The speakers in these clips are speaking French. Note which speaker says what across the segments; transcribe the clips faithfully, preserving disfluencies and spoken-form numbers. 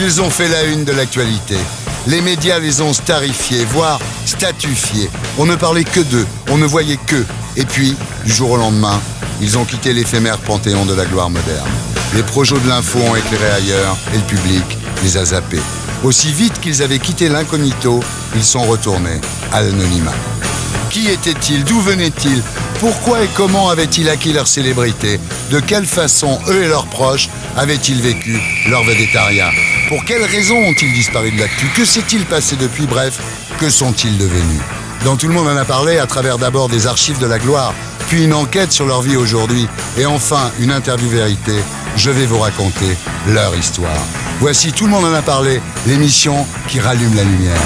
Speaker 1: Elles ont fait la une de l'actualité. Les médias les ont starifiés, voire statufiés. On ne parlait que d'eux, on ne voyait qu'eux. Et puis, du jour au lendemain, ils ont quitté l'éphémère panthéon de la gloire moderne. Les projos de l'info ont éclairé ailleurs et le public les a zappés. Aussi vite qu'ils avaient quitté l'incognito, ils sont retournés à l'anonymat. Qui étaient-ils? D'où venaient-ils? Pourquoi et comment avaient-ils acquis leur célébrité? De quelle façon, eux et leurs proches, avaient-ils vécu leur végétariat? Pour quelles raisons ont-ils disparu de l'actu? Que s'est-il passé depuis? Bref, que sont-ils devenus? Dans Tout le monde en a parlé à travers d'abord des archives de la gloire, puis une enquête sur leur vie aujourd'hui, et enfin une interview vérité. Je vais vous raconter leur histoire. Voici Tout le monde en a parlé, l'émission qui rallume la lumière.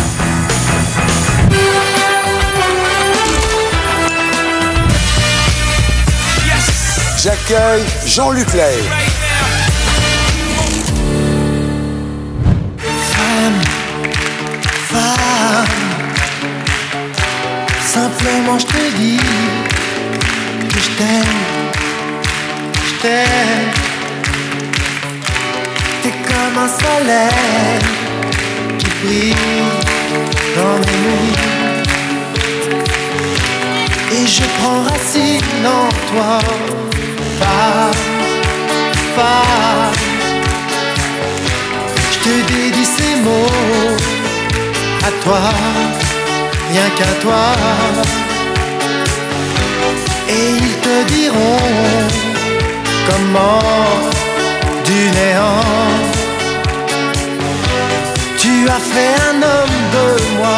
Speaker 1: J'accueille Jean-Luc Lahaye.
Speaker 2: Femme, femme, simplement je te dis que je t'aime, je t'aime. T'es comme un soleil qui brille dans mes nuits, et je prends racine en toi. Femme, femme, je te dédie ces mots à toi, rien qu'à toi. Et ils te diront comment du néant tu as fait un homme de moi.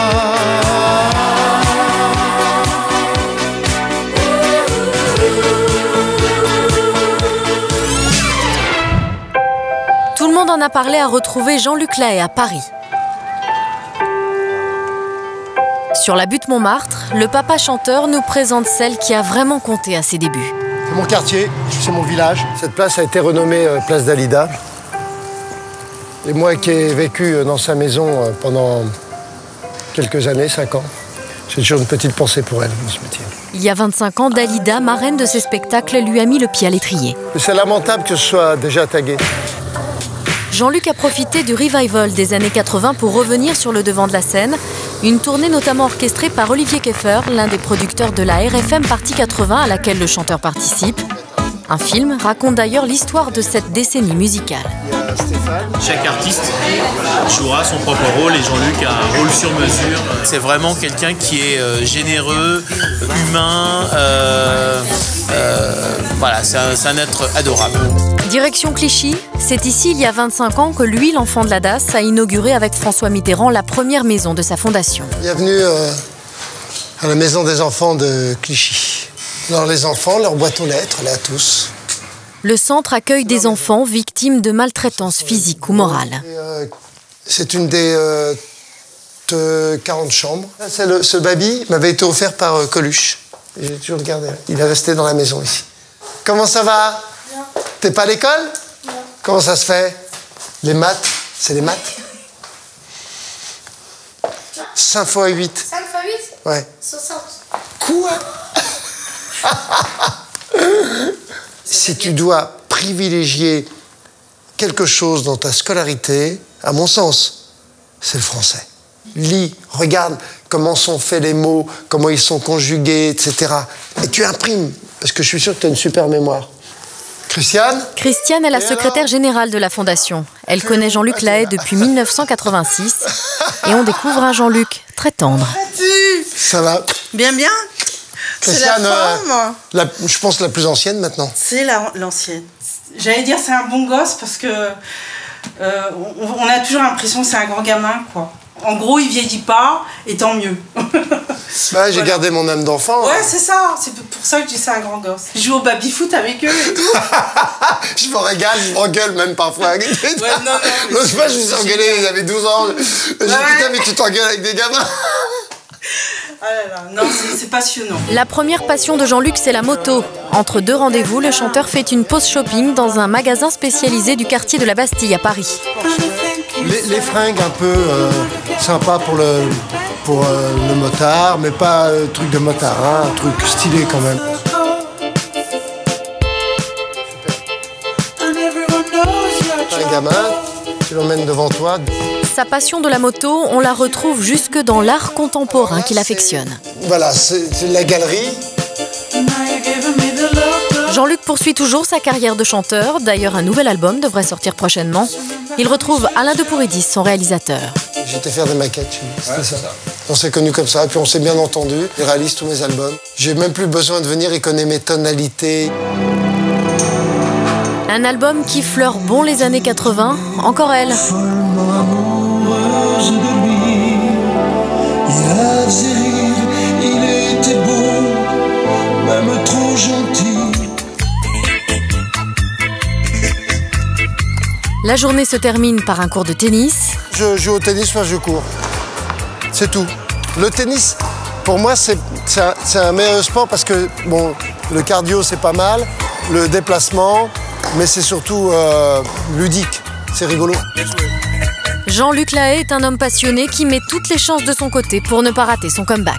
Speaker 3: Tout le monde en a parlé à retrouver Jean-Luc Lahaye à Paris. Sur la butte Montmartre, le papa chanteur nous présente celle qui a vraiment compté à ses débuts.
Speaker 4: C'est mon quartier, c'est mon village. Cette place a été renommée euh, place Dalida. Et moi qui ai vécu dans sa maison euh, pendant quelques années, cinq ans, j'ai toujours une petite pensée pour elle dans ce métier.
Speaker 3: Il y a vingt-cinq ans, Dalida, marraine de ses spectacles, lui a mis le pied à l'étrier.
Speaker 4: C'est lamentable que ce soit déjà tagué.
Speaker 3: Jean-Luc a profité du revival des années quatre-vingts pour revenir sur le devant de la scène. Une tournée notamment orchestrée par Olivier Keffer, l'un des producteurs de la R F M Partie quatre-vingts à laquelle le chanteur participe. Un film raconte d'ailleurs l'histoire de cette décennie musicale.
Speaker 5: Chaque artiste jouera son propre rôle et Jean-Luc a un rôle sur mesure. C'est vraiment quelqu'un qui est euh, généreux, humain, euh, euh, voilà, c'est un, c'est un être adorable.
Speaker 3: Direction Clichy, c'est ici, il y a vingt-cinq ans, que lui, l'enfant de la D A S, a inauguré avec François Mitterrand la première maison de sa fondation.
Speaker 4: Bienvenue euh, à la maison des enfants de Clichy. Alors les enfants, leur boîte aux lettres, là, tous.
Speaker 3: Le centre accueille des enfants victimes de maltraitance physique ou morale.
Speaker 4: Euh, c'est une des euh, de quarante chambres. Le, ce baby m'avait été offert par euh, Coluche. J'ai toujours regardé. Il est resté dans la maison ici. Comment ça va? Bien. T'es pas à l'école? Non. Comment ça se fait? Les maths, c'est les maths? cinq fois huit.
Speaker 6: cinq fois huit?
Speaker 4: Ouais.
Speaker 6: soixante.
Speaker 4: Quoi? Si tu dois privilégier quelque chose dans ta scolarité, à mon sens, c'est le français. Lis, regarde comment sont faits les mots, comment ils sont conjugués, et cetera. Et tu imprimes, parce que je suis sûr que tu as une super mémoire. Christiane?
Speaker 3: Christiane est la secrétaire générale de la Fondation. Elle connaît Jean-Luc Lahaye depuis mille neuf cent quatre-vingt-six. Et on découvre un Jean-Luc très tendre.
Speaker 4: Ça va?
Speaker 7: Bien, bien.
Speaker 4: Christiane,
Speaker 7: c'est la forme.
Speaker 4: Euh, la, je pense la plus ancienne maintenant.
Speaker 7: C'est l'ancienne. J'allais dire c'est un bon gosse parce que euh, on, on a toujours l'impression que c'est un grand gamin, quoi. En gros, il vieillit pas, et tant mieux.
Speaker 4: Bah, j'ai voilà. gardé mon âme d'enfant.
Speaker 7: Ouais, c'est ça. C'est pour ça que je dis c'est un grand gosse. Je joue au baby-foot avec eux et tout.
Speaker 4: Je me régale, je m'engueule même parfois. Ouais,
Speaker 7: non, non.
Speaker 4: Non, je sais pas, je me suis engueulé, ils avaient douze ans. Je dis, ouais. Putain, mais tu t'engueules avec des gamins.
Speaker 7: Ah là là, non, c'est passionnant.
Speaker 3: La première passion de Jean-Luc, c'est la moto. Entre deux rendez-vous, le chanteur fait une pause shopping dans un magasin spécialisé du quartier de la Bastille à Paris.
Speaker 4: Les, les fringues un peu euh, sympas pour le, pour, euh, le motard, mais pas euh, truc de motard, hein, un truc stylé quand même. Super. Un gamin, Tu l'emmènes devant toi.
Speaker 3: Sa passion de la moto, on la retrouve jusque dans l'art contemporain qu'il affectionne.
Speaker 4: Voilà, c'est la galerie.
Speaker 3: Jean-Luc poursuit toujours sa carrière de chanteur. D'ailleurs, un nouvel album devrait sortir prochainement. Il retrouve Alain de Pouridis, son réalisateur.
Speaker 4: J'étais faire des maquettes chez lui, c'était ouais, ça. ça. On s'est connus comme ça, et puis on s'est bien entendu. Il réalise tous mes albums. J'ai même plus besoin de venir, il connaît mes tonalités.
Speaker 3: Un album qui fleure bon les années quatre-vingts, encore elle.
Speaker 2: Il était beau, même trop gentil.
Speaker 3: La journée se termine par un cours de tennis.
Speaker 4: Je joue au tennis, moi je cours. C'est tout. Le tennis, pour moi, c'est un, un meilleur sport parce que, bon, le cardio, c'est pas mal, le déplacement, mais c'est surtout euh, ludique. C'est rigolo.
Speaker 3: Jean-Luc Lahaye est un homme passionné qui met toutes les chances de son côté pour ne pas rater son comeback.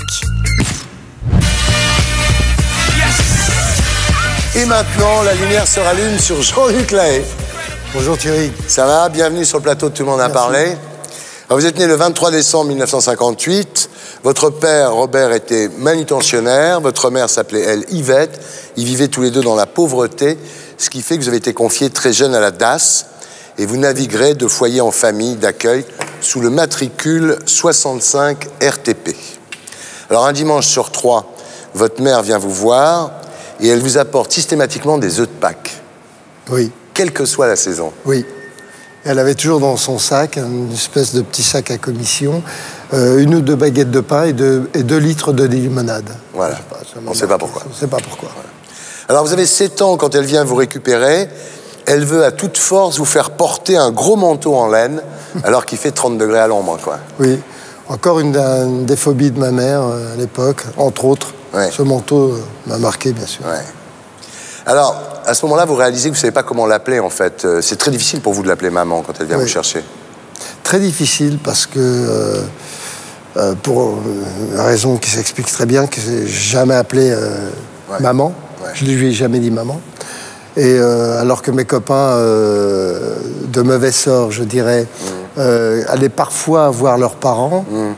Speaker 1: Et maintenant, la lumière se rallume sur Jean-Luc Lahaye.
Speaker 4: Bonjour Thierry.
Speaker 1: Ça va? Bienvenue sur le plateau de Tout le monde a parlé. Alors, vous êtes né le vingt-trois décembre mille neuf cent cinquante-huit. Votre père, Robert, était manutentionnaire. Votre mère s'appelait, elle, Yvette. Ils vivaient tous les deux dans la pauvreté, ce qui fait que vous avez été confié très jeune à la D A S et vous naviguerez de foyer en famille d'accueil sous le matricule soixante-cinq R T P. Alors, un dimanche sur trois, votre mère vient vous voir et elle vous apporte systématiquement des œufs de Pâques.
Speaker 4: Oui.
Speaker 1: Quelle que soit la saison.
Speaker 4: Oui. Elle avait toujours dans son sac, une espèce de petit sac à commission, euh, une ou deux baguettes de pain et deux, et deux litres de limonade.
Speaker 1: Voilà. Pas, on ne sait pas pourquoi.
Speaker 4: On ne sait pas pourquoi.
Speaker 1: Voilà. Alors, vous avez sept ans quand elle vient vous récupérer. Elle veut à toute force vous faire porter un gros manteau en laine, alors qu'il fait trente degrés à l'ombre, quoi.
Speaker 4: Oui. Encore une, une des phobies de ma mère euh, à l'époque, entre autres. Ouais. Ce manteau euh, m'a marqué, bien sûr.
Speaker 1: Ouais. Alors, à ce moment-là, vous réalisez que vous ne savez pas comment l'appeler, en fait. C'est très difficile pour vous de l'appeler maman quand elle vient oui. vous chercher.
Speaker 4: Très difficile parce que, euh, euh, pour une raison qui s'explique très bien, que je n'ai jamais appelé euh, ouais. maman. Ouais. Je ne lui ai jamais dit maman. Et euh, alors que mes copains euh, de mauvais sort, je dirais, mmh. euh, allaient parfois voir leurs parents, mmh.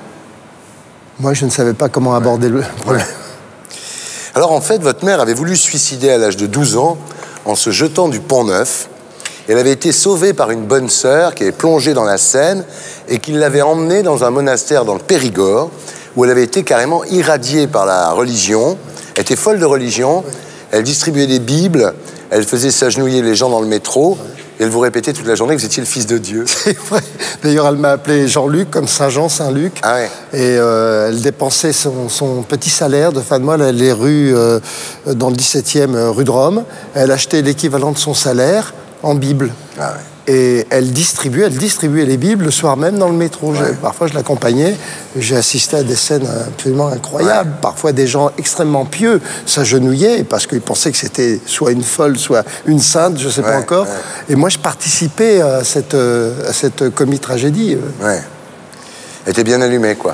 Speaker 4: moi, je ne savais pas comment aborder ouais. le problème. Ouais.
Speaker 1: Alors, en fait, votre mère avait voulu se suicider à l'âge de douze ans en se jetant du Pont-Neuf. Elle avait été sauvée par une bonne sœur qui avait plongé dans la Seine et qui l'avait emmenée dans un monastère dans le Périgord où elle avait été carrément irradiée par la religion. Elle était folle de religion. Elle distribuait des Bibles. Elle faisait s'agenouiller les gens dans le métro. Et elle vous répétait toute la journée que vous étiez le fils de Dieu.
Speaker 4: C'est vrai. D'ailleurs, elle m'a appelé Jean-Luc, comme Saint-Jean, Saint-Luc.
Speaker 1: Ah ouais.
Speaker 4: Et euh, elle dépensait son, son petit salaire de fin de mois. Elle les rues euh, dans le dix-septième, rue de Rome. Elle achetait l'équivalent de son salaire en Bible.
Speaker 1: Ah ouais.
Speaker 4: Et elle distribuait, elle distribuait les Bibles le soir même dans le métro. Ouais. Parfois, je l'accompagnais. J'ai assisté à des scènes absolument incroyables. Ouais. Parfois, des gens extrêmement pieux s'agenouillaient parce qu'ils pensaient que c'était soit une folle, soit une sainte, je ne sais ouais, pas encore. Ouais. Et moi, je participais à cette, à cette comique tragédie.
Speaker 1: Ouais. Elle était bien allumée, quoi.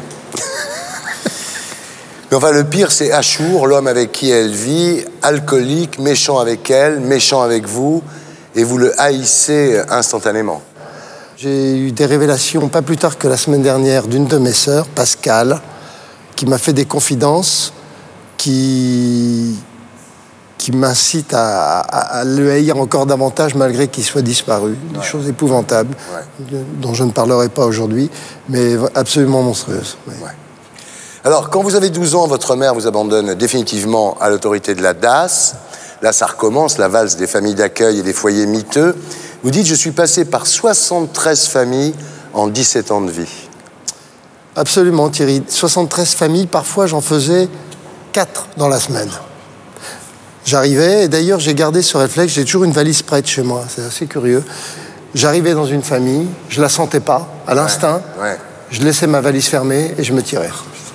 Speaker 1: Mais enfin, le pire, c'est Achour, l'homme avec qui elle vit, alcoolique, méchant avec elle, méchant avec vous. Et vous le haïssez instantanément.
Speaker 4: J'ai eu des révélations, pas plus tard que la semaine dernière, d'une de mes sœurs, Pascal, qui m'a fait des confidences qui, qui m'incitent à, à, à le haïr encore davantage malgré qu'il soit disparu. Des ouais. choses épouvantables, ouais. dont je ne parlerai pas aujourd'hui, mais absolument monstrueuses. Ouais.
Speaker 1: Ouais. Alors, quand vous avez douze ans, votre mère vous abandonne définitivement à l'autorité de la D A S. Là, ça recommence, la valse des familles d'accueil et des foyers miteux. Vous dites, je suis passé par soixante-treize familles en dix-sept ans de vie.
Speaker 4: Absolument, Thierry. soixante-treize familles, parfois j'en faisais quatre dans la semaine. J'arrivais, et d'ailleurs j'ai gardé ce réflexe, j'ai toujours une valise prête chez moi, c'est assez curieux. J'arrivais dans une famille, je la sentais pas, à l'instinct,
Speaker 1: ouais, ouais.
Speaker 4: je laissais ma valise fermée et je me tirais.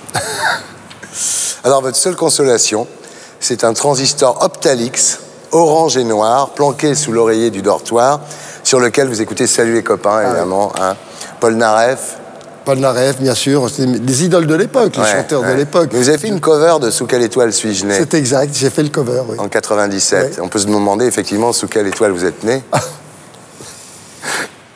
Speaker 1: Alors, votre seule consolation, c'est un transistor Optalix, orange et noir, planqué sous l'oreiller du dortoir, sur lequel vous écoutez Salut les copains, évidemment. Ah, ouais. hein. Paul Naref.
Speaker 4: Paul Naref, bien sûr. C'était des idoles de l'époque, les ouais, chanteurs ouais. de l'époque.
Speaker 1: Vous avez fait une cover de Sous quelle étoile suis-je né?
Speaker 4: C'est exact, j'ai fait le cover, oui.
Speaker 1: En quatre-vingt-dix-sept. Ouais. On peut se demander, effectivement, sous quelle étoile vous êtes né.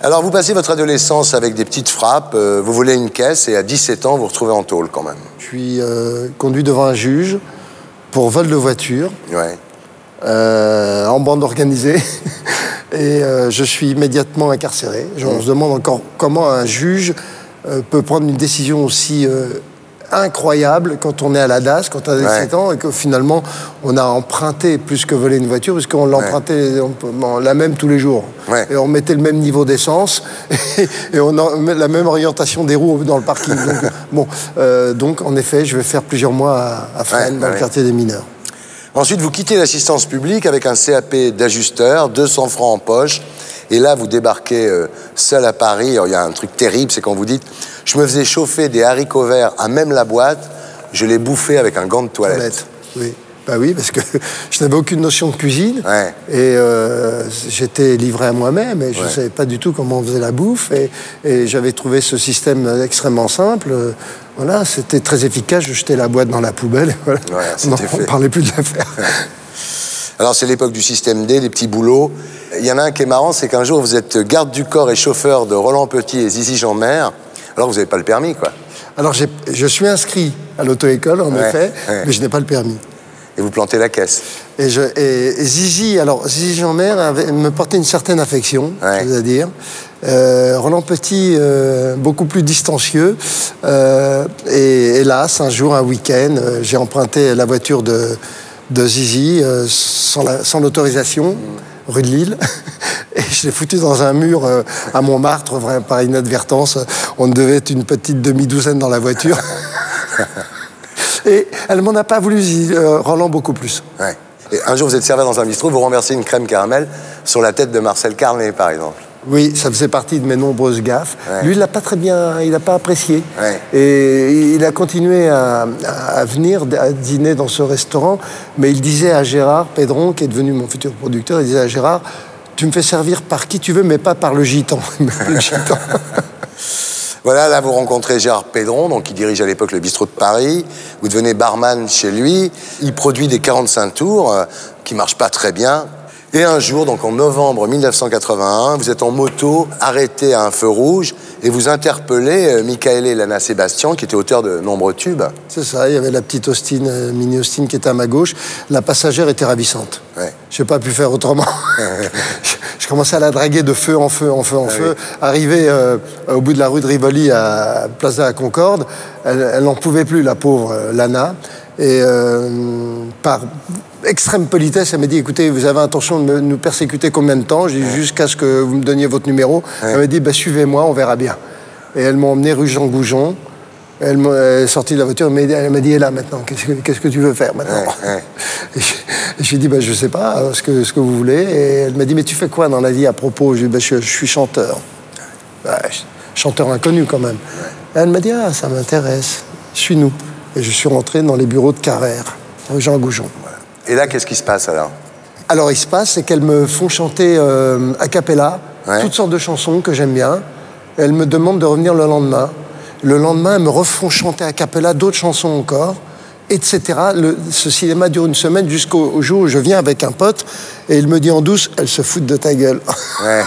Speaker 1: Alors, vous passez votre adolescence avec des petites frappes, euh, vous volez une caisse et à dix-sept ans, vous vous retrouvez en tôle quand même.
Speaker 4: Je suis euh, conduit devant un juge pour vol de voiture,
Speaker 1: Ouais.
Speaker 4: euh, en bande organisée, et euh, je suis immédiatement incarcéré. Je, on se demande encore comment un juge euh, peut prendre une décision aussi euh, incroyable quand on est à la D A S, quand on a dix-sept ans, et que finalement on a emprunté plus que voler une voiture, parce qu'on l'empruntait on, la même tous les jours.
Speaker 1: Ouais.
Speaker 4: Et on mettait le même niveau d'essence, et, et on a la même orientation des roues dans le parking. Donc, bon, euh, donc en effet, je vais faire plusieurs mois à, à Fresnes,
Speaker 1: Ouais,
Speaker 4: dans
Speaker 1: ouais.
Speaker 4: le quartier des mineurs.
Speaker 1: Ensuite, vous quittez l'assistance publique avec un C A P d'ajusteur, deux cents francs en poche. Et là, vous débarquez euh, seul à Paris. Alors, il y a un truc terrible, c'est quand vous dites « Je me faisais chauffer des haricots verts à même la boîte, je les bouffais avec un gant de toilette.
Speaker 4: Toilette, oui. Bah oui, parce que je n'avais aucune notion de cuisine.
Speaker 1: Ouais.
Speaker 4: Et euh, j'étais livré à moi-même et je ne
Speaker 1: Ouais.
Speaker 4: savais pas du tout comment on faisait la bouffe. Et, et j'avais trouvé ce système extrêmement simple. Euh, Voilà, c'était très efficace. Je jetais la boîte dans la poubelle. Et voilà.
Speaker 1: Voilà,
Speaker 4: on ne
Speaker 1: c'était fait.
Speaker 4: parlait plus de l'affaire.
Speaker 1: Alors, c'est l'époque du système D, des petits boulots. Il y en a un qui est marrant, c'est qu'un jour, vous êtes garde du corps et chauffeur de Roland Petit et Zizi Jeanmaire. Alors, vous n'avez pas le permis, quoi.
Speaker 4: Alors, j'ai- je suis inscrit à l'auto-école, en
Speaker 1: Ouais,
Speaker 4: effet,
Speaker 1: ouais.
Speaker 4: mais je n'ai pas le permis.
Speaker 1: Et vous plantez la caisse.
Speaker 4: Et, je, et, et Zizi, alors Zizi Jeanmaire avait- me portait une certaine affection,
Speaker 1: Ouais.
Speaker 4: je dois dire. Euh, Roland Petit, euh, beaucoup plus distancieux. Euh, et hélas, un jour, un week-end, euh, j'ai emprunté la voiture de, de Zizi euh, sans la- sans l'autorisation, rue de Lille. Et je l'ai foutu dans un mur euh, à Montmartre, vraiment, par inadvertance. On devait être une petite demi-douzaine dans la voiture. Et elle m'en a pas voulu, euh, Roland, beaucoup plus.
Speaker 1: Ouais. Et un jour, vous êtes serveur dans un bistrot, vous renversez une crème caramel sur la tête de Marcel Carnet, par exemple.
Speaker 4: Oui, ça faisait partie de mes nombreuses gaffes.
Speaker 1: Ouais.
Speaker 4: Lui, il l'a pas très bien, il n'a pas apprécié.
Speaker 1: Ouais.
Speaker 4: Et il a continué à, à venir à dîner dans ce restaurant, mais il disait à Gérard Pédron, qui est devenu mon futur producteur, il disait à Gérard, tu me fais servir par qui tu veux, mais pas par le gitan. Il m'appelait le gitan.
Speaker 1: Voilà, là, vous rencontrez Gérard Pédron, donc, qui dirige à l'époque le bistrot de Paris. Vous devenez barman chez lui. Il produit des quarante-cinq tours euh, qui ne marchent pas très bien. Et un jour, donc en novembre mille neuf cent quatre-vingt-un, vous êtes en moto, arrêté à un feu rouge, et vous interpellez euh, Michael et Lana Sébastian, qui était auteur de nombreux tubes.
Speaker 4: C'est ça, il y avait la petite Austin, euh, mini Austin qui était à ma gauche. La passagère était ravissante.
Speaker 1: Ouais.
Speaker 4: Je n'ai pas pu faire autrement. je, je commençais à la draguer de feu en feu, en feu, en
Speaker 1: Ah
Speaker 4: feu.
Speaker 1: oui.
Speaker 4: Arrivé euh, au bout de la rue de Rivoli, à Place de la Concorde, elle, elle n'en pouvait plus, la pauvre euh, Lana. Et euh, par extrême politesse, elle m'a dit, écoutez, vous avez intention de me- nous persécuter combien de temps? J'ai dit, jusqu'à ce que vous me donniez votre numéro.
Speaker 1: Ouais.
Speaker 4: Elle m'a dit, bah, suivez-moi, on verra bien. Et elle m'a emmené rue Jean Goujon. Elle m'a- elle est sortie de la voiture, mais elle m'a dit, et là maintenant, qu'est-ce que, qu'est-ce que tu veux faire maintenant?
Speaker 1: Ouais, ouais.
Speaker 4: Et je, et je lui ai dit, bah, je sais pas euh, ce que, ce que vous voulez. Et elle m'a dit, mais tu fais quoi dans la vie à propos? Je lui ai dit, bah, je, je suis chanteur. Bah, ch- chanteur inconnu quand même. Et elle m'a dit, ah, ça m'intéresse, suis-nous. Et je suis rentré dans les bureaux de Carrère, rue Jean Goujon.
Speaker 1: Et là, qu'est-ce qui se passe alors?
Speaker 4: Alors, il se passe, c'est qu'elles me font chanter euh, a cappella,
Speaker 1: Ouais.
Speaker 4: toutes sortes de chansons que j'aime bien. Elles me demandent de revenir le lendemain. Le lendemain, elles me refont chanter a cappella d'autres chansons encore, et cetera. Le, ce cinéma dure une semaine jusqu'au au jour où je viens avec un pote, et il me dit en douce, elles se foutent de ta gueule.
Speaker 1: Ouais.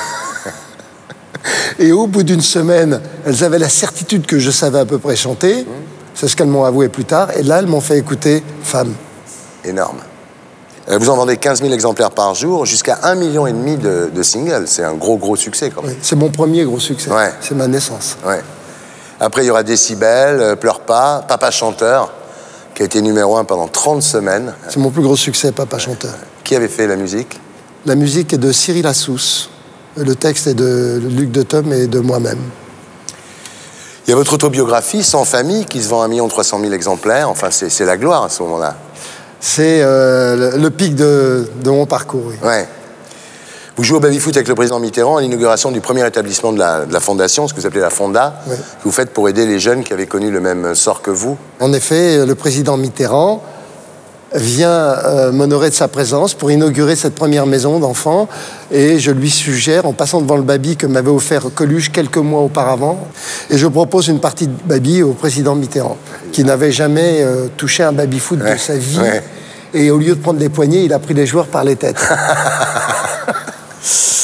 Speaker 4: Et au bout d'une semaine, elles avaient la certitude que je savais à peu près chanter. C'est ce qu'elles m'ont avoué plus tard. Et là, elles m'ont fait écouter Femme.
Speaker 1: Énorme. Euh, Vous en vendez quinze mille exemplaires par jour, jusqu'à un million et demi de, de singles. C'est un gros, gros succès, quand même.
Speaker 4: Oui, c'est mon premier gros succès.
Speaker 1: Ouais.
Speaker 4: C'est ma naissance.
Speaker 1: Ouais. Après, il y aura Décibel, euh, Pleure pas, Papa Chanteur, qui a été numéro un pendant trente semaines.
Speaker 4: C'est mon plus gros succès, Papa Chanteur.
Speaker 1: Qui avait fait la musique?
Speaker 4: La musique est de Cyril Assous. Le texte est de Luc de Thom et de moi-même.
Speaker 1: Il y a votre autobiographie, Sans famille, qui se vend à un million trois cent mille exemplaires. Enfin, c'est c'est la gloire à ce moment-là.
Speaker 4: C'est euh, le, le pic de, de mon parcours, oui.
Speaker 1: Ouais. Vous jouez au baby-foot avec le président Mitterrand à l'inauguration du premier établissement de la, de la Fondation, ce que vous appelez la Fonda,
Speaker 4: Ouais.
Speaker 1: que vous faites pour aider les jeunes qui avaient connu le même sort que vous.
Speaker 4: En effet, le président Mitterrand vient euh, m'honorer de sa présence pour inaugurer cette première maison d'enfants, et je lui suggère, en passant devant le baby que m'avait offert Coluche quelques mois auparavant, et je propose une partie de baby au président Mitterrand, qui n'avait jamais euh, touché un baby-foot
Speaker 1: Ouais,
Speaker 4: de sa vie,
Speaker 1: ouais.
Speaker 4: et au lieu de prendre les poignets, il a pris les joueurs par les têtes.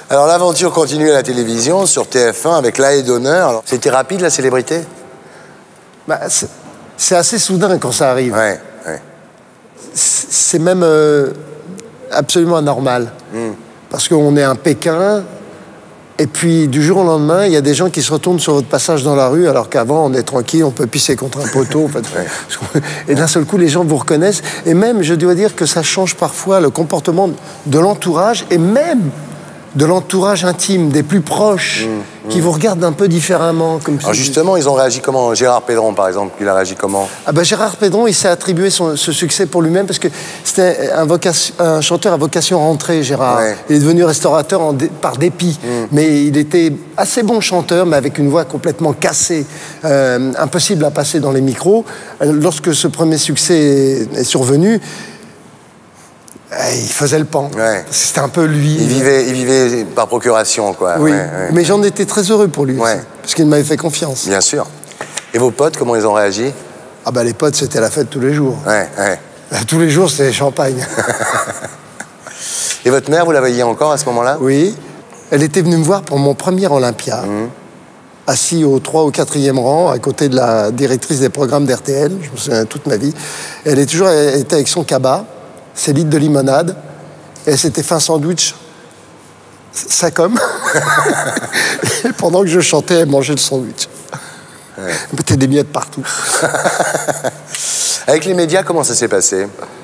Speaker 6: Alors l'aventure continue à la télévision, sur T F un, avec La Haie d'honneur. C'était rapide, la célébrité?
Speaker 4: Bah, c'est assez soudain quand ça arrive.
Speaker 6: Ouais, ouais.
Speaker 4: C'est même euh, absolument anormal. Mm. Parce qu'on est un Pékin, et puis du jour au lendemain, il y a des gens qui se retournent sur votre passage dans la rue, alors qu'avant, on est tranquille, on peut pisser contre un poteau. En fait. Ouais. Et d'un seul coup, les gens vous reconnaissent. Et même, je dois dire que ça change parfois le comportement de l'entourage, et même de l'entourage intime, des plus proches, mmh, qui mmh. vous regardent un peu différemment. Comme
Speaker 6: Alors justement, ils ont réagi comment? Gérard Pédron, par exemple, il a réagi comment?
Speaker 4: Ah ben Gérard Pédron, il s'est attribué son, ce succès pour lui-même parce que c'était un, un chanteur à vocation rentrée, Gérard. Ouais. Il est devenu restaurateur en dé, par dépit, mmh. mais il était assez bon chanteur, mais avec une voix complètement cassée, euh, impossible à passer dans les micros. Lorsque ce premier succès est survenu, il faisait le pan. Ouais. C'était un peu lui.
Speaker 6: Il vivait, il vivait par procuration, quoi.
Speaker 4: Oui,
Speaker 6: ouais, ouais.
Speaker 4: mais j'en étais très heureux pour lui, ouais. aussi, parce qu'il m'avait fait confiance.
Speaker 6: Bien sûr. Et vos potes, comment ils ont réagi?
Speaker 4: Ah bah les potes, c'était la fête tous les jours.
Speaker 6: Ouais, ouais.
Speaker 4: Tous les jours, c'était champagne.
Speaker 6: Et votre mère, vous la voyiez encore à ce moment-là?
Speaker 4: Oui. Elle était venue me voir pour mon premier Olympia. Mmh. Assis au trois ou quatrième rang, à côté de la directrice des programmes d'R T L. Je me souviens toute ma vie. Elle est toujours elle était avec son cabas, ses litres de limonade, et elle s'était fait un sandwich, ça comme. Et pendant que je chantais, elle mangeait le sandwich. Ouais. Elle mettait des miettes partout.
Speaker 6: Avec les médias, comment ça s'est passé?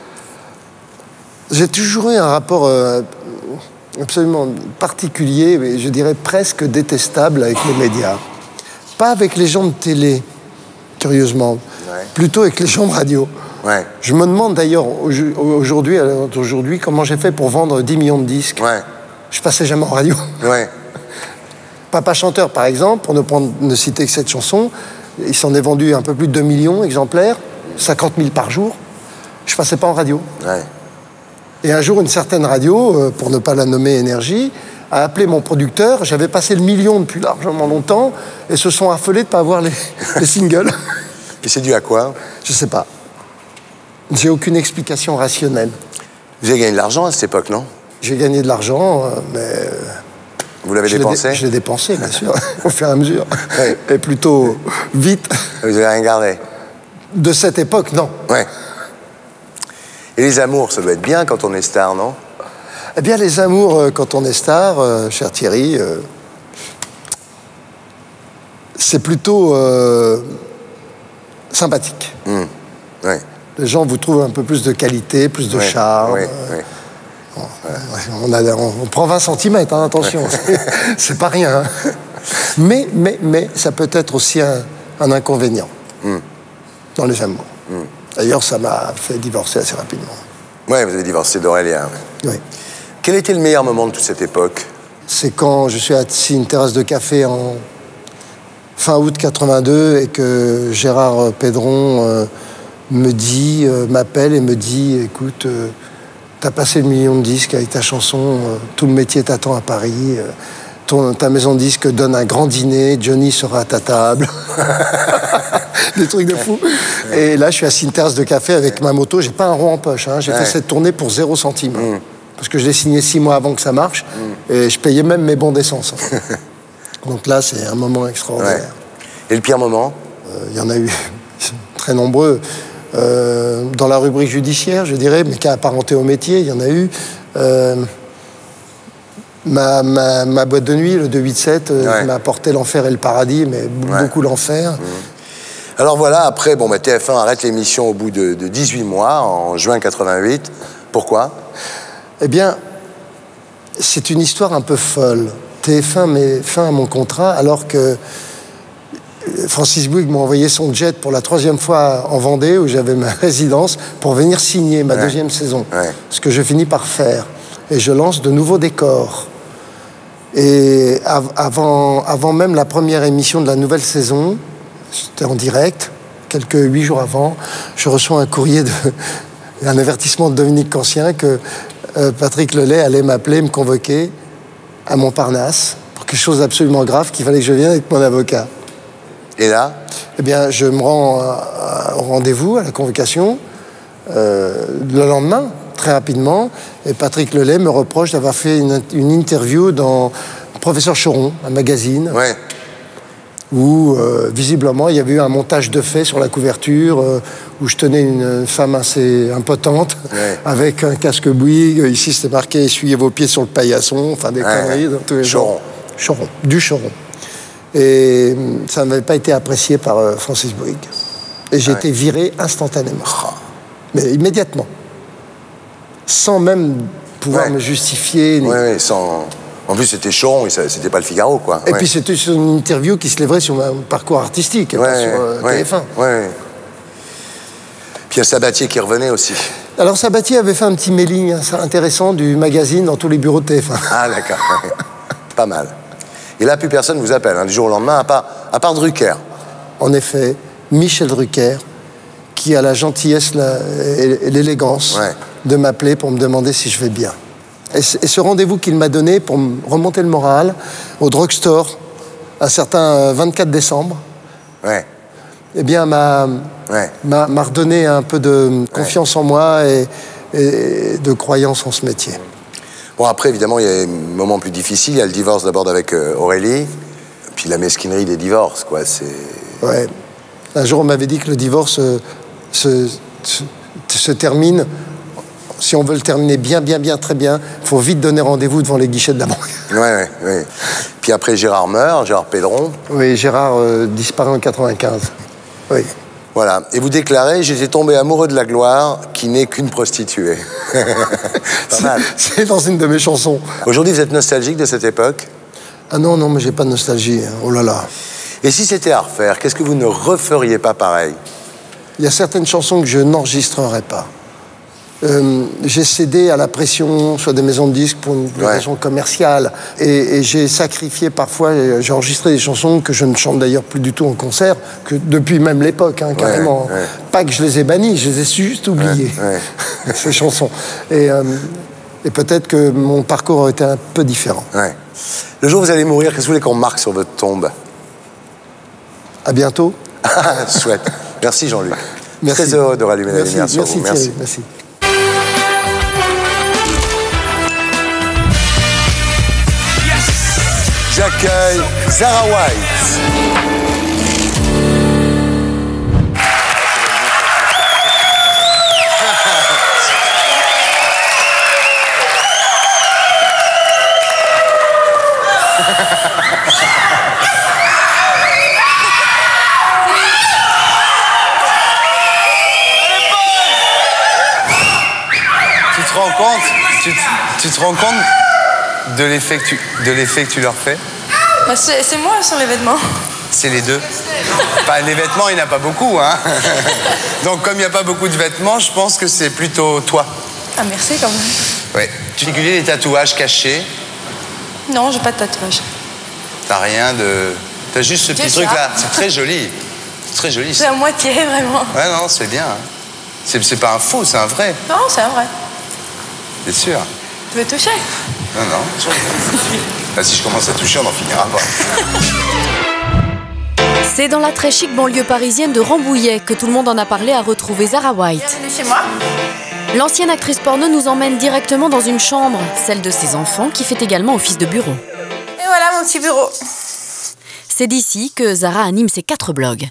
Speaker 4: J'ai toujours eu un rapport euh, absolument particulier, mais je dirais presque détestable avec les médias. Pas avec les gens de télé, curieusement, ouais. plutôt avec les gens de radio. Ouais. Je me demande d'ailleurs aujourd'hui, aujourd'hui comment j'ai fait pour vendre dix millions de disques. Ouais. Je passais jamais en radio. Ouais. Papa Chanteur, par exemple, pour ne, prendre, ne citer que cette chanson, il s'en est vendu un peu plus de deux millions d'exemplaires, cinquante mille par jour. Je passais pas en radio. Ouais. Et un jour, une certaine radio, pour ne pas la nommer Énergie, a appelé mon producteur. J'avais passé le million depuis largement longtemps et se sont affolés de ne pas avoir les, les singles.
Speaker 6: Et c'est dû à quoi?
Speaker 4: Je sais pas. J'ai aucune explication rationnelle.
Speaker 6: Vous avez gagné de l'argent à cette époque, non?
Speaker 4: J'ai gagné de l'argent, mais...
Speaker 6: Vous l'avez dépensé?
Speaker 4: Je l'ai dépensé, bien sûr, au fur et à mesure. Oui. Et plutôt vite.
Speaker 6: Vous n'avez rien gardé?
Speaker 4: De cette époque, non.
Speaker 6: Ouais. Et les amours, ça doit être bien quand on est star, non?
Speaker 4: Eh bien, les amours, euh, quand on est star, euh, cher Thierry, euh, c'est plutôt euh, sympathique. Mmh. Ouais. Les gens vous trouvent un peu plus de qualité, plus de ouais, charme. Ouais, ouais. Bon, on, a, on, on prend vingt centimètres, hein, attention, ouais. C'est pas rien. Hein. Mais, mais, mais ça peut être aussi un, un inconvénient mm. dans les amours. Mm. D'ailleurs, ça m'a fait divorcer assez rapidement.
Speaker 6: Oui, vous avez divorcé d'Aurélien. Oui. Oui. Quel était le meilleur moment de toute cette époque?
Speaker 4: C'est quand je suis assis à une terrasse de café en fin août quatre-vingt-deux et que Gérard Pédron... Euh, me dit, euh, m'appelle et me dit, écoute, euh, t'as passé le million de disques avec ta chanson, euh, tout le métier t'attend à Paris, euh, ton, ta maison de disques donne un grand dîner, Johnny sera à ta table. Des trucs de fou. Et là, je suis assis à une terrasse de café avec ma moto, j'ai pas un rond en poche, hein, j'ai ouais. fait cette tournée pour zéro centime. Mm. Parce que je l'ai signé six mois avant que ça marche, mm. et je payais même mes bons d'essence. En fait. Donc là, c'est un moment extraordinaire.
Speaker 6: Ouais. Et le pire moment?
Speaker 4: Il euh, y en a eu très nombreux. Euh, dans la rubrique judiciaire, je dirais, mais qui a apparenté au métier, il y en a eu. Euh, ma, ma, ma boîte de nuit, le deux huit sept, euh, ouais. m'a apporté l'enfer et le paradis, mais ouais. beaucoup l'enfer. Mmh.
Speaker 6: Alors voilà, après, bon, bah, T F un arrête l'émission au bout de, de dix-huit mois, en juin quatre-vingt-huit. Pourquoi?
Speaker 4: Eh bien, c'est une histoire un peu folle. T F un met fin à mon contrat alors que Francis Bouygues m'a envoyé son jet pour la troisième fois en Vendée, où j'avais ma résidence, pour venir signer ma ouais. deuxième saison. Ouais. Ce que je finis par faire. Et je lance de nouveaux décors. Et av avant, avant même la première émission de la nouvelle saison, c'était en direct, quelques huit jours avant, je reçois un courrier, de, un avertissement de Dominique Cancien que euh, Patrick Lelay allait m'appeler, me convoquer à Montparnasse pour quelque chose d'absolument grave, qu'il fallait que je vienne avec mon avocat.
Speaker 6: Et là?
Speaker 4: Eh bien, je me rends au rendez-vous, à la convocation, euh, le lendemain. très rapidement. Et Patrick Lelay me reproche d'avoir fait une, une interview dans Professeur Choron, un magazine.
Speaker 6: Ouais.
Speaker 4: Où, euh, visiblement, il y avait eu un montage de faits sur la couverture, euh, où je tenais une femme assez impotente,
Speaker 6: ouais.
Speaker 4: avec un casque Bouygues. Ici, c'était marqué « Essuyez vos pieds sur le paillasson », enfin des
Speaker 6: ouais.
Speaker 4: conneries dans tous les
Speaker 6: Choron.
Speaker 4: genres. Choron, du Choron. Et ça n'avait pas été apprécié par euh, Francis Bouygues. Et j'ai ouais. été viré instantanément. Oh. Mais immédiatement. Sans même pouvoir
Speaker 6: ouais.
Speaker 4: me justifier.
Speaker 6: Oui, ouais, sans... En plus, c'était Choron, c'était pas le Figaro, quoi.
Speaker 4: Et
Speaker 6: ouais.
Speaker 4: puis, c'était une interview qui se lèverait sur mon parcours artistique, et
Speaker 6: ouais,
Speaker 4: pas sur euh,
Speaker 6: ouais,
Speaker 4: T F un.
Speaker 6: Ouais. Puis il y a Sabatier qui revenait aussi.
Speaker 4: Alors, Sabatier avait fait un petit mailing intéressant du magazine dans tous les bureaux de T F un.
Speaker 6: Ah, d'accord. Pas mal. Et là, plus personne vous appelle, hein, du jour au lendemain, à part, à part Drucker.
Speaker 4: En effet, Michel Drucker, qui a la gentillesse la, et l'élégance ouais. de m'appeler pour me demander si je vais bien. Et ce rendez-vous qu'il m'a donné pour me remonter le moral au drugstore, un certain vingt-quatre décembre,
Speaker 6: ouais.
Speaker 4: eh bien, m'a
Speaker 6: ouais.
Speaker 4: redonné un peu de confiance ouais. en moi et, et de croyance en ce métier.
Speaker 6: Bon, après, évidemment, il y a des moments plus difficiles. Il y a le divorce d'abord avec euh, Aurélie, puis la mesquinerie des divorces, quoi. C'est...
Speaker 4: Ouais. Un jour, on m'avait dit que le divorce euh, se, se, se termine... Si on veut le terminer bien, bien, bien, très bien, il faut vite donner rendez-vous devant les guichets de la banque.
Speaker 6: Oui, oui, oui. Puis après, Gérard meurt, Gérard Pédron.
Speaker 4: Oui, Gérard euh, disparaît en quatre-vingt-quinze. Oui.
Speaker 6: Voilà. Et vous déclarez, j'étais tombé amoureux de la gloire, qui n'est qu'une prostituée. Pas mal.
Speaker 4: C'est dans une de mes chansons.
Speaker 6: Aujourd'hui, vous êtes nostalgique de cette époque?
Speaker 4: Ah non, non, mais j'ai pas de nostalgie. Hein. Oh là là.
Speaker 6: Et si c'était à refaire, qu'est-ce que vous ne referiez pas pareil?
Speaker 4: Il y a certaines chansons que je n'enregistrerai pas. Euh, j'ai cédé à la pression soit des maisons de disques pour une ouais. raison commerciale et, et j'ai sacrifié parfois, j'ai enregistré des chansons que je ne chante d'ailleurs plus du tout en concert, que depuis même l'époque, hein, carrément. Ouais, ouais. Pas que je les ai bannies, je les ai juste oubliées, ouais, ouais. ces chansons. Et, euh, et peut-être que mon parcours aurait été un peu différent.
Speaker 6: Ouais. Le jour où vous allez mourir, qu'est-ce que vous voulez qu'on marque sur votre tombe?
Speaker 4: À bientôt.
Speaker 6: Chouette. Merci Jean-Luc.
Speaker 4: Merci.
Speaker 6: Très heureux de rallumer la
Speaker 4: merci,
Speaker 6: lumière sur
Speaker 4: merci,
Speaker 6: vous. Merci.
Speaker 4: Thierry, merci.
Speaker 6: J'accueille Zara White.
Speaker 8: Tu te rends compte, tu, tu te rends compte de l'effet que tu, de l'effet que tu leur fais?
Speaker 9: Bah c'est, c'est moi sur les vêtements.
Speaker 8: C'est les deux. Bah, les vêtements, il n'y en a pas beaucoup, hein. Donc comme il n'y a pas beaucoup de vêtements, je pense que c'est plutôt toi.
Speaker 9: Ah merci quand même.
Speaker 8: Ouais. Tu régulier les tatouages cachés?
Speaker 9: Non, j'ai pas de tatouage.
Speaker 8: T'as rien de... T'as juste ce petit truc là. C'est très joli. C'est très joli.
Speaker 9: C'est à moitié vraiment.
Speaker 8: Ouais non, c'est bien. C'est, c'est pas un faux, c'est un vrai.
Speaker 9: Non, c'est un vrai.
Speaker 8: T'es sûr?
Speaker 9: Tu veux toucher?
Speaker 8: Non, non. Là, si je commence à toucher, on n'en finira pas.
Speaker 3: C'est dans la très chic banlieue parisienne de Rambouillet que tout le monde en a parlé à retrouver Zara White.
Speaker 9: Bienvenue chez moi.
Speaker 3: L'ancienne actrice porno nous emmène directement dans une chambre, celle de ses enfants, qui fait également office de bureau.
Speaker 9: Et voilà mon petit bureau.
Speaker 3: C'est d'ici que Zara anime ses quatre blogs.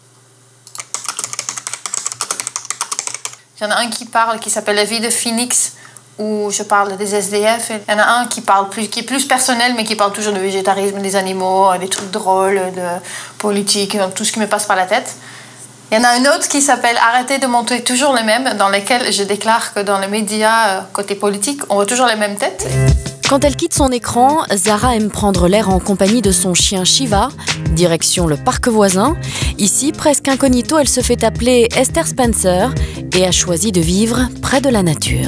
Speaker 9: Il y en a un qui parle, qui s'appelle La vie de Phoenix, où je parle des S D F. Il y en a un qui, parle plus, qui est plus personnel, mais qui parle toujours de végétarisme, des animaux, des trucs drôles, de politique, tout ce qui me passe par la tête. Il y en a un autre qui s'appelle Arrêtez de montrer toujours les mêmes, dans lesquels je déclare que dans les médias, côté politique, on voit toujours les mêmes têtes.
Speaker 3: Quand elle quitte son écran, Zara aime prendre l'air en compagnie de son chien Shiva, direction le parc voisin. Ici, presque incognito, elle se fait appeler Esther Spencer et a choisi de vivre près de la nature.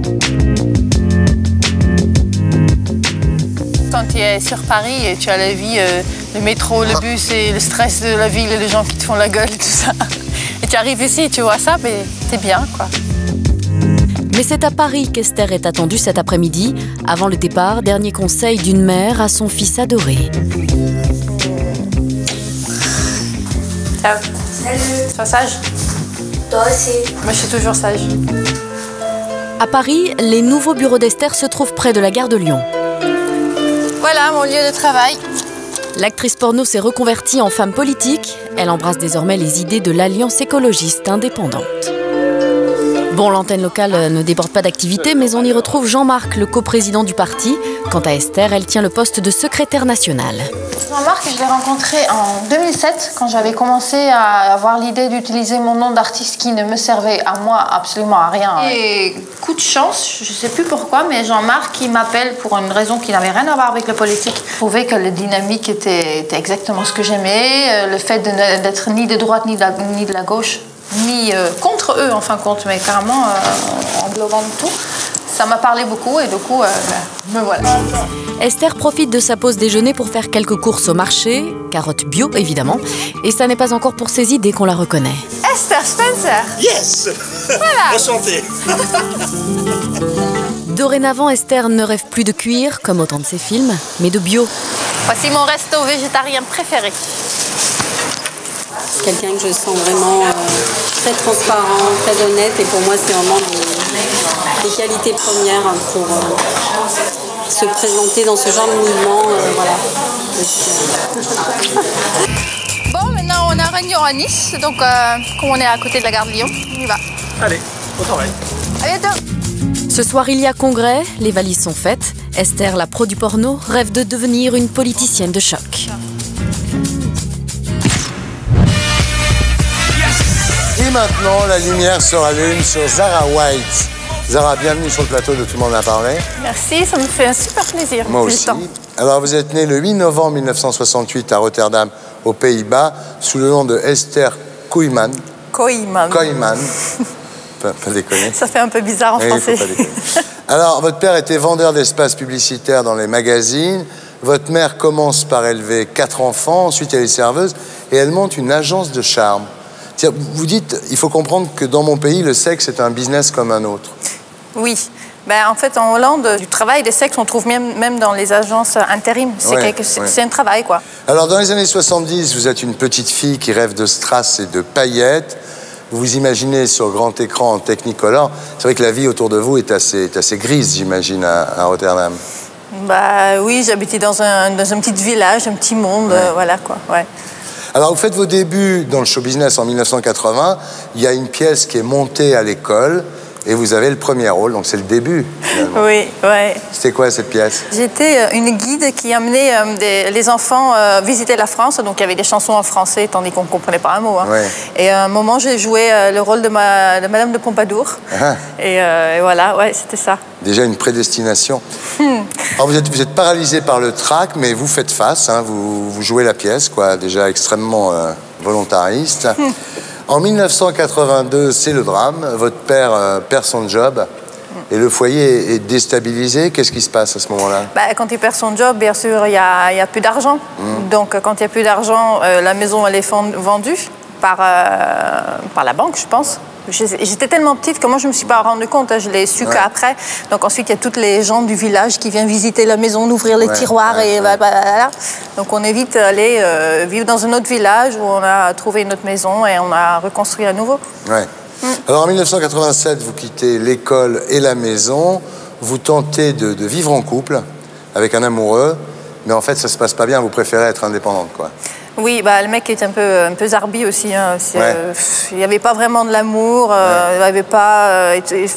Speaker 9: Quand tu es sur Paris et tu as la vie, euh, le métro, le bus et le stress de la ville et les gens qui te font la gueule et tout ça. Et tu arrives ici, tu vois ça, mais t'es bien, quoi.
Speaker 3: Mais c'est à Paris qu'Esther est attendue cet après-midi. Avant le départ, dernier conseil d'une mère à son fils adoré.
Speaker 9: Ciao.
Speaker 10: Salut.
Speaker 9: Sois sage.
Speaker 10: Toi aussi.
Speaker 9: Moi, je suis toujours sage.
Speaker 3: À Paris, les nouveaux bureaux d'Esther se trouvent près de la gare de Lyon.
Speaker 9: Voilà mon lieu de travail.
Speaker 3: L'actrice porno s'est reconvertie en femme politique. Elle embrasse désormais les idées de l'Alliance écologiste indépendante. Bon, l'antenne locale ne déborde pas d'activité, mais on y retrouve Jean-Marc, le coprésident du parti. Quant à Esther, elle tient le poste de secrétaire nationale.
Speaker 9: Jean-Marc, je l'ai rencontré en deux mille sept, quand j'avais commencé à avoir l'idée d'utiliser mon nom d'artiste qui ne me servait à moi absolument à rien. Et coup de chance, je ne sais plus pourquoi, mais Jean-Marc, il m'appelle pour une raison qui n'avait rien à voir avec le politique. Je trouvais que la dynamique était, était exactement ce que j'aimais, le fait d'être ni de droite ni de la, ni de la gauche, ni euh, contre eux en fin de compte, mais carrément euh, englobant tout. Ça m'a parlé beaucoup et du coup, euh, ben, me voilà.
Speaker 3: Esther profite de sa pause déjeuner pour faire quelques courses au marché, carottes bio évidemment, et ça n'est pas encore pour ses idées qu'on la reconnaît.
Speaker 9: Esther Spencer.
Speaker 10: Yes.
Speaker 9: Voilà.
Speaker 10: Enchanté.
Speaker 3: Dorénavant, Esther ne rêve plus de cuir, comme autant de ses films, mais de bio.
Speaker 9: Voici mon resto végétarien préféré.
Speaker 11: C'est quelqu'un que je sens vraiment euh, très transparent, très honnête, et pour moi c'est vraiment des, des qualités premières pour euh, se présenter dans ce genre de mouvement. Euh, voilà.
Speaker 9: Bon, maintenant on a une réunion à Nice, donc euh, comme on est à côté de la gare de Lyon, on y va.
Speaker 10: Allez, au travail.
Speaker 9: À bientôt.
Speaker 3: Ce soir, il y a congrès, les valises sont faites. Esther, la pro du porno, rêve de devenir une politicienne de choc.
Speaker 6: Et maintenant, la lumière se rallume sur Zara White. Zara, bienvenue sur le plateau de Tout le monde a parlé.
Speaker 9: Merci, ça me fait un super plaisir.
Speaker 6: Moi aussi. Alors, vous êtes née le huit novembre mille neuf cent soixante-huit à Rotterdam, aux Pays-Bas, sous le nom de Esther Kooijman.
Speaker 9: Kooijman.
Speaker 6: Kooijman. Pas, pas déconner.
Speaker 9: Ça fait un peu bizarre en
Speaker 6: oui,
Speaker 9: français.
Speaker 6: Faut pas déconner. Alors, votre père était vendeur d'espaces publicitaires dans les magazines. Votre mère commence par élever quatre enfants, ensuite elle est serveuse, et elle monte une agence de charme. Vous dites, il faut comprendre que dans mon pays, le sexe est un business comme un autre.
Speaker 9: Oui. Ben, en fait, en Hollande, du travail des sexes, on trouve même, même dans les agences intérim. C'est
Speaker 6: ouais,
Speaker 9: quelque...
Speaker 6: ouais.
Speaker 9: un travail, quoi.
Speaker 6: Alors, dans les années soixante-dix, vous êtes une petite fille qui rêve de strass et de paillettes. Vous vous imaginez sur grand écran en Technicolor. C'est vrai que la vie autour de vous est assez, est assez grise, j'imagine, à, à Rotterdam.
Speaker 9: Bah oui, j'habitais dans un, dans un petit village, un petit monde, ouais. euh, voilà, quoi, ouais.
Speaker 6: Alors, vous faites vos débuts dans le show business en mille neuf cent quatre-vingts. Il y a une pièce qui est montée à l'école et vous avez le premier rôle, donc c'est le début, finalement.
Speaker 9: Oui, ouais.
Speaker 6: C'était quoi, cette pièce?
Speaker 9: J'étais une guide qui amenait euh, des, les enfants euh, visiter la France, donc il y avait des chansons en français, tandis qu'on ne comprenait pas un mot. Hein.
Speaker 6: Ouais.
Speaker 9: Et à un moment, j'ai joué euh, le rôle de, ma, de Madame de Pompadour.
Speaker 6: Ah.
Speaker 9: Et, euh, et voilà, ouais, c'était ça.
Speaker 6: Déjà une prédestination.
Speaker 9: Hmm.
Speaker 6: Alors vous êtes, vous êtes paralysé par le trac, mais vous faites face, hein, vous, vous jouez la pièce, quoi, déjà extrêmement euh, volontariste. Hmm. En mille neuf cent quatre-vingt-deux, c'est le drame. Votre père euh, perd son job et le foyer est déstabilisé. Qu'est-ce qui se passe à ce moment-là?
Speaker 9: Bah, quand il perd son job, bien sûr, il n'y a, a plus d'argent. Hmm. Donc, quand il n'y a plus d'argent, euh, la maison, elle est vendue par, euh, par la banque, je pense. J'étais tellement petite que moi, je ne me suis pas rendu compte. Hein, je l'ai su ouais. qu'après. Donc ensuite, il y a tous les gens du village qui viennent visiter la maison, ouvrir les ouais, tiroirs. Ouais, et ouais. Blablabla. Donc on est vite allé euh, vivre dans un autre village où on a trouvé une autre maison et on a reconstruit à nouveau.
Speaker 6: Ouais. Mm. Alors en mille neuf cent quatre-vingt-sept, vous quittez l'école et la maison. Vous tentez de, de vivre en couple avec un amoureux. Mais en fait, ça ne se passe pas bien. Vous préférez être indépendante, quoi.
Speaker 9: Oui, bah, le mec est un peu, un peu zarbi aussi. Hein. Ouais. Euh, il n'y avait pas vraiment de l'amour. Euh, ouais. Il avait pas... Euh,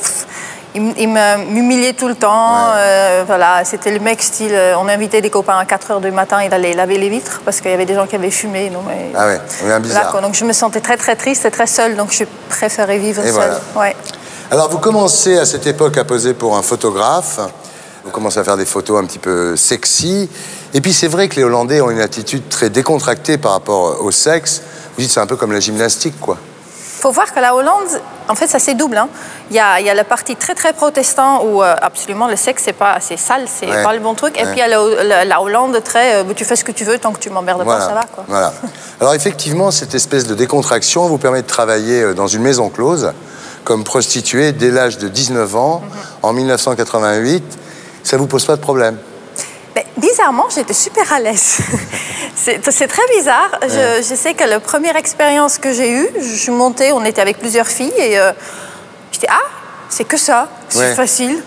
Speaker 9: il, il m'humiliait tout le temps. Ouais. Euh, voilà, c'était le mec style... On invitait des copains à quatre heures du matin, il allait laver les vitres parce qu'il y avait des gens qui avaient fumé. Non, mais...
Speaker 6: Ah ouais, bien bizarre.
Speaker 9: Là, donc je me sentais très très triste et très seule, donc je préférais vivre
Speaker 6: et
Speaker 9: seule.
Speaker 6: Voilà.
Speaker 9: Ouais.
Speaker 6: Alors vous commencez à cette époque à poser pour un photographe. Vous commencez à faire des photos un petit peu sexy. Et puis c'est vrai que les Hollandais ont une attitude très décontractée par rapport au sexe. Vous dites c'est un peu comme la gymnastique, quoi.
Speaker 9: Il faut voir que la Hollande, en fait, ça c'est double. Hein. Il y a, il y a le parti très très protestant où euh, absolument le sexe c'est pas c'est sale, c'est ouais. pas le bon truc. Et ouais. puis il y a la, la, la Hollande très, euh, tu fais ce que tu veux tant que tu m'emmerdes
Speaker 6: voilà.
Speaker 9: pas, ça va, quoi.
Speaker 6: Voilà. Alors effectivement, cette espèce de décontraction vous permet de travailler dans une maison close comme prostituée dès l'âge de dix-neuf ans mm-hmm. en mille neuf cent quatre-vingt-huit. Ça vous pose pas de problème?
Speaker 9: Ben, bizarrement, j'étais super à l'aise. C'est très bizarre. Ouais. Je, je sais que la première expérience que j'ai eue, je suis montée, on était avec plusieurs filles et euh, j'étais ah, C'est que ça, c'est
Speaker 6: Ouais.
Speaker 9: facile.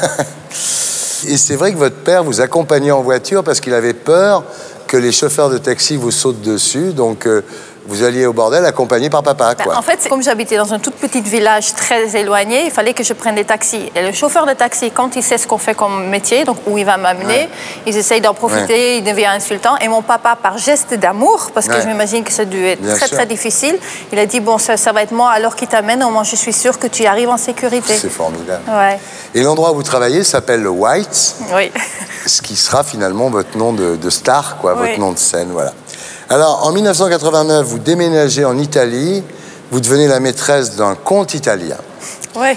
Speaker 6: Et c'est vrai que votre père vous accompagnait en voiture parce qu'il avait peur que les chauffeurs de taxi vous sautent dessus. Donc, euh, vous alliez au bordel accompagné par papa, quoi.
Speaker 9: En fait, c'est- comme j'habitais dans un tout petit village très éloigné, il fallait que je prenne des taxis. Et le chauffeur de taxi, quand il sait ce qu'on fait comme métier, donc où il va m'amener,
Speaker 6: Ouais.
Speaker 9: ils essayent d'en profiter,
Speaker 6: Ouais.
Speaker 9: il devient insultant. Et mon papa, par geste d'amour, parce que
Speaker 6: Ouais.
Speaker 9: je m'imagine que ça a dû être
Speaker 6: Bien
Speaker 9: très
Speaker 6: sûr.
Speaker 9: très difficile, il a dit, bon, ça, ça va être moi alors qui t'amène, au moins je suis sûre que tu y arrives en sécurité.
Speaker 6: C'est formidable.
Speaker 9: Ouais,
Speaker 6: Et l'endroit où vous travaillez s'appelle le White,
Speaker 9: oui.
Speaker 6: ce qui sera finalement votre nom de, de star, quoi,
Speaker 9: Oui.
Speaker 6: votre nom de scène, voilà. Alors, en mille neuf cent quatre-vingt-neuf, vous déménagez en Italie, vous devenez la maîtresse d'un conte italien.
Speaker 9: Ouais.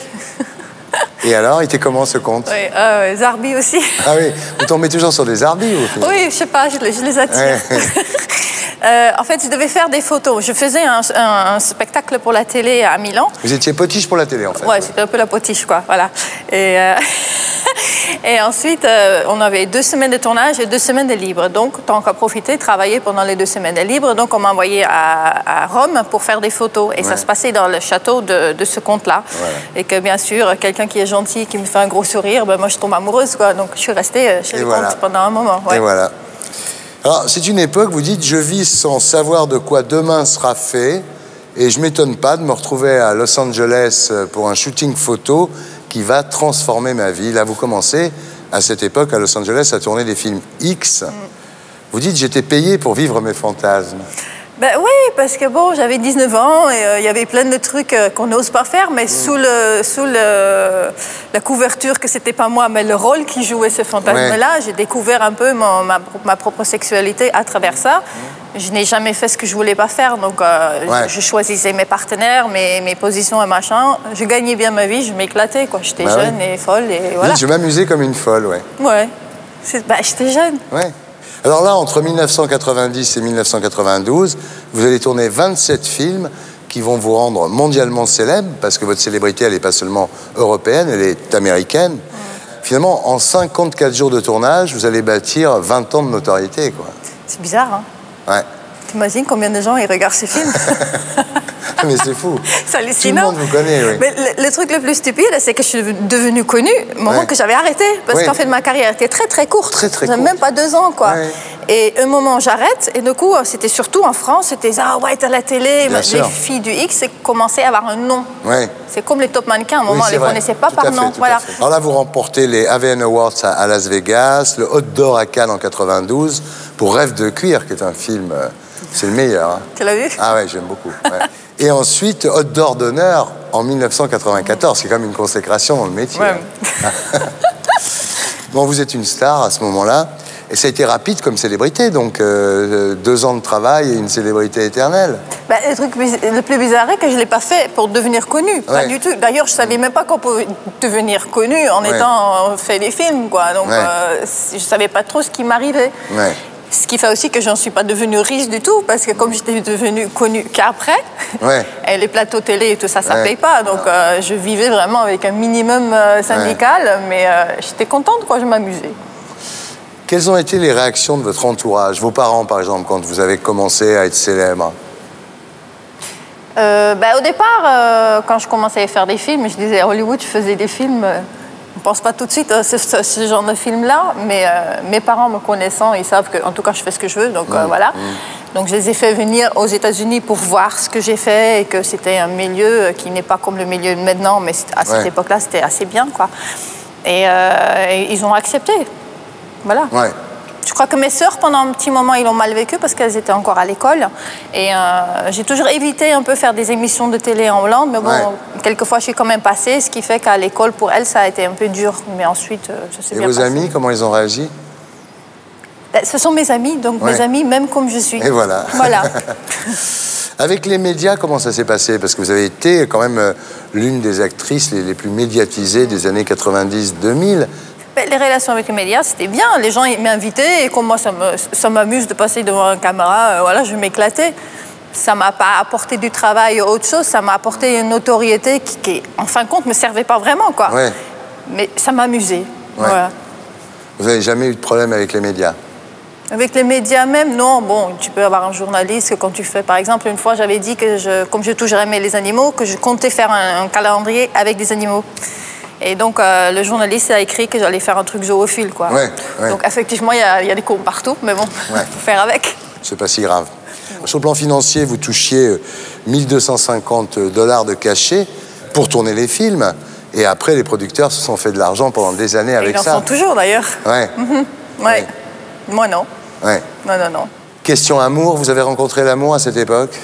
Speaker 6: Et alors, il était comment ce conte?
Speaker 9: Oui, euh, Zarbi aussi.
Speaker 6: Ah oui, vous tombez toujours sur des arbis au final.
Speaker 9: Oui, je sais pas, je, les- je les attire.
Speaker 6: Ouais.
Speaker 9: Euh, en fait, je devais faire des photos. Je faisais un, un- un spectacle pour la télé à Milan.
Speaker 6: Vous étiez potiche pour la télé, en fait.
Speaker 9: Ouais, c'était un peu la potiche, quoi. Voilà. Et, euh, et ensuite, euh, on avait deux semaines de tournage et deux semaines de libre. Donc, tant qu'à profiter, travailler pendant les deux semaines de libre. Donc, on m'a envoyé à, à Rome pour faire des photos. Et
Speaker 6: Ouais.
Speaker 9: ça se passait dans le château de, de ce comte-là.
Speaker 6: Voilà.
Speaker 9: Et que, bien sûr, quelqu'un qui est gentil, qui me fait un gros sourire, ben, moi, je tombe amoureuse, quoi. Donc, je suis restée euh, chez
Speaker 6: Et
Speaker 9: le
Speaker 6: voilà.
Speaker 9: comte pendant un moment. Ouais.
Speaker 6: Et voilà. Alors, c'est une époque, vous dites, je vis sans savoir de quoi demain sera fait, et je m'étonne pas de me retrouver à Los Angeles pour un shooting photo qui va transformer ma vie. Là, vous commencez, à cette époque, à Los Angeles, à tourner des films X. Vous dites, j'étais payé pour vivre mes fantasmes.
Speaker 9: Ben oui, parce que bon, j'avais dix-neuf ans et euh, il y avait plein de trucs euh, qu'on n'ose pas faire, mais sous, le, sous le, la couverture que c'était pas moi, mais le rôle qui jouait ce fantasme-là, j'ai découvert un peu mon- ma, ma propre sexualité à travers ça. Je n'ai jamais fait ce que je voulais pas faire, donc euh,
Speaker 6: Ouais.
Speaker 9: je, je choisissais mes partenaires, mes, mes positions et machin. Je gagnais bien ma vie, je m'éclatais, quoi. J'étais
Speaker 6: Bah
Speaker 9: jeune
Speaker 6: oui.
Speaker 9: et folle et
Speaker 6: Vous
Speaker 9: voilà.
Speaker 6: dites, je m'amusais comme une folle, ouais.
Speaker 9: Ouais. C'est- Ben, j'étais jeune.
Speaker 6: Ouais. Alors là, entre mille neuf cent quatre-vingt-dix et mille neuf cent quatre-vingt-douze, vous allez tourner vingt-sept films qui vont vous rendre mondialement célèbre, parce que votre célébrité, elle n'est pas seulement européenne, elle est américaine. Finalement, en cinquante-quatre jours de tournage, vous allez bâtir vingt ans de notoriété, quoi.
Speaker 9: C'est bizarre, hein?
Speaker 6: Ouais.
Speaker 9: T'imagines combien de gens ils regardent ces films?
Speaker 6: Mais c'est fou.
Speaker 9: C'est
Speaker 6: Tout le
Speaker 9: hallucinant.
Speaker 6: monde vous connaît, oui.
Speaker 9: Mais le, le truc le plus stupide, c'est que je suis devenue connue au moment
Speaker 6: Ouais.
Speaker 9: que j'avais arrêté. Parce
Speaker 6: Ouais.
Speaker 9: qu'en fait, ma carrière était très, très courte.
Speaker 6: Très, très
Speaker 9: J'avais
Speaker 6: courte.
Speaker 9: même pas deux ans, quoi.
Speaker 6: Ouais.
Speaker 9: Et un moment, j'arrête. Et du coup, c'était surtout en France. C'était « Ah ouais, t'as la télé. »
Speaker 6: Bien
Speaker 9: Les
Speaker 6: sûr.
Speaker 9: filles du X commençaient à avoir un nom.
Speaker 6: Ouais.
Speaker 9: C'est comme les top mannequins. À un
Speaker 6: Oui,
Speaker 9: moment, on
Speaker 6: c'est
Speaker 9: les
Speaker 6: vrai.
Speaker 9: connaissait pas
Speaker 6: Tout
Speaker 9: par
Speaker 6: à fait,
Speaker 9: nom.
Speaker 6: tout à
Speaker 9: Voilà.
Speaker 6: fait. Alors là, vous remportez les A V N Awards à, à Las Vegas, le Hot d'Or à Cannes en quatre-vingt-douze, pour Rêve de cuir, qui est un film, euh, c'est le meilleur. Hein.
Speaker 9: Tu l'as vu?
Speaker 6: Ah ouais, j'aime beaucoup. ouais. Et ensuite, Hot d'Or d'honneur en mille neuf cent quatre-vingt-quatorze, qui est comme une consécration dans le métier.
Speaker 9: Ouais.
Speaker 6: hein. Bon, vous êtes une star à ce moment-là, et ça a été rapide comme célébrité, donc euh, deux ans de travail et une célébrité éternelle.
Speaker 9: Ben, le truc bis- le plus bizarre est que je ne l'ai pas fait pour devenir connue. Pas
Speaker 6: Ouais.
Speaker 9: du tout. D'ailleurs, je ne savais même pas qu'on pouvait devenir connue en
Speaker 6: Ouais.
Speaker 9: étant fait des films, quoi. Donc,
Speaker 6: Ouais.
Speaker 9: euh, je ne savais pas trop ce qui m'arrivait.
Speaker 6: Ouais.
Speaker 9: Ce qui fait aussi que je n'en suis pas devenue riche du tout, parce que comme j'étais devenue connue qu'après,
Speaker 6: Ouais.
Speaker 9: et les plateaux télé et tout ça, ça ne
Speaker 6: Ouais.
Speaker 9: paye pas. Donc, euh, je vivais vraiment avec un minimum euh, syndical, mais euh, j'étais contente, quoi, je m'amusais.
Speaker 6: Quelles ont été les réactions de votre entourage, vos parents par exemple, quand vous avez commencé à être célèbre?
Speaker 9: Euh, ben, au départ, euh, quand je commençais à faire des films, je disais à Hollywood, je faisais des films. euh, on ne pense pas tout de suite à ce, ce- ce genre de film-là, mais euh, mes parents me connaissant, ils savent que, en tout cas, je fais ce que je veux, donc euh, voilà. Donc je les ai fait venir aux États-Unis pour voir ce que j'ai fait et que c'était un milieu qui n'est pas comme le milieu de maintenant, mais c'était- à cette
Speaker 6: Ouais.
Speaker 9: époque-là, c'était assez bien, quoi. Et, euh, et ils ont accepté. Voilà.
Speaker 6: Ouais.
Speaker 9: Je crois que mes sœurs, pendant un petit moment, ils l'ont mal vécu parce qu'elles étaient encore à l'école. Et euh, j'ai toujours évité un peu faire des émissions de télé en Hollande. Mais bon,
Speaker 6: Ouais.
Speaker 9: quelquefois, je suis quand même passée, ce qui fait qu'à l'école, pour elles, ça a été un peu dur. Mais ensuite, euh, je sais
Speaker 6: Et
Speaker 9: bien
Speaker 6: vos
Speaker 9: passé.
Speaker 6: amis, comment ils ont réagi?
Speaker 9: Ben, ce sont mes amis, donc
Speaker 6: Ouais.
Speaker 9: mes amis, même comme je suis.
Speaker 6: Et voilà.
Speaker 9: Voilà.
Speaker 6: Avec les médias, comment ça s'est passé? Parce que vous avez été quand même euh, l'une des actrices les, les plus médiatisées des années quatre-vingt-dix deux mille.
Speaker 9: Ben, les relations avec les médias, c'était bien. Les gens ils m'invitaient et comme moi, ça me- ça m'amuse de passer devant une caméra, euh, voilà, je m'éclatais. Ça m'a pas apporté du travail ou autre chose, ça m'a apporté une notoriété qui, qui, en fin de compte, me servait pas vraiment, quoi.
Speaker 6: Ouais.
Speaker 9: Mais ça m'amusait.
Speaker 6: Ouais.
Speaker 9: Voilà.
Speaker 6: Vous n'avez jamais eu de problème avec les médias?
Speaker 9: Avec les médias même, non. Bon, tu peux avoir un journaliste que quand tu fais, par exemple, une fois, j'avais dit que, je, comme j'ai toujours aimé les animaux, que je comptais faire un, un calendrier avec des animaux. Et donc, euh, le journaliste a écrit que j'allais faire un truc zoophile, quoi.
Speaker 6: Ouais, ouais.
Speaker 9: Donc, effectivement, il y, y a des cons partout, mais bon, il
Speaker 6: Ouais.
Speaker 9: faut faire avec.
Speaker 6: C'est pas si grave. Sur le plan financier, vous touchiez mille deux cent cinquante dollars de cachet pour tourner les films. Et après, les producteurs se sont fait de l'argent pendant des années avec
Speaker 9: Ils en
Speaker 6: ça.
Speaker 9: font toujours, d'ailleurs.
Speaker 6: Ouais.
Speaker 9: Mhm. Ouais.
Speaker 6: Ouais.
Speaker 9: Moi, non.
Speaker 6: Ouais.
Speaker 9: Non, non, non.
Speaker 6: Question amour, vous avez rencontré l'amour à cette époque?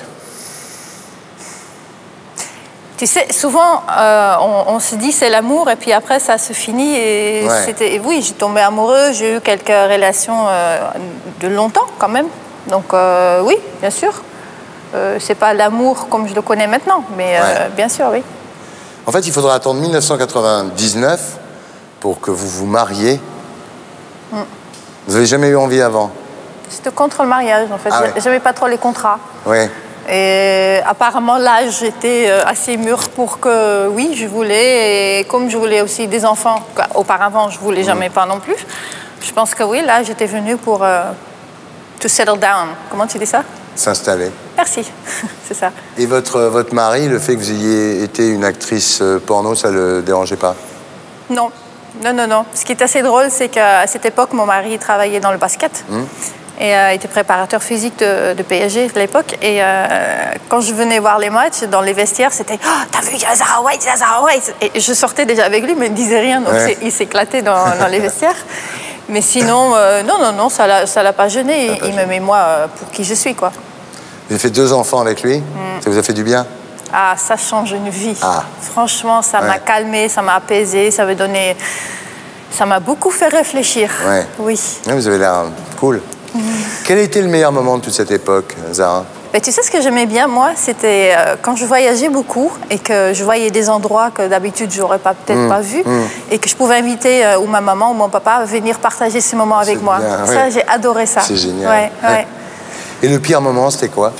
Speaker 9: Tu sais, souvent, euh, on, on se dit c'est l'amour et puis après ça se finit et
Speaker 6: Ouais.
Speaker 9: c'était... et oui, j'ai tombé amoureux, j'ai eu quelques relations euh, de longtemps quand même. Donc euh, oui, bien sûr. Euh, c'est pas l'amour comme je le connais maintenant, mais euh,
Speaker 6: Ouais.
Speaker 9: bien sûr, oui.
Speaker 6: En fait, il faudra attendre mille neuf cent quatre-vingt-dix-neuf pour que vous vous mariez.
Speaker 9: Mm.
Speaker 6: Vous n'avez jamais eu envie avant?
Speaker 9: C'était contre le mariage en fait.
Speaker 6: Ah ouais.
Speaker 9: J'aimais pas trop les contrats.
Speaker 6: Oui.
Speaker 9: Et apparemment, l'âge était euh, assez mûr pour que, oui, je voulais. Et comme je voulais aussi des enfants, auparavant, je voulais jamais pas non plus. Je pense que oui, là, j'étais venue pour euh, to settle down. Comment tu dis ça?
Speaker 6: S'installer.
Speaker 9: Merci, c'est ça.
Speaker 6: Et votre, votre mari, le fait que vous ayez été une actrice euh, porno, ça le dérangeait pas?
Speaker 9: Non, non, non, non. Ce qui est assez drôle, c'est qu'à cette époque, mon mari travaillait dans le basket.
Speaker 6: Hum.
Speaker 9: Et euh, était préparateur physique de, de P S G à l'époque. Et euh, quand je venais voir les matchs, dans les vestiaires, c'était oh, « T'as vu, il y a Zara White, il y a Zara White !» Et je sortais déjà avec lui, mais il ne disait rien, donc
Speaker 6: Ouais.
Speaker 9: il s'éclatait dans, dans les vestiaires. Mais sinon, euh, non, non, non, ça ne l'a pas gêné. Il, il me met moi euh, pour qui je suis, quoi.
Speaker 6: Vous avez fait deux enfants avec lui? Ça vous a fait du bien?
Speaker 9: Ah, ça change une vie.
Speaker 6: Ah.
Speaker 9: Franchement, ça m'a
Speaker 6: Ouais.
Speaker 9: calmé, ça m'a apaisé, ça m'a donné... Ça m'a beaucoup fait réfléchir.
Speaker 6: Ouais.
Speaker 9: Oui.
Speaker 6: Ouais, vous avez l'air cool. Quel a été le meilleur moment de toute cette époque, Zara?
Speaker 9: Ben, tu sais ce que j'aimais bien, moi, c'était euh, quand je voyageais beaucoup et que je voyais des endroits que d'habitude je n'aurais pas, peut-être
Speaker 6: Mmh,
Speaker 9: pas vus
Speaker 6: mmh.
Speaker 9: et que je pouvais inviter euh, ou ma maman ou mon papa à venir partager ces moments avec
Speaker 6: C'est
Speaker 9: moi.
Speaker 6: bien,
Speaker 9: Ça,
Speaker 6: ouais.
Speaker 9: j'ai adoré ça.
Speaker 6: C'est génial.
Speaker 9: Ouais, ouais.
Speaker 6: Et le pire moment, c'était quoi?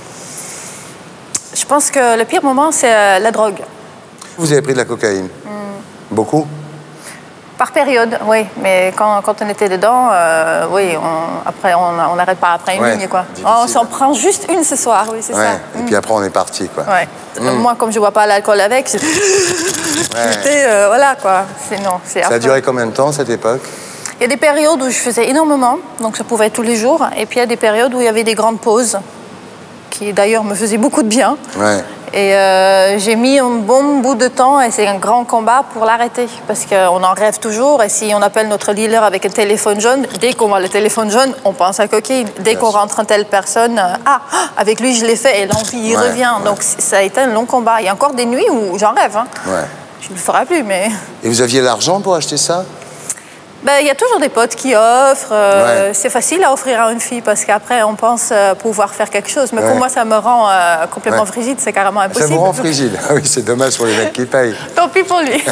Speaker 9: Je pense que le pire moment, c'est euh, la drogue.
Speaker 6: Vous avez pris de la cocaïne? Beaucoup?
Speaker 9: Par période, oui. Mais quand, quand on était dedans, euh, oui, on, après, on n'arrête pas après une
Speaker 6: Ouais,
Speaker 9: ligne, quoi.
Speaker 6: difficile.
Speaker 9: Oh, on s'en prend juste une ce soir, oui, c'est
Speaker 6: Ouais.
Speaker 9: ça.
Speaker 6: Et puis après, on est parti, quoi.
Speaker 9: Ouais.
Speaker 6: Mm.
Speaker 9: Moi, comme je ne bois pas l'alcool avec, je...
Speaker 6: Ouais.
Speaker 9: j'étais, euh, voilà, quoi. C'est non, c'est
Speaker 6: Ça a
Speaker 9: affreux.
Speaker 6: duré combien de temps, cette époque?
Speaker 9: Il y a des périodes où je faisais énormément, donc ça pouvait être tous les jours. Et puis il y a des périodes où il y avait des grandes pauses, qui d'ailleurs me faisaient beaucoup de bien.
Speaker 6: Ouais.
Speaker 9: Et euh, j'ai mis un bon bout de temps et c'est un grand combat pour l'arrêter. Parce qu'on en rêve toujours et si on appelle notre dealer avec un téléphone jaune, dès qu'on voit le téléphone jaune, on pense à cocaïne. Dès qu'on rentre en telle personne, euh, ah, avec lui je l'ai fait et l'envie y
Speaker 6: Ouais,
Speaker 9: revient.
Speaker 6: ouais.
Speaker 9: Donc ça a été un long combat. Il y a encore des nuits où j'en rêve. Hein.
Speaker 6: Ouais.
Speaker 9: Je ne le ferai plus, mais...
Speaker 6: Et vous aviez l'argent pour acheter ça?
Speaker 9: Ben, il y a toujours des potes qui offrent. euh,
Speaker 6: Ouais.
Speaker 9: C'est facile à offrir à une fille parce qu'après, on pense euh, pouvoir faire quelque chose. Mais
Speaker 6: Ouais.
Speaker 9: pour moi, ça me rend euh, complètement
Speaker 6: Ouais.
Speaker 9: frigide. C'est carrément
Speaker 6: Ça
Speaker 9: impossible.
Speaker 6: vous rend frigide? Ah oui, c'est dommage pour les mecs qui payent.
Speaker 9: Tant pis pour lui.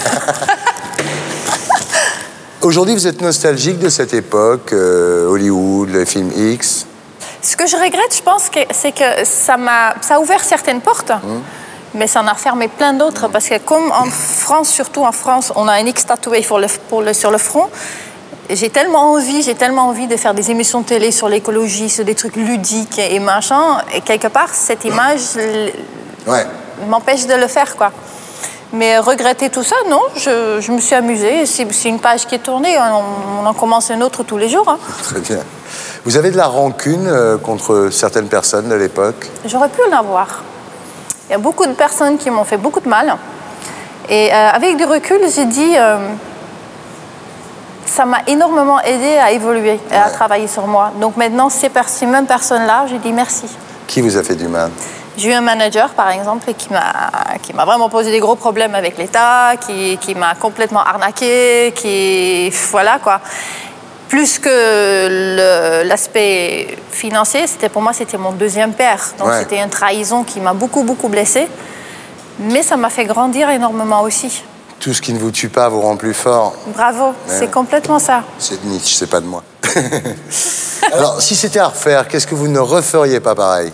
Speaker 6: Aujourd'hui, vous êtes nostalgique de cette époque, euh, Hollywood, le film X.
Speaker 9: Ce que je regrette, je pense, que, c'est que ça m'a, ça a ouvert certaines portes. Mais ça en a refermé plein d'autres. Parce que comme en France, surtout en France, on a un X tatoué pour le, pour le, sur le front. J'ai tellement envie, j'ai tellement envie de faire des émissions de télé sur l'écologie, sur des trucs ludiques et machin. Et quelque part, cette image l-
Speaker 6: Ouais.
Speaker 9: m'empêche de le faire, quoi. Mais regretter tout ça, non, je, je me suis amusée. C'est, c'est une page qui est tournée, on, on en commence une autre tous les jours. Hein.
Speaker 6: Très bien. Vous avez de la rancune euh, contre certaines personnes de l'époque?
Speaker 9: J'aurais pu en avoir. Il y a beaucoup de personnes qui m'ont fait beaucoup de mal. Et euh, avec du recul, j'ai dit, euh, ça m'a énormément aidé à évoluer et à
Speaker 6: Ouais.
Speaker 9: travailler sur moi. Donc maintenant, ces, pers- ces mêmes personnes-là, j'ai dit merci.
Speaker 6: Qui vous a fait du mal?
Speaker 9: J'ai eu un manager, par exemple, qui m'a, qui m'a vraiment posé des gros problèmes avec l'État, qui, qui m'a complètement arnaqué, qui... Voilà, quoi. Plus que le- l'aspect financier, c'était, pour moi, c'était mon deuxième père. Donc
Speaker 6: Ouais.
Speaker 9: c'était une trahison qui m'a beaucoup, beaucoup blessée. Mais ça m'a fait grandir énormément aussi.
Speaker 6: Tout ce qui ne vous tue pas vous rend plus fort.
Speaker 9: Bravo, c'est complètement ça.
Speaker 6: C'est de Nietzsche, c'est pas de moi. Alors, si c'était à refaire, qu'est-ce que vous ne referiez pas pareil?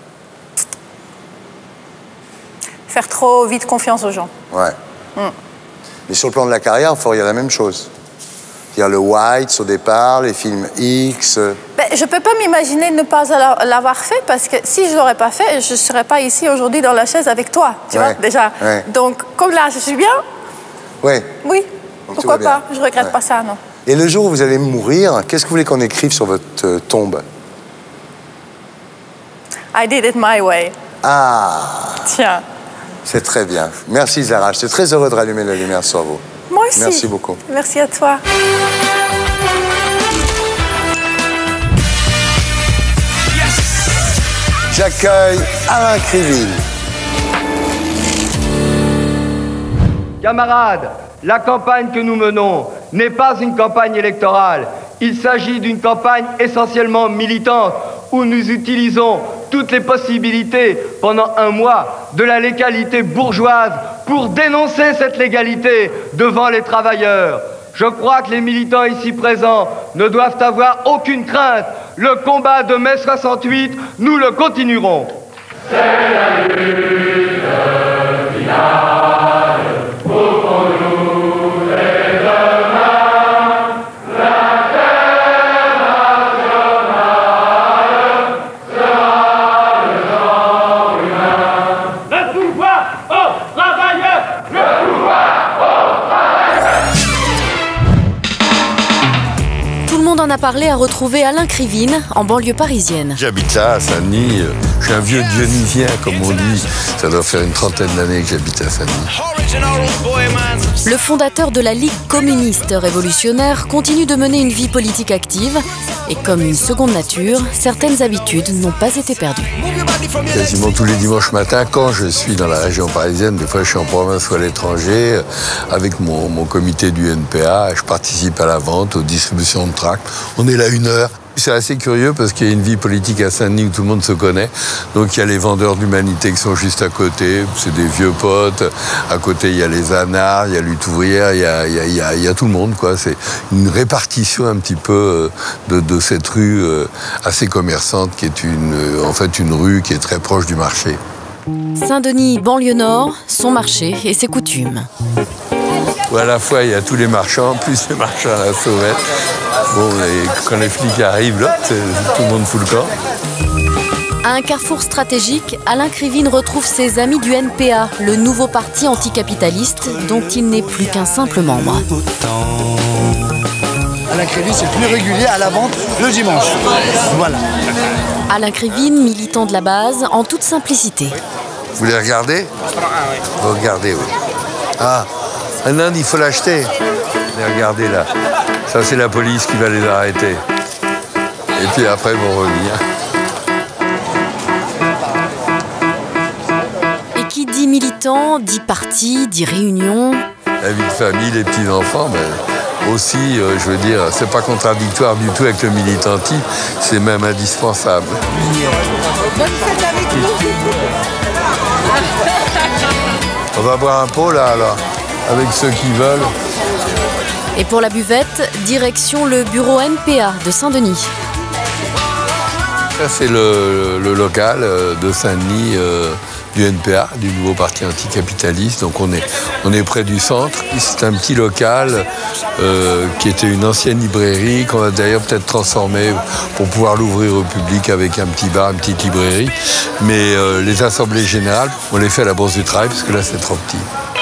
Speaker 9: Faire trop vite confiance aux gens.
Speaker 6: Ouais.
Speaker 9: Mm.
Speaker 6: Mais sur le plan de la carrière, vous feriez la même chose. C'est-à-dire le Whites au départ, les films X.
Speaker 9: Ben, je ne peux pas m'imaginer ne pas l'avoir fait parce que si je ne l'aurais pas fait, je ne serais pas ici aujourd'hui dans la chaise avec toi, tu
Speaker 6: ouais,
Speaker 9: vois, déjà.
Speaker 6: Ouais.
Speaker 9: Donc, comme là, je suis bien,
Speaker 6: ouais.
Speaker 9: oui,
Speaker 6: donc,
Speaker 9: pourquoi pas, je ne regrette
Speaker 6: ouais.
Speaker 9: pas ça, non.
Speaker 6: Et le jour où vous allez mourir, qu'est-ce que vous voulez qu'on écrive sur votre euh, tombe?
Speaker 9: I did it my way.
Speaker 6: Ah.
Speaker 9: Tiens.
Speaker 6: C'est très bien. Merci Zara, j'étais très heureux de rallumer la lumière sur vous.
Speaker 9: Moi aussi.
Speaker 6: Merci beaucoup.
Speaker 9: Merci à toi.
Speaker 6: J'accueille Alain Krivine.
Speaker 10: Camarades, la campagne que nous menons n'est pas une campagne électorale. Il s'agit d'une campagne essentiellement militante où nous utilisons toutes les possibilités pendant un mois de la légalité bourgeoise pour dénoncer cette légalité devant les travailleurs. Je crois que les militants ici présents ne doivent avoir aucune crainte. Le combat de mai soixante-huit, nous le continuerons. C'est la lutte finale pour qu'on joue les demain. La terre nationale sera le genre humain. Le pouvoir aux travailleurs, le pouvoir aux travailleurs.
Speaker 3: Tout le monde en a parlé à retrouver Alain Krivine en banlieue parisienne.
Speaker 12: J'habite là, à Saint-Denis. Je suis un vieux dionysien, comme on dit. Ça doit faire une trentaine d'années que j'habite à Saint-Denis.
Speaker 3: Le fondateur de la Ligue communiste révolutionnaire continue de mener une vie politique active. Et comme une seconde nature, certaines habitudes n'ont pas été perdues.
Speaker 12: Quasiment tous les dimanches matins, quand je suis dans la région parisienne, des fois je suis en province ou à l'étranger, avec mon, mon comité du N P A, je participe à la vente, aux distributions de tracts. On est là une heure. C'est assez curieux parce qu'il y a une vie politique à Saint-Denis où tout le monde se connaît. Donc il y a les vendeurs d'humanité qui sont juste à côté, c'est des vieux potes. À côté, il y a les anards, il y a lutte ouvrière, il y a, il y a, il y a, il y a tout le monde, quoi. C'est une répartition un petit peu de, de cette rue assez commerçante qui est une, en fait une rue qui est très proche du marché.
Speaker 3: Saint-Denis, banlieue nord, son marché et ses coutumes.
Speaker 12: Où à la fois il y a tous les marchands, plus les marchands à la sauvette. Bon, et quand les flics arrivent, là, tout le monde fout le camp.
Speaker 3: À un carrefour stratégique, Alain Krivine retrouve ses amis du N P A, le nouveau parti anticapitaliste dont il n'est plus qu'un simple membre.
Speaker 13: Alain Krivine, c'est plus régulier à la vente le dimanche. Voilà.
Speaker 3: Alain Krivine, militant de la base, en toute simplicité.
Speaker 12: Vous voulez regarder? Regardez, oui. Ah, un Inde, il faut l'acheter. Regardez là. Ça, c'est la police qui va les arrêter. Et puis après, ils vont revenir.
Speaker 3: Et qui dit militant, dit parti, dit réunion.
Speaker 12: La vie de famille, les petits-enfants, mais aussi, euh, je veux dire, c'est pas contradictoire du tout avec le militantisme, c'est même indispensable.
Speaker 7: Bonne fête avec nous.
Speaker 12: On va boire un pot, là, alors, avec ceux qui veulent.
Speaker 3: Et pour la buvette, direction le bureau N P A de Saint-Denis.
Speaker 12: Ça, c'est le, le local de Saint-Denis euh, du N P A, du nouveau parti anticapitaliste. Donc on est, on est près du centre. C'est un petit local euh, qui était une ancienne librairie qu'on va d'ailleurs peut-être transformer pour pouvoir l'ouvrir au public avec un petit bar, une petite librairie. Mais euh, les assemblées générales, on les fait à la Bourse du Travail parce que là, c'est trop petit.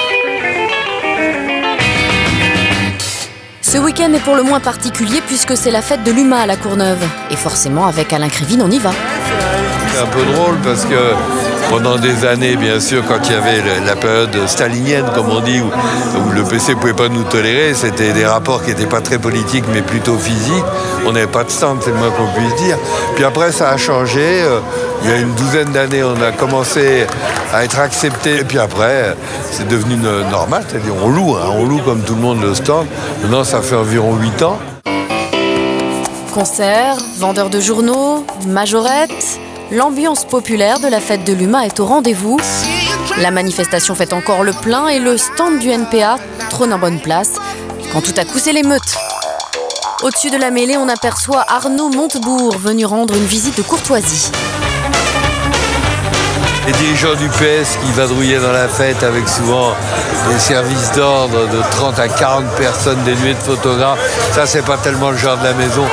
Speaker 3: Ce week-end est pour le moins particulier puisque c'est la fête de l'U M A à la Courneuve. Et forcément, avec Alain Krivine, on y va.
Speaker 12: C'est un peu drôle parce que pendant des années, bien sûr, quand il y avait la période stalinienne, comme on dit, où, où le P C ne pouvait pas nous tolérer, c'était des rapports qui n'étaient pas très politiques, mais plutôt physiques. On n'avait pas de stand, c'est le moins qu'on puisse dire. Puis après, ça a changé. Il y a une douzaine d'années, on a commencé à être accepté. Et puis après, c'est devenu normal, c'est-à-dire on loue, hein, on loue comme tout le monde le stand. Maintenant, ça fait environ huit ans.
Speaker 3: Concerts, vendeurs de journaux, majorettes, l'ambiance populaire de la fête de l'U M A est au rendez-vous. La manifestation fait encore le plein et le stand du N P A trône en bonne place quand tout à coup c'est l'émeute. Au-dessus de la mêlée, on aperçoit Arnaud Montebourg venu rendre une visite de courtoisie.
Speaker 12: les dirigeants du P S qui vadrouillaient dans la fête avec souvent des services d'ordre de trente à quarante personnes dénuées de photographes. Ça, c'est pas tellement le genre de la maison.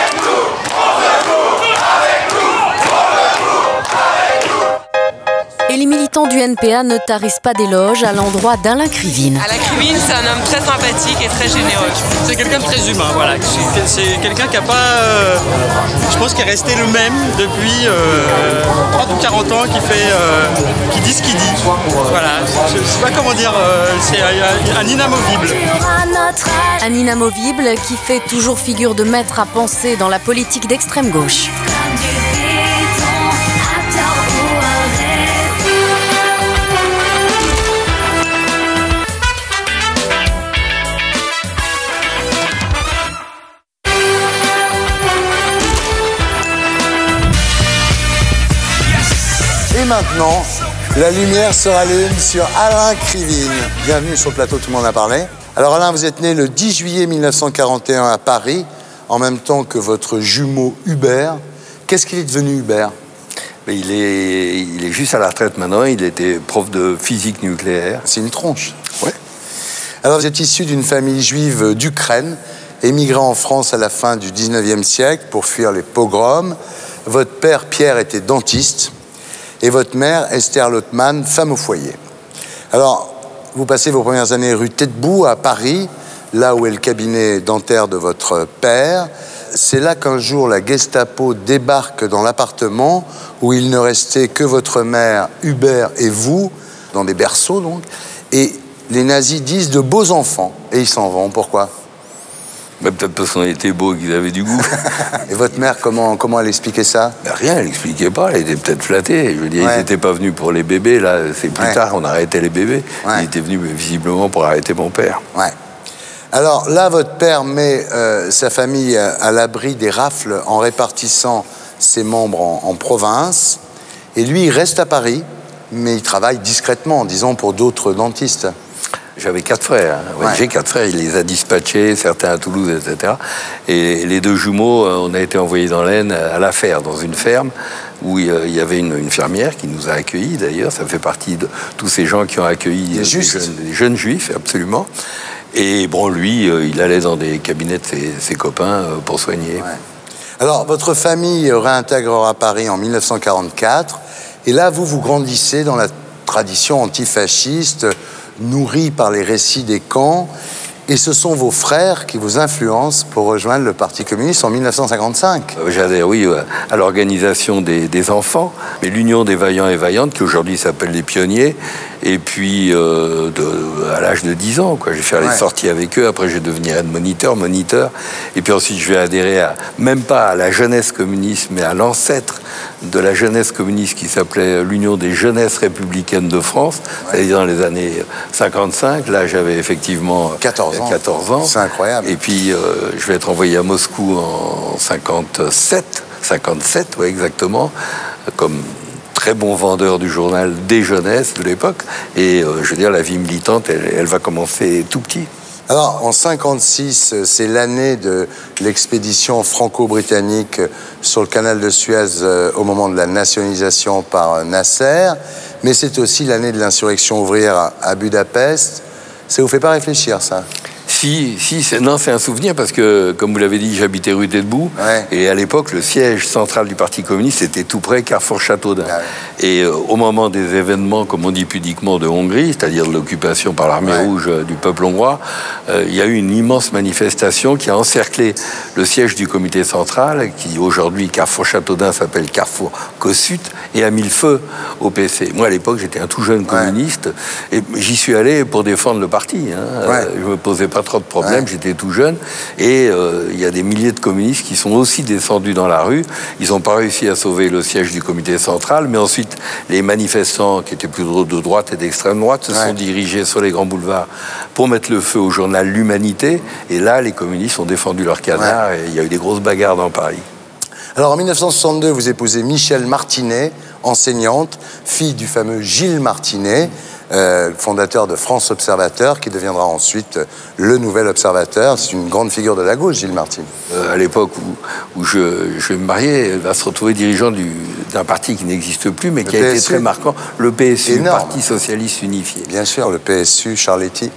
Speaker 3: Et les militants du N P A ne tarissent pas d'éloges à l'endroit d'Alain Krivine.
Speaker 14: Alain Krivine, c'est un homme très sympathique et très généreux.
Speaker 15: C'est quelqu'un de très humain, voilà. C'est quelqu'un qui a pas... Euh, je pense qu'il est resté le même depuis euh, trente ou quarante ans, qui fait... Euh, qui dit ce qu'il dit. Voilà. Je sais pas comment dire, euh, c'est un, un inamovible.
Speaker 3: Un inamovible qui fait toujours figure de maître à penser dans la politique d'extrême gauche.
Speaker 6: Et maintenant, la lumière se rallume sur Alain Krivine. Bienvenue sur le plateau, tout le monde a parlé. Alors Alain, vous êtes né le dix juillet mille neuf cent quarante et un à Paris, en même temps que votre jumeau Hubert. Qu'est-ce qu'il est devenu Hubert?
Speaker 12: Mais il est, il est juste à la retraite maintenant, il était prof de physique nucléaire.
Speaker 6: C'est une tronche.
Speaker 12: Ouais.
Speaker 6: Alors vous êtes issu d'une famille juive d'Ukraine, émigré en France à la fin du dix-neuvième siècle pour fuir les pogroms. Votre père Pierre était dentiste. Et votre mère, Esther Lottmann, femme au foyer. Alors, vous passez vos premières années rue Taitbout à Paris, là où est le cabinet dentaire de votre père. C'est là qu'un jour, la Gestapo débarque dans l'appartement où il ne restait que votre mère, Hubert et vous, dans des berceaux donc. Et les nazis disent de beaux enfants. Et ils s'en vont. Pourquoi?
Speaker 12: Mais peut-être parce qu'on était beaux et qu'ils avaient du goût.
Speaker 6: Et votre mère, comment, comment elle expliquait ça?
Speaker 12: Ben rien, elle n'expliquait pas, elle était peut-être flattée. Je veux dire, ouais. Ils n'étaient pas venus pour les bébés, là, c'est plus ouais. tard, on arrêtait les bébés. Ouais. Ils étaient venus visiblement pour arrêter mon père.
Speaker 6: Ouais. Alors là, votre père met euh, sa famille à, à l'abri des rafles en répartissant ses membres en, en province. Et lui, il reste à Paris, mais il travaille discrètement, disons, pour d'autres dentistes.
Speaker 12: J'avais quatre frères, ouais, ouais. J'ai quatre frères, il les a dispatchés, certains à Toulouse, et cetera. Et les deux jumeaux, on a été envoyés dans l'Aisne à la Fère, dans une ferme, où il y avait une, une fermière qui nous a accueillis, d'ailleurs. Ça fait partie de tous ces gens qui ont accueilli des, des, jeunes, des jeunes juifs, absolument. Et bon, lui, il allait dans des cabinets de ses, ses copains pour soigner.
Speaker 6: Ouais. Alors, votre famille réintégrera Paris en mille neuf cent quarante-quatre. Et là, vous, vous grandissez dans la tradition antifasciste, nourri par les récits des camps, et ce sont vos frères qui vous influencent pour rejoindre le Parti communiste en mille neuf cent cinquante-cinq.
Speaker 12: Euh, J'adhère, oui, à l'organisation des, des enfants, mais l'Union des vaillants et vaillantes, qui aujourd'hui s'appelle les pionniers, et puis euh, de, à l'âge de dix ans, quoi. Je vais faire ouais. les sorties avec eux, après je vais devenir moniteur, moniteur, et puis ensuite je vais adhérer à, même pas à la jeunesse communiste, mais à l'ancêtre de la jeunesse communiste qui s'appelait l'Union des jeunesses républicaines de France, ouais. c'est-à-dire dans les années cinquante-cinq. Là, j'avais effectivement
Speaker 6: quatorze ans.
Speaker 12: quatorze ans.
Speaker 6: C'est incroyable.
Speaker 12: Et puis, euh, je vais être envoyé à Moscou en cinquante-sept, cinquante-sept, ouais, exactement, comme très bon vendeur du journal des jeunesses de l'époque. Et euh, je veux dire, la vie militante, elle, elle va commencer tout petit.
Speaker 6: Alors, en cinquante-six, c'est l'année de l'expédition franco-britannique sur le canal de Suez euh, au moment de la nationalisation par Nasser, mais c'est aussi l'année de l'insurrection ouvrière à Budapest. Ça vous fait pas réfléchir, ça?
Speaker 12: Si, si, non, c'est un souvenir parce que, comme vous l'avez dit, j'habitais rue Taitbout. Ouais. Et à l'époque, le siège central du Parti communiste était tout près, Carrefour Châteaudun. Ah ouais. Et euh, au moment des événements, comme on dit pudiquement, de Hongrie, c'est-à-dire de l'occupation par l'armée ouais. rouge euh, du peuple hongrois, euh, il y a eu une immense manifestation qui a encerclé le siège du comité central, qui aujourd'hui, Carrefour Châteaudun, s'appelle Carrefour Kossuth, et a mis le feu au P C. Moi, à l'époque, j'étais un tout jeune communiste, ouais. et j'y suis allé pour défendre le parti. Hein. Ouais. Euh, je me posais pas trop de problèmes, ouais. j'étais tout jeune, et euh, il y a des milliers de communistes qui sont aussi descendus dans la rue. Ils n'ont pas réussi à sauver le siège du comité central, mais ensuite les manifestants qui étaient plutôt de droite et d'extrême droite se ouais. sont dirigés sur les grands boulevards pour mettre le feu au journal L'Humanité, et là les communistes ont défendu leur canard ouais. et il y a eu des grosses bagarres dans Paris.
Speaker 6: Alors en mille neuf cent soixante-deux, vous épousez Michèle Martinet, enseignante, fille du fameux Gilles Martinet. euh, fondateur de France Observateur, qui deviendra ensuite le Nouvel Observateur. C'est une grande figure de la gauche, Gilles Martin.
Speaker 12: Euh, à l'époque où, où je, je vais me marier, elle va se retrouver dirigeant d'un parti qui n'existe plus, mais
Speaker 6: le
Speaker 12: qui a
Speaker 6: P S U.
Speaker 12: été très marquant, le P S U,
Speaker 6: Énorme.
Speaker 12: Parti Socialiste Unifié.
Speaker 6: Bien sûr, le P S U, Charletti.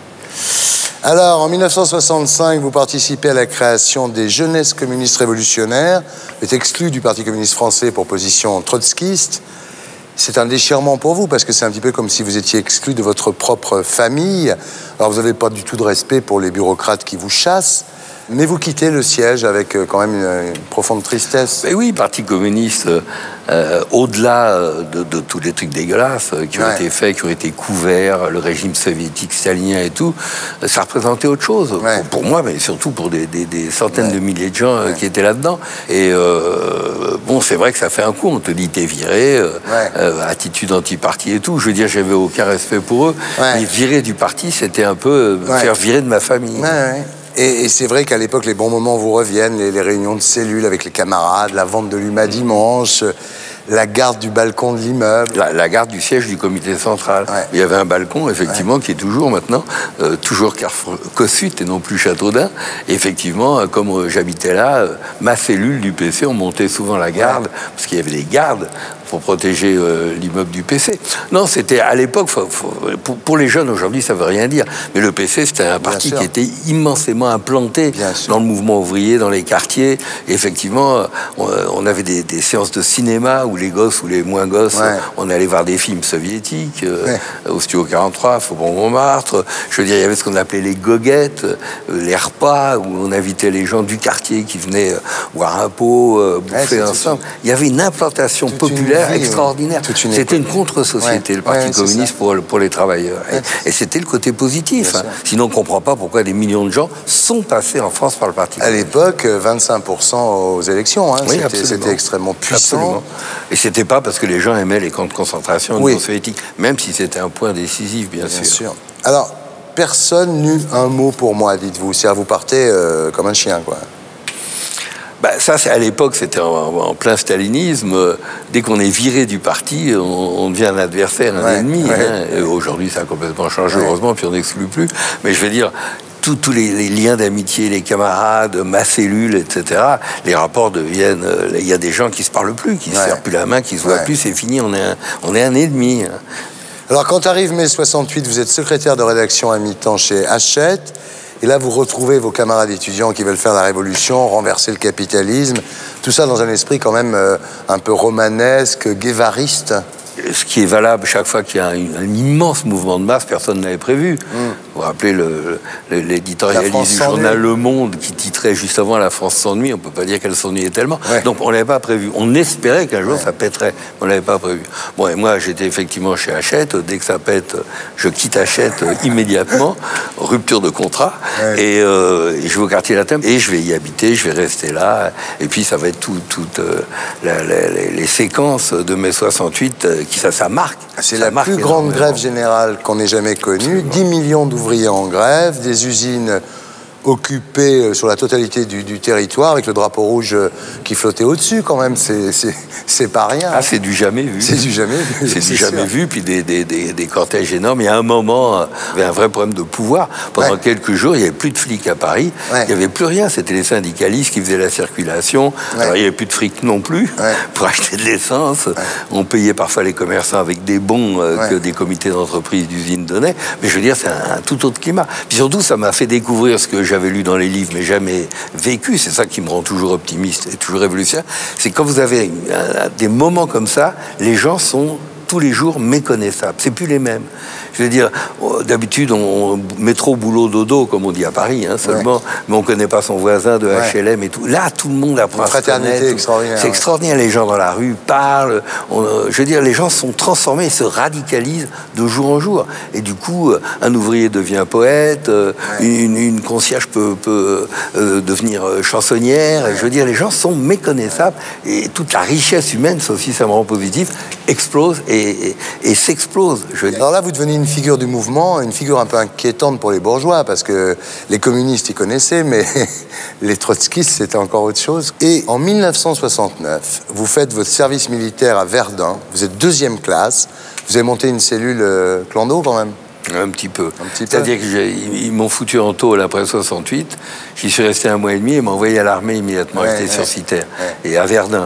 Speaker 6: Alors, en mille neuf cent soixante-cinq, vous participez à la création des Jeunesses communistes révolutionnaires. Vous êtes exclu du Parti communiste français pour position trotskiste. C'est un déchirement pour vous, parce que c'est un petit peu comme si vous étiez exclu de votre propre famille. Alors, vous n'avez pas du tout de respect pour les bureaucrates qui vous chassent. Mais vous quittez le siège avec euh, quand même une, une profonde tristesse.
Speaker 12: Mais oui, Parti communiste, euh, au-delà de, de tous les trucs dégueulasses euh, qui ont
Speaker 6: Ouais.
Speaker 12: été faits, qui ont été couverts, le régime soviétique, stalinien et tout, euh, ça représentait autre chose.
Speaker 6: Ouais.
Speaker 12: Pour, pour moi, mais surtout pour des, des, des centaines
Speaker 6: Ouais.
Speaker 12: de milliers de gens euh,
Speaker 6: Ouais.
Speaker 12: qui étaient là-dedans. Et euh, bon, c'est vrai que ça fait un coup. On te dit, t'es viré, euh,
Speaker 6: Ouais.
Speaker 12: euh, attitude anti-parti et tout. Je veux dire, j'avais aucun respect pour eux.
Speaker 6: Ouais.
Speaker 12: Mais virer du parti, c'était un peu euh, me
Speaker 6: Ouais.
Speaker 12: faire virer de ma famille.
Speaker 6: Ouais, ouais. Et, et c'est vrai qu'à l'époque, les bons moments vous reviennent, les, les réunions de cellules avec les camarades, la vente de l'U M A dimanche, la garde du balcon de l'immeuble.
Speaker 12: La, la garde du siège du comité central.
Speaker 6: Ouais.
Speaker 12: Il y avait un balcon, effectivement, ouais. qui est toujours maintenant, euh, toujours Carrefour Kossuth et non plus Châteaudun. Et effectivement, euh, comme euh, j'habitais là, euh, ma cellule du P C, on montait souvent la garde, ouais. parce qu'il y avait des gardes pour protéger euh, l'immeuble du P C. Non, c'était à l'époque, faut, faut, pour, pour les jeunes aujourd'hui, ça veut rien dire. Mais le P C, c'était un parti qui était immensément implanté dans le mouvement ouvrier, dans les quartiers. Et effectivement, on, on avait des, des séances de cinéma où les gosses ou les moins gosses, ouais. on allait voir des films soviétiques, euh, ouais. au Studio quarante-trois, Faubourg Montmartre. Je veux dire, il y avait ce qu'on appelait les goguettes, euh, les repas, où on invitait les gens du quartier qui venaient euh, boire un pot, euh, bouffer ouais, ensemble. Une... Il y avait une implantation populaire vie, extraordinaire. C'était une contre-société, ouais. le Parti ouais, communiste pour, pour les travailleurs. Ouais. Et, et c'était le côté positif. Hein. Sinon, on ne comprend pas pourquoi des millions de gens sont passés en France par le Parti communiste.
Speaker 6: À l'époque, vingt-cinq pour cent aux élections. Hein.
Speaker 12: Oui,
Speaker 6: c'était extrêmement puissant.
Speaker 12: Absolument. Et c'était pas parce que les gens aimaient les camps de concentration oui. soviétiques, même si c'était un point décisif, bien,
Speaker 6: bien
Speaker 12: sûr.
Speaker 6: sûr. Alors, personne n'eut un mot pour moi, dites-vous. C'est-à-dire, vous partez euh, comme un chien, quoi.
Speaker 12: Bah, ça, c'est à l'époque, c'était en, en plein stalinisme. Dès qu'on est viré du parti, on, on devient un adversaire, un ouais, ennemi. Ouais, hein. Aujourd'hui, ça a complètement changé, ouais. heureusement, puis on n'exclut plus. Mais je veux dire, tous les, les liens d'amitié, les camarades, ma cellule, et cetera, les rapports deviennent... Il y a des gens qui ne se parlent plus, qui ne ouais. se serrent plus la main, qui ne se voient ouais. plus, c'est fini, on est un, on est un ennemi.
Speaker 6: Alors, quand arrive mai soixante-huit, vous êtes secrétaire de rédaction à mi-temps chez Hachette. Et là, vous retrouvez vos camarades étudiants qui veulent faire la révolution, renverser le capitalisme. Tout ça dans un esprit quand même euh, un peu romanesque, guévariste.
Speaker 12: Ce qui est valable chaque fois qu'il y a un, un immense mouvement de masse, personne n'avait prévu. Mm. Vous vous rappelez l'éditorialiste du journal Le Monde qui titrait juste avant « La France s'ennuie », on ne peut pas dire qu'elle s'ennuyait tellement. Ouais. Donc on ne l'avait pas prévu. On espérait qu'un jour ouais. ça pèterait, on ne l'avait pas prévu. Bon, et moi j'étais effectivement chez Hachette. Dès que ça pète, je quitte Hachette immédiatement, rupture de contrat, ouais. et, euh, et je vais au quartier latin, et je vais y habiter, je vais rester là. Et puis ça va être toutes tout, euh, la, la, les, les séquences de mai soixante-huit euh, qui ça, ça marque.
Speaker 6: C'est la plus grande grève générale qu'on ait jamais connue. dix millions d'ouvriers en grève, des usines occupées sur la totalité du, du territoire, avec le drapeau rouge qui flottait au-dessus quand même. C'est pas rien.
Speaker 12: Ah, c'est du jamais vu.
Speaker 6: C'est du jamais vu.
Speaker 12: C'est du jamais vu, puis des, des, des, des cortèges énormes. Il y a un moment, il y avait un vrai problème de pouvoir. Pendant ouais. quelques jours, il n'y avait plus de flics à Paris. Ouais. Il n'y avait plus rien. C'était les syndicalistes qui faisaient la circulation. Ouais. Alors, il n'y avait plus de fric non plus ouais. pour acheter de l'essence. Ouais. On payait parfois les commerçants avec des bons euh, ouais. que des comités d'entreprise d'usines donnaient. Mais je veux dire, c'est un, un tout autre climat. Puis surtout, ça m'a fait découvrir ce que j'avais lu dans les livres, mais jamais vécu. C'est ça qui me rend toujours optimiste et toujours révolutionnaire. C'est quand vous avez un, des moments comme ça, les gens sont tous les jours méconnaissables. C'est plus les mêmes. Je veux dire, d'habitude, on métro, boulot, dodo, comme on dit à Paris, hein, seulement, ouais. mais on ne connaît pas son voisin de H L M et tout. Là, tout le monde apprend à se connaître.
Speaker 6: extraordinaire.
Speaker 12: C'est ouais. extraordinaire. Les gens dans la rue parlent. On, je veux dire, les gens sont transformés et se radicalisent de jour en jour. Et du coup, un ouvrier devient poète, ouais. une, une concierge peut, peut euh, devenir chansonnière. Ouais. Et je veux dire, les gens sont méconnaissables. Et toute la richesse humaine, ça aussi, ça me rend positif, explose et, et, et s'explose.
Speaker 6: Alors là, vous devenez une figure du mouvement, une figure un peu inquiétante pour les bourgeois, parce que les communistes, ils connaissaient, mais les trotskistes, c'était encore autre chose. Et en mille neuf cent soixante-neuf, vous faites votre service militaire à Verdun, vous êtes deuxième classe, Vous avez monté une cellule euh, clando quand même?
Speaker 12: Un petit peu. C'est-à-dire qu'ils m'ont foutu en tôle après soixante-huit. J'y suis resté un mois et demi et m'ont envoyé à l'armée immédiatement. Ouais, J'étais ouais, sur Citer. Ouais. Et à Verdun.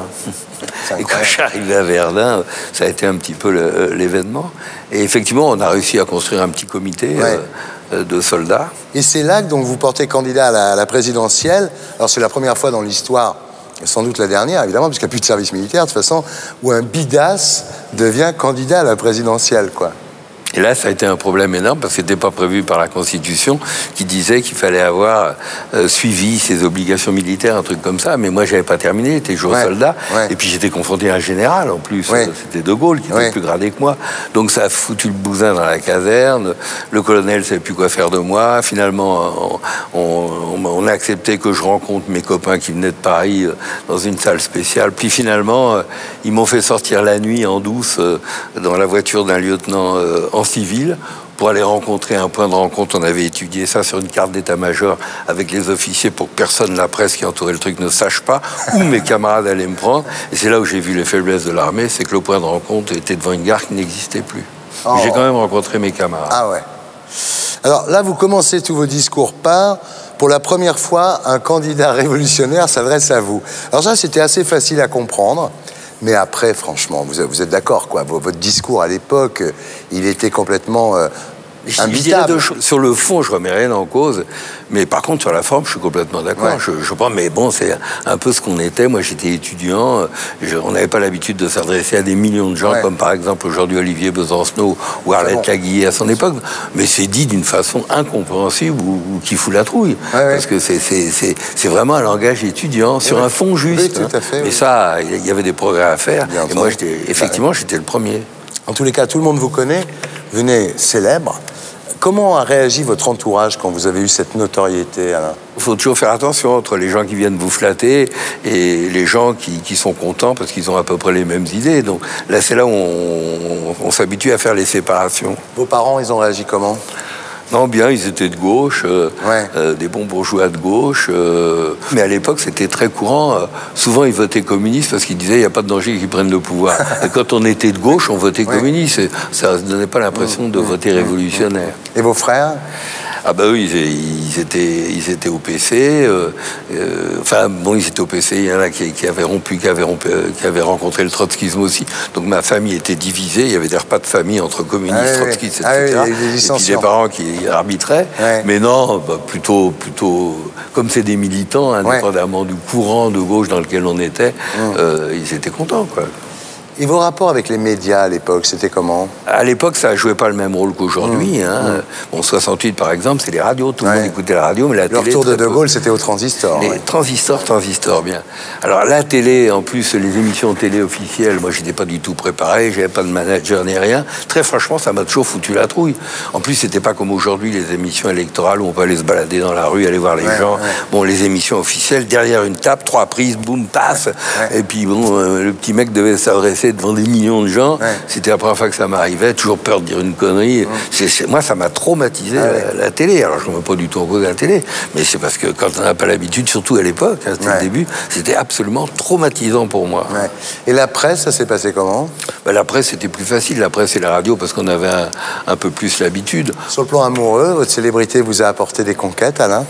Speaker 12: Et quand je suis arrivé à Verdun, ça a été un petit peu l'événement. Et effectivement, on a réussi à construire un petit comité ouais. euh, de soldats.
Speaker 6: Et c'est là que donc, vous portez candidat à la, à la présidentielle. Alors c'est la première fois dans l'histoire, sans doute la dernière, évidemment, puisqu'il n'y a plus de service militaire, de toute façon, où un bidas devient candidat à la présidentielle, quoi.
Speaker 12: Et là, ça a été un problème énorme parce que ce n'était pas prévu par la Constitution qui disait qu'il fallait avoir euh, suivi ses obligations militaires, un truc comme ça. Mais moi, je n'avais pas terminé, j'étais toujours ouais, soldat. Ouais. Et puis, j'étais confronté à un général, en plus. Ouais. C'était De Gaulle qui était ouais. plus gradé que moi. Donc, ça a foutu le bousin dans la caserne. Le colonel ne savait plus quoi faire de moi. Finalement, on, on, on a accepté que je rencontre mes copains qui venaient de Paris euh, dans une salle spéciale. Puis, finalement, euh, ils m'ont fait sortir la nuit en douce euh, dans la voiture d'un lieutenant euh, en civil pour aller rencontrer un point de rencontre. On avait étudié ça sur une carte d'état-major avec les officiers pour que personne, la presse qui entourait le truc, ne sache pas où mes camarades allaient me prendre. Et c'est là où j'ai vu les faiblesses de l'armée, c'est que le point de rencontre était devant une gare qui n'existait plus. Oh. J'ai quand même rencontré mes camarades.
Speaker 6: Ah ouais. Alors là, vous commencez tous vos discours par... Pour la première fois, un candidat révolutionnaire s'adresse à vous. Alors ça, c'était assez facile à comprendre. Mais après, franchement, vous, vous êtes d'accord, quoi. Votre discours à l'époque, il était complètement euh, imbitable.
Speaker 12: Sur le fond, je remets rien en cause. Mais par contre, sur la forme, je suis complètement d'accord. Ouais. Je, je pense, mais bon, c'est un peu ce qu'on était. Moi, j'étais étudiant. Je, on n'avait pas l'habitude de s'adresser à des millions de gens, ouais. comme par exemple aujourd'hui Olivier Besancenot ou Arlette Laguillet à son époque. Mais c'est dit d'une façon incompréhensible ou, ou qui fout la trouille. Ouais, parce ouais. que c'est vraiment un langage étudiant, sur ouais. un fond juste. Oui, tout à fait. Hein. Oui. Et ça, il y avait des progrès à faire. Bien et moi, effectivement, ouais. j'étais le premier.
Speaker 6: En tous les cas, tout le monde vous connaît. Vous venez célèbre. Comment a réagi votre entourage quand vous avez eu cette notoriété, Alain?
Speaker 12: Il faut toujours faire attention entre les gens qui viennent vous flatter et les gens qui, qui sont contents parce qu'ils ont à peu près les mêmes idées. Donc là, c'est là où on, on, on s'habitue à faire les séparations.
Speaker 6: Vos parents, ils ont réagi comment?
Speaker 12: Non, bien, ils étaient de gauche, euh, ouais. euh, des bons bourgeois de gauche. Euh, mais à l'époque, c'était très courant. Euh, souvent, ils votaient communistes parce qu'ils disaient il n'y a pas de danger qu'ils prennent le pouvoir. Et quand on était de gauche, on votait ouais. communiste. Et ça ne donnait pas l'impression de voter révolutionnaire.
Speaker 6: Et vos frères?
Speaker 12: Ah bah oui, ils, ils, étaient, ils étaient au P C. Euh, euh, enfin, bon, ils étaient au P C. Il y en a qui, qui avaient rompu, qui avaient, rompu, qui avaient rencontré le trotskisme aussi. Donc ma famille était divisée. Il y avait des repas de famille entre communistes, ah, trotskistes,
Speaker 6: ah, et cetera.
Speaker 12: Oui, et puis des parents qui arbitraient. Ouais. Mais non, bah, plutôt, plutôt, comme c'est des militants, indépendamment ouais. du courant de gauche dans lequel on était, mmh. euh, ils étaient contents, quoi.
Speaker 6: Et vos rapports avec les médias à l'époque, c'était comment? À
Speaker 12: l'époque, ça ne jouait pas le même rôle qu'aujourd'hui. Mmh. Hein. Mmh. Bon, soixante-huit, par exemple, c'est les radios. Tout le ouais. monde écoutait la radio, mais la
Speaker 6: le
Speaker 12: télé...
Speaker 6: Le retour de De Gaulle, c'était au transistor.
Speaker 12: Les ouais. transistors, transistors, bien. Alors, la télé, en plus, les émissions télé officielles, moi, je n'étais pas du tout préparé, je n'avais pas de manager ni rien. Très franchement, ça m'a toujours foutu la trouille. En plus, c'était pas comme aujourd'hui, les émissions électorales où on peut aller se balader dans la rue, aller voir les ouais, gens. Ouais. Bon, les émissions officielles, derrière une table, trois prises, boum, passe. Ouais. Et puis, bon, euh, le petit mec devait s'adresser devant des millions de gens. Ouais. C'était la première fois que ça m'arrivait, toujours peur de dire une connerie. Mmh. C'est, c'est, moi, ça m'a traumatisé, ah ouais. la, la télé. Alors, je ne me mets pas du tout en cause de la télé, mais c'est parce que quand on n'a pas l'habitude, surtout à l'époque, hein, c'était ouais. le début, c'était absolument traumatisant pour moi.
Speaker 6: Ouais. Et la presse, ça s'est passé comment?
Speaker 12: Ben, la presse, c'était plus facile. La presse et la radio, parce qu'on avait un, un peu plus l'habitude.
Speaker 6: Sur le plan amoureux, votre célébrité vous a apporté des conquêtes, Alain?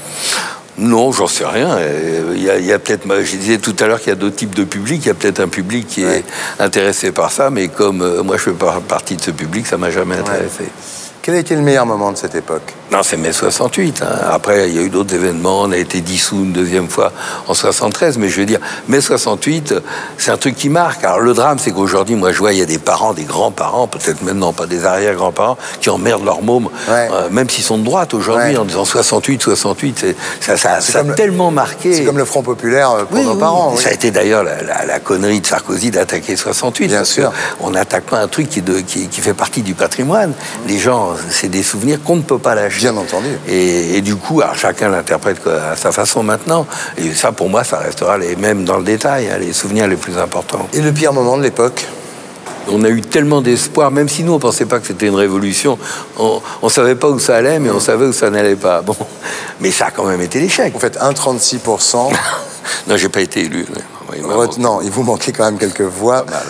Speaker 12: Non, j'en sais rien. Il y a, il y a peut-être, je disais tout à l'heure qu'il y a d'autres types de public. Il y a peut-être un public qui ouais. est intéressé par ça, mais comme euh, moi je fais partie de ce public, ça m'a jamais intéressé. Ouais.
Speaker 6: Quel a été le meilleur moment de cette époque?
Speaker 12: Non, c'est mai soixante-huit. Hein. Après, il y a eu d'autres événements. On a été dissous une deuxième fois en soixante-treize. Mais je veux dire, mai soixante-huit, c'est un truc qui marque. Alors, le drame, c'est qu'aujourd'hui, moi, je vois, il y a des parents, des grands-parents, peut-être maintenant pas des arrière-grands-parents, qui emmerdent leurs mômes, ouais. euh, même s'ils sont de droite aujourd'hui, ouais. en disant soixante-huit, soixante-huit. C'est, ça, ça, ça a tellement le, marqué.
Speaker 6: C'est comme le Front populaire pour oui, nos oui. parents. Oui.
Speaker 12: Ça a été d'ailleurs la, la, la connerie de Sarkozy d'attaquer soixante-huit.
Speaker 6: Bien sûr.
Speaker 12: On n'attaque pas un truc qui, de, qui, qui fait partie du patrimoine. Mmh. Les gens, c'est des souvenirs qu'on ne peut pas lâcher.
Speaker 6: Bien entendu.
Speaker 12: Et, et du coup, alors chacun l'interprète à sa façon maintenant. Et ça, pour moi, ça restera les mêmes dans le détail, hein, les souvenirs les plus importants.
Speaker 6: Et le pire moment de l'époque?
Speaker 12: On a eu tellement d'espoir, même si nous, on ne pensait pas que c'était une révolution. On ne savait pas où ça allait, mais on savait où ça n'allait pas. Bon. Mais ça a quand même été l'échec.
Speaker 6: Vous faites un virgule trente-six pour cent.
Speaker 12: Non, j'ai pas été élu.
Speaker 6: Il non, il vous manquait quand même quelques voix.
Speaker 12: Pas mal, ouais.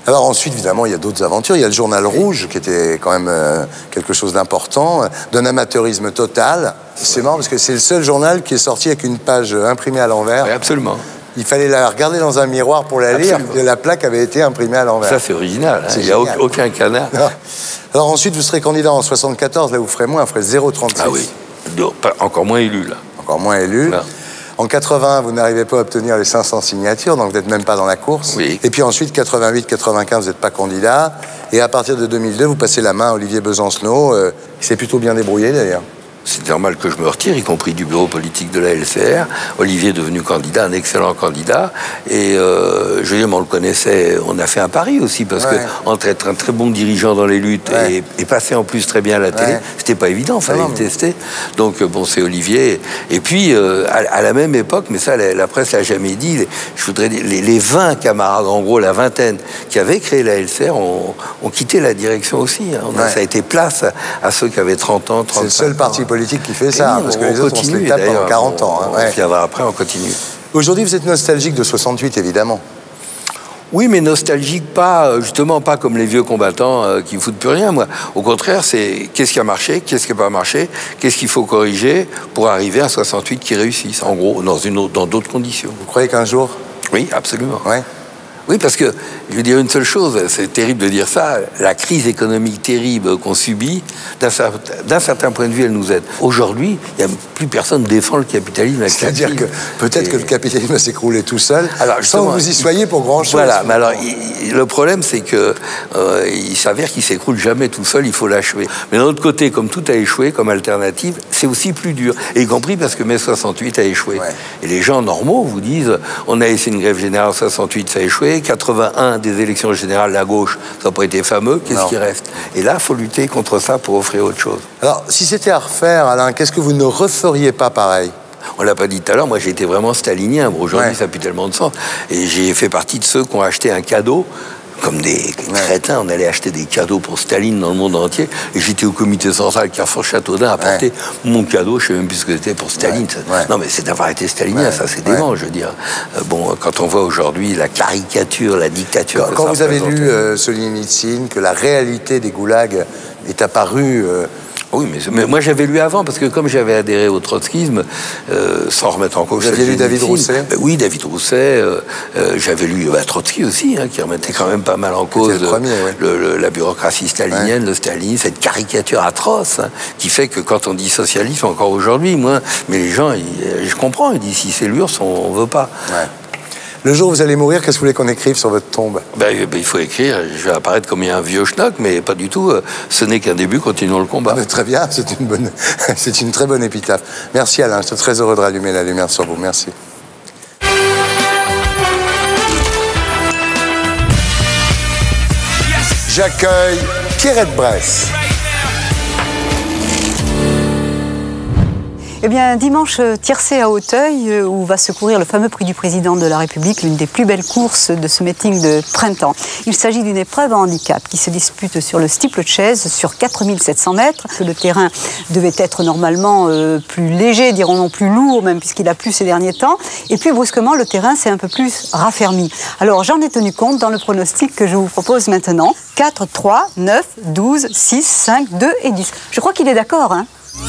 Speaker 6: Alors ensuite, évidemment, il y a d'autres aventures. Il y a le Journal Rouge, qui était quand même euh, quelque chose d'important, euh, d'un amateurisme total. C'est marrant parce que c'est le seul journal qui est sorti avec une page imprimée à l'envers.
Speaker 12: Oui, absolument.
Speaker 6: Il fallait la regarder dans un miroir pour la lire, et la plaque avait été imprimée à l'envers.
Speaker 12: Ça, c'est original. Hein. Il n'y a génial. aucun canard. Non.
Speaker 6: Alors ensuite, vous serez candidat en soixante-quatorze, là vous ferez moins, vous ferez zéro virgule trente-six.
Speaker 12: Ah oui, non, pas, encore moins élu, là.
Speaker 6: Encore moins élu. Non. En quatre-vingts, vous n'arrivez pas à obtenir les cinq cents signatures, donc vous n'êtes même pas dans la course.
Speaker 12: Oui.
Speaker 6: Et puis ensuite, quatre-vingt-huit quatre-vingt-quinze, vous n'êtes pas candidat. Et à partir de deux mille deux, vous passez la main à Olivier Besancenot, euh, qui s'est plutôt bien débrouillé d'ailleurs.
Speaker 12: C'est normal que je me retire, y compris du bureau politique de la L C R. Olivier est devenu candidat, un excellent candidat. Et euh, je veux dire, on le connaissait, on a fait un pari aussi, parce ouais. que entre être un très bon dirigeant dans les luttes ouais. et, et passer en plus très bien à la télé, ouais. c'était pas évident, il fallait non, le mais... tester. Donc bon, c'est Olivier. Et puis, euh, à, à la même époque, mais ça, la, la presse l'a jamais dit, les, je voudrais dire, les, les vingt camarades, en gros, la vingtaine, qui avaient créé la L C R, ont, ont quitté la direction aussi. Hein. On a, ouais. Ça a été place à, à ceux qui avaient trente ans, trente-cinq ans.
Speaker 6: C'est le seul parti politique qui fait ça,
Speaker 12: oui,
Speaker 6: parce
Speaker 12: on,
Speaker 6: que les
Speaker 12: on
Speaker 6: autres,
Speaker 12: continue,
Speaker 6: on se les tape pendant quarante ans. Hein, ouais.
Speaker 12: Puis après, on continue.
Speaker 6: Aujourd'hui, vous êtes nostalgique de soixante-huit, évidemment.
Speaker 12: Oui, mais nostalgique, pas, justement, pas comme les vieux combattants euh, qui ne foutent plus rien, moi. Au contraire, c'est qu'est-ce qui a marché, qu'est-ce qui n'a pas marché, qu'est-ce qu'il faut corriger pour arriver à soixante-huit qui réussisse, en gros, dans une autre, dans d'autres conditions.
Speaker 6: Vous croyez qu'un jour?
Speaker 12: Oui, absolument.
Speaker 6: Ouais.
Speaker 12: Oui, parce que, je veux dire une seule chose, c'est terrible de dire ça, la crise économique terrible qu'on subit, d'un certain, certain point de vue, elle nous aide. Aujourd'hui, il n'y a plus personne qui défend le capitalisme.
Speaker 6: C'est-à-dire que peut-être et... que le capitalisme va s'écrouler tout seul, alors, sans que vous y soyez pour grand-chose.
Speaker 12: Voilà, mais alors, il, le problème, c'est que euh, il s'avère qu'il s'écroule jamais tout seul, il faut l'achever. Mais d'un autre côté, comme tout a échoué, comme alternative, c'est aussi plus dur. Et y compris parce que mai soixante-huit a échoué. Ouais. Et les gens normaux vous disent, on a essayé une grève générale en soixante-huit, ça a échoué, quatre-vingt-un des élections générales, la gauche, ça n'a pas été fameux, qu'est-ce qui reste? Et là, il faut lutter contre ça pour offrir autre chose.
Speaker 6: Alors, si c'était à refaire, Alain, qu'est-ce que vous ne referiez pas pareil?
Speaker 12: On l'a pas dit tout à l'heure, moi j'ai été vraiment stalinien. Bon, aujourd'hui, ouais. ça n'a plus tellement de sens. Et j'ai fait partie de ceux qui ont acheté un cadeau. Comme des crétins, on allait acheter des cadeaux pour Staline dans le monde entier. Et j'étais au comité central Carrefour Châteaudun à porter ouais. mon cadeau, je ne sais même plus ce que c'était pour Staline. Ouais. Ouais. Non, mais c'est d'avoir été stalinien, ouais. ça c'est dément, ouais. je veux dire. Euh, bon, quand on voit aujourd'hui la caricature, la dictature.
Speaker 6: Quand, quand vous avez lu euh, Solzhenitsyn, que la réalité des goulags est apparue. Euh,
Speaker 12: Oui, mais, mais moi j'avais lu avant, parce que comme j'avais adhéré au trotskisme, euh, sans remettre en cause...
Speaker 6: Vous aviez lu David Rousset?
Speaker 12: Ben oui, David Rousset. Euh, euh, j'avais lu bah, Trotsky aussi, hein, qui remettait quand même pas mal en cause
Speaker 6: le premier, ouais.
Speaker 12: le, le, la bureaucratie stalinienne, ouais. le Staline, cette caricature atroce, hein, qui fait que quand on dit socialisme, encore aujourd'hui, moi, mais les gens, ils, je comprends, ils disent si c'est l'URSS, on ne veut pas.
Speaker 6: Ouais. Le jour où vous allez mourir, qu'est-ce que vous voulez qu'on écrive sur votre tombe?
Speaker 12: ben, ben, il faut écrire, je vais apparaître comme un vieux schnock, mais pas du tout. Ce n'est qu'un début, continuons le combat.
Speaker 6: Ah, très bien, c'est une, bonne, c'est une très bonne épitaphe. Merci Alain, je suis très heureux de rallumer la lumière sur vous. Merci. J'accueille Pierrette Bresse.
Speaker 16: Eh bien, dimanche, tiercé à Auteuil, où va se courir le fameux prix du président de la République, l'une des plus belles courses de ce meeting de printemps. Il s'agit d'une épreuve à handicap qui se dispute sur le steeplechase sur quatre mille sept cents mètres. Le terrain devait être normalement euh, plus léger, dirons-nous plus lourd, même puisqu'il a plu ces derniers temps. Et puis, brusquement, le terrain s'est un peu plus raffermi. Alors, j'en ai tenu compte dans le pronostic que je vous propose maintenant. quatre, trois, neuf, douze, six, cinq, deux et dix. Je crois qu'il est d'accord, hein?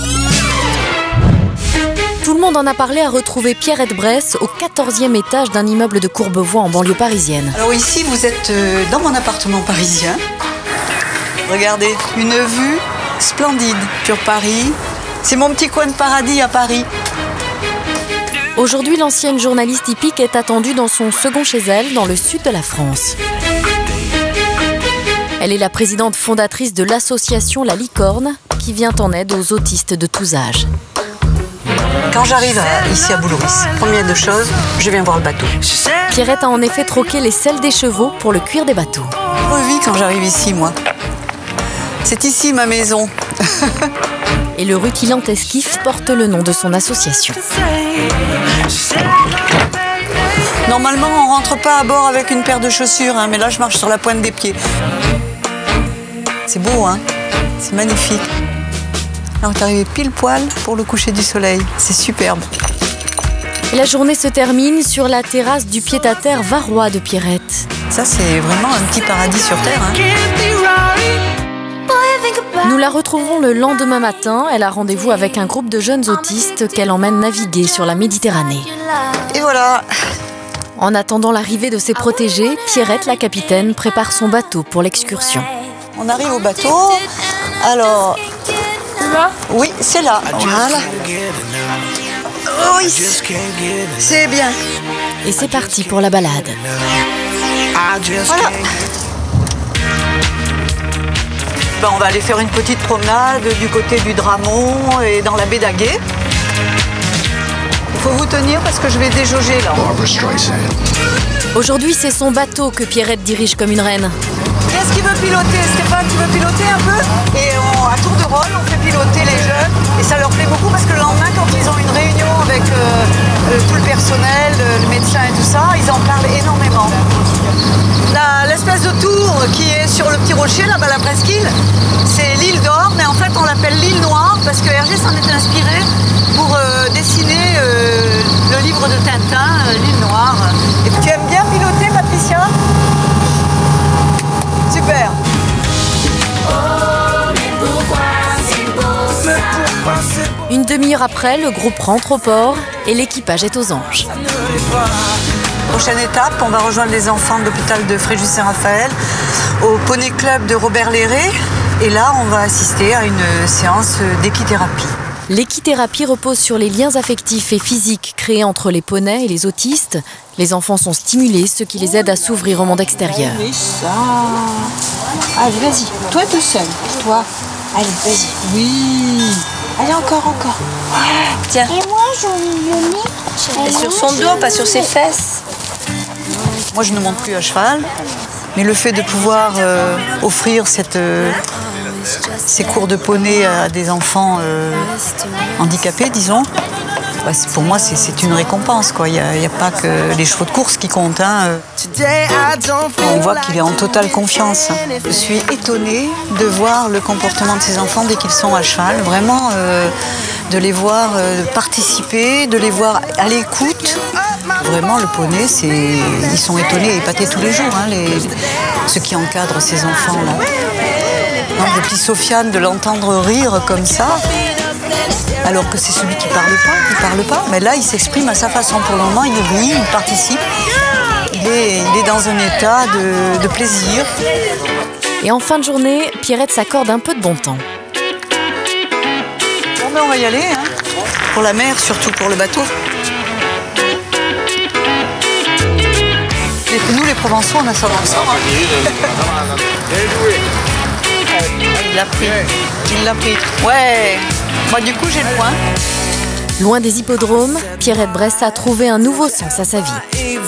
Speaker 3: Tout le monde en a parlé à retrouver Pierrette Bresse au quatorzième étage d'un immeuble de Courbevoie en banlieue parisienne.
Speaker 16: Alors ici, vous êtes dans mon appartement parisien. Regardez, une vue splendide sur Paris. C'est mon petit coin de paradis à Paris.
Speaker 3: Aujourd'hui, l'ancienne journaliste hippique est attendue dans son second chez elle, dans le sud de la France. Elle est la présidente fondatrice de l'association La Licorne, qui vient en aide aux autistes de tous âges.
Speaker 16: Quand j'arrive ici à Boulouris, première de choses, je viens voir le bateau.
Speaker 3: Pierrette a en effet troqué les selles des chevaux pour le cuir des bateaux.
Speaker 16: Je revis quand j'arrive ici, moi. C'est ici ma maison.
Speaker 3: Et le rutilant esquif porte le nom de son association.
Speaker 16: Normalement, on rentre pas à bord avec une paire de chaussures, hein, mais là, je marche sur la pointe des pieds. C'est beau, hein? C'est magnifique. On est arrivé pile poil pour le coucher du soleil. C'est superbe.
Speaker 3: Et la journée se termine sur la terrasse du pied-à-terre varois de Pierrette.
Speaker 16: Ça, c'est vraiment un petit paradis sur Terre. Hein.
Speaker 3: Nous la retrouverons le lendemain matin. Elle a rendez-vous avec un groupe de jeunes autistes qu'elle emmène naviguer sur la Méditerranée.
Speaker 16: Et voilà.
Speaker 3: En attendant l'arrivée de ses protégés, Pierrette, la capitaine, prépare son bateau pour l'excursion.
Speaker 16: On arrive au bateau. Alors... Là ? Oui, c'est là. Voilà. Oui, c'est bien.
Speaker 3: Et c'est parti pour la balade.
Speaker 16: Voilà. Ben, on va aller faire une petite promenade du côté du Dramont et dans la baie d'Aguet. Il faut vous tenir parce que je vais déjauger là.
Speaker 3: Aujourd'hui, c'est son bateau que Pierrette dirige comme une reine.
Speaker 16: Qu'est-ce qui veut piloter? Stéphane, tu veux piloter un peu? Et on, à tour de rôle, on fait piloter les jeunes. Et ça leur plaît beaucoup parce que le lendemain, quand ils ont une réunion avec euh, euh, tout le personnel, euh, le médecin et tout ça, ils en parlent énormément. L'espèce de tour qui est sur le petit rocher, là-bas, la presqu'île, c'est l'île d'Or, mais en fait, on l'appelle l'île Noire parce que Hergé s'en est inspiré pour euh, dessiner euh, le livre de Tintin, euh, l'île Noire. Et tu aimes bien piloter, Patricia? Super.
Speaker 3: Une demi-heure après, le groupe rentre au port et l'équipage est aux anges.
Speaker 16: Prochaine étape, on va rejoindre les enfants de l'hôpital de Fréjus-Saint-Raphaël au Poney Club de Robert Léré. Et là, on va assister à une séance d'équithérapie.
Speaker 3: L'équithérapie repose sur les liens affectifs et physiques créés entre les poneys et les autistes. Les enfants sont stimulés, ce qui les aide à s'ouvrir au monde extérieur.
Speaker 17: Allez, ça. Allez, vas-y. Toi tout seul. Toi. Allez, vas-y. Oui. Allez, encore, encore. Tiens.
Speaker 18: Et moi, j'ai envie de mettre.
Speaker 17: Et sur son dos, pas sur ses fesses.
Speaker 16: Moi, je ne monte plus à cheval, mais le fait de pouvoir euh, offrir cette, euh, ces cours de poney à des enfants euh, handicapés, disons, bah, pour moi, c'est une récompense. Il n'y a, a pas que les chevaux de course qui comptent. Hein. On voit qu'il est en totale confiance. Je suis étonnée de voir le comportement de ces enfants dès qu'ils sont à cheval. Vraiment, euh, de les voir euh, participer, de les voir à l'écoute. Vraiment, le poney, c'est... ils sont étonnés et épatés tous les jours, hein, les... ceux qui encadrent ces enfants-là. Le petit Sofiane, de l'entendre rire comme ça, alors que c'est celui qui parle pas, qui parle pas. Mais là, il s'exprime à sa façon. Pour le moment, il rit, il participe. Il est, il est dans un état de, de plaisir.
Speaker 3: Et en fin de journée, Pierrette s'accorde un peu de bon temps.
Speaker 16: Bon, ben, on va y aller, hein. Pour la mer, surtout pour le bateau. Et nous, les Provençaux, on a ça dans le sang. Hein. Il l'a pris. Il l'a pris. Ouais. Moi, du coup, j'ai le point.
Speaker 3: Loin des hippodromes, Pierrette Bresse a trouvé un nouveau sens à sa vie.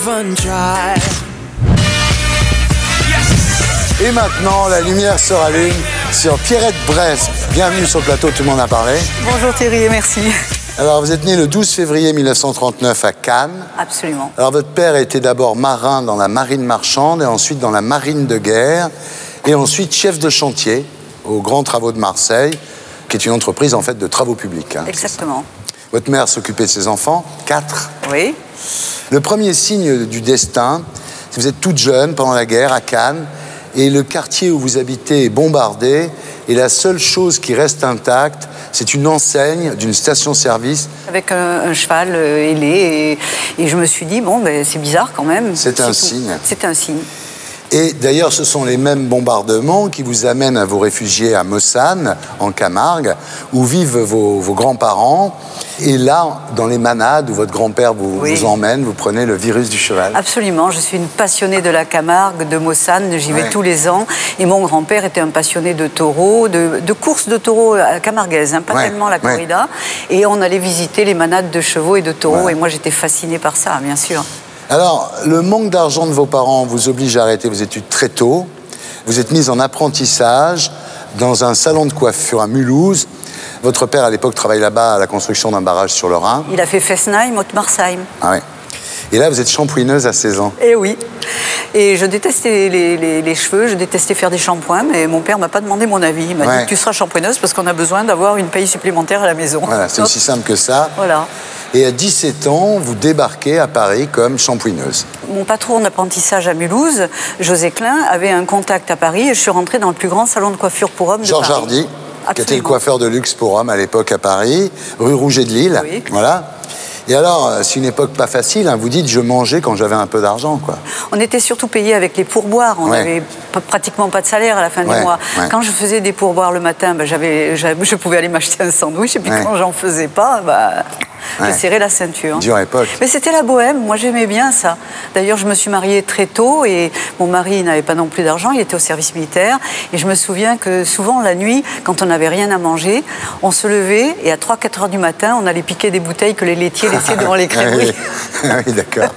Speaker 6: Et maintenant, la lumière se rallume sur Pierrette Bresse. Bienvenue sur le plateau, tout le monde a parlé.
Speaker 16: Bonjour Thierry et merci.
Speaker 6: Alors, vous êtes né le douze février mille neuf cent trente-neuf à Cannes.
Speaker 16: Absolument.
Speaker 6: Alors, votre père était d'abord marin dans la marine marchande et ensuite dans la marine de guerre et ensuite chef de chantier aux Grands Travaux de Marseille, qui est une entreprise en fait de travaux publics. Hein.
Speaker 16: Exactement.
Speaker 6: Votre mère s'occupait de ses enfants, quatre.
Speaker 16: Oui.
Speaker 6: Le premier signe du destin, c'est que vous êtes toute jeune pendant la guerre à Cannes et le quartier où vous habitez est bombardé et la seule chose qui reste intacte, c'est une enseigne d'une station-service.
Speaker 16: Avec un, un cheval euh, ailé et, et je me suis dit, bon, ben, c'est bizarre quand même.
Speaker 6: C'est un signe.
Speaker 16: C'est un signe.
Speaker 6: Et d'ailleurs, ce sont les mêmes bombardements qui vous amènent à vous réfugier à Mossane, en Camargue, où vivent vos, vos grands-parents. Et là, dans les manades où votre grand-père vous, oui. vous emmène, vous prenez le virus du cheval.
Speaker 16: Absolument. Je suis une passionnée de la Camargue, de Mossane. J'y vais ouais. tous les ans. Et mon grand-père était un passionné de taureaux, de, de courses de taureaux camarguaises, hein, pas ouais. tellement la corrida. Ouais. Et on allait visiter les manades de chevaux et de taureaux. Ouais. Et moi, j'étais fascinée par ça, bien sûr.
Speaker 6: Alors, le manque d'argent de vos parents vous oblige à arrêter vos études très tôt. Vous êtes mise en apprentissage dans un salon de coiffure à Mulhouse. Votre père, à l'époque, travaille là-bas à la construction d'un barrage sur le Rhin.
Speaker 16: Il a fait Fessenheim, Haute-Marsheim.
Speaker 6: Ah oui. Et là, vous êtes shampouineuse à seize ans.
Speaker 16: Eh oui. Et je détestais les, les, les cheveux, je détestais faire des shampoings, mais mon père ne m'a pas demandé mon avis. Il m'a ouais. dit, tu seras shampouineuse parce qu'on a besoin d'avoir une paye supplémentaire à la maison.
Speaker 6: Voilà, c'est aussi simple que ça.
Speaker 16: Voilà.
Speaker 6: Et à dix-sept ans, vous débarquez à Paris comme shampooineuse.
Speaker 16: Mon patron d'apprentissage à Mulhouse, José Klein, avait un contact à Paris et je suis rentrée dans le plus grand salon de coiffure pour hommes de
Speaker 6: Georges
Speaker 16: Paris.
Speaker 6: Hardy,
Speaker 16: Absolument.
Speaker 6: qui était le coiffeur de luxe pour hommes à l'époque à Paris, rue Rouget de Lille.
Speaker 16: Oui.
Speaker 6: Voilà. Et alors, c'est une époque pas facile, hein. Vous dites, je mangeais quand j'avais un peu d'argent, quoi.
Speaker 16: On était surtout payé avec les pourboires. On
Speaker 6: Ouais.
Speaker 16: n'avait pratiquement pas de salaire à la fin
Speaker 6: Ouais,
Speaker 16: du mois.
Speaker 6: ouais.
Speaker 16: Quand je faisais des pourboires le matin, ben, j'avais, j'avais- je pouvais aller m'acheter un sandwich. Et puis
Speaker 6: Ouais.
Speaker 16: quand j'en faisais pas, ben, je
Speaker 6: Ouais.
Speaker 16: serrais la ceinture.
Speaker 6: Dure époque.
Speaker 16: Mais c'était la bohème. Moi, j'aimais bien ça. D'ailleurs, je me suis mariée très tôt et mon mari n'avait pas non plus d'argent. Il était au service militaire. Et je me souviens que souvent, la nuit, quand on n'avait rien à manger, on se levait et à trois quatre heures du matin, on allait piquer des bouteilles que les laitiers laissaient devant les crèmeries.
Speaker 6: Oui, oui, d'accord.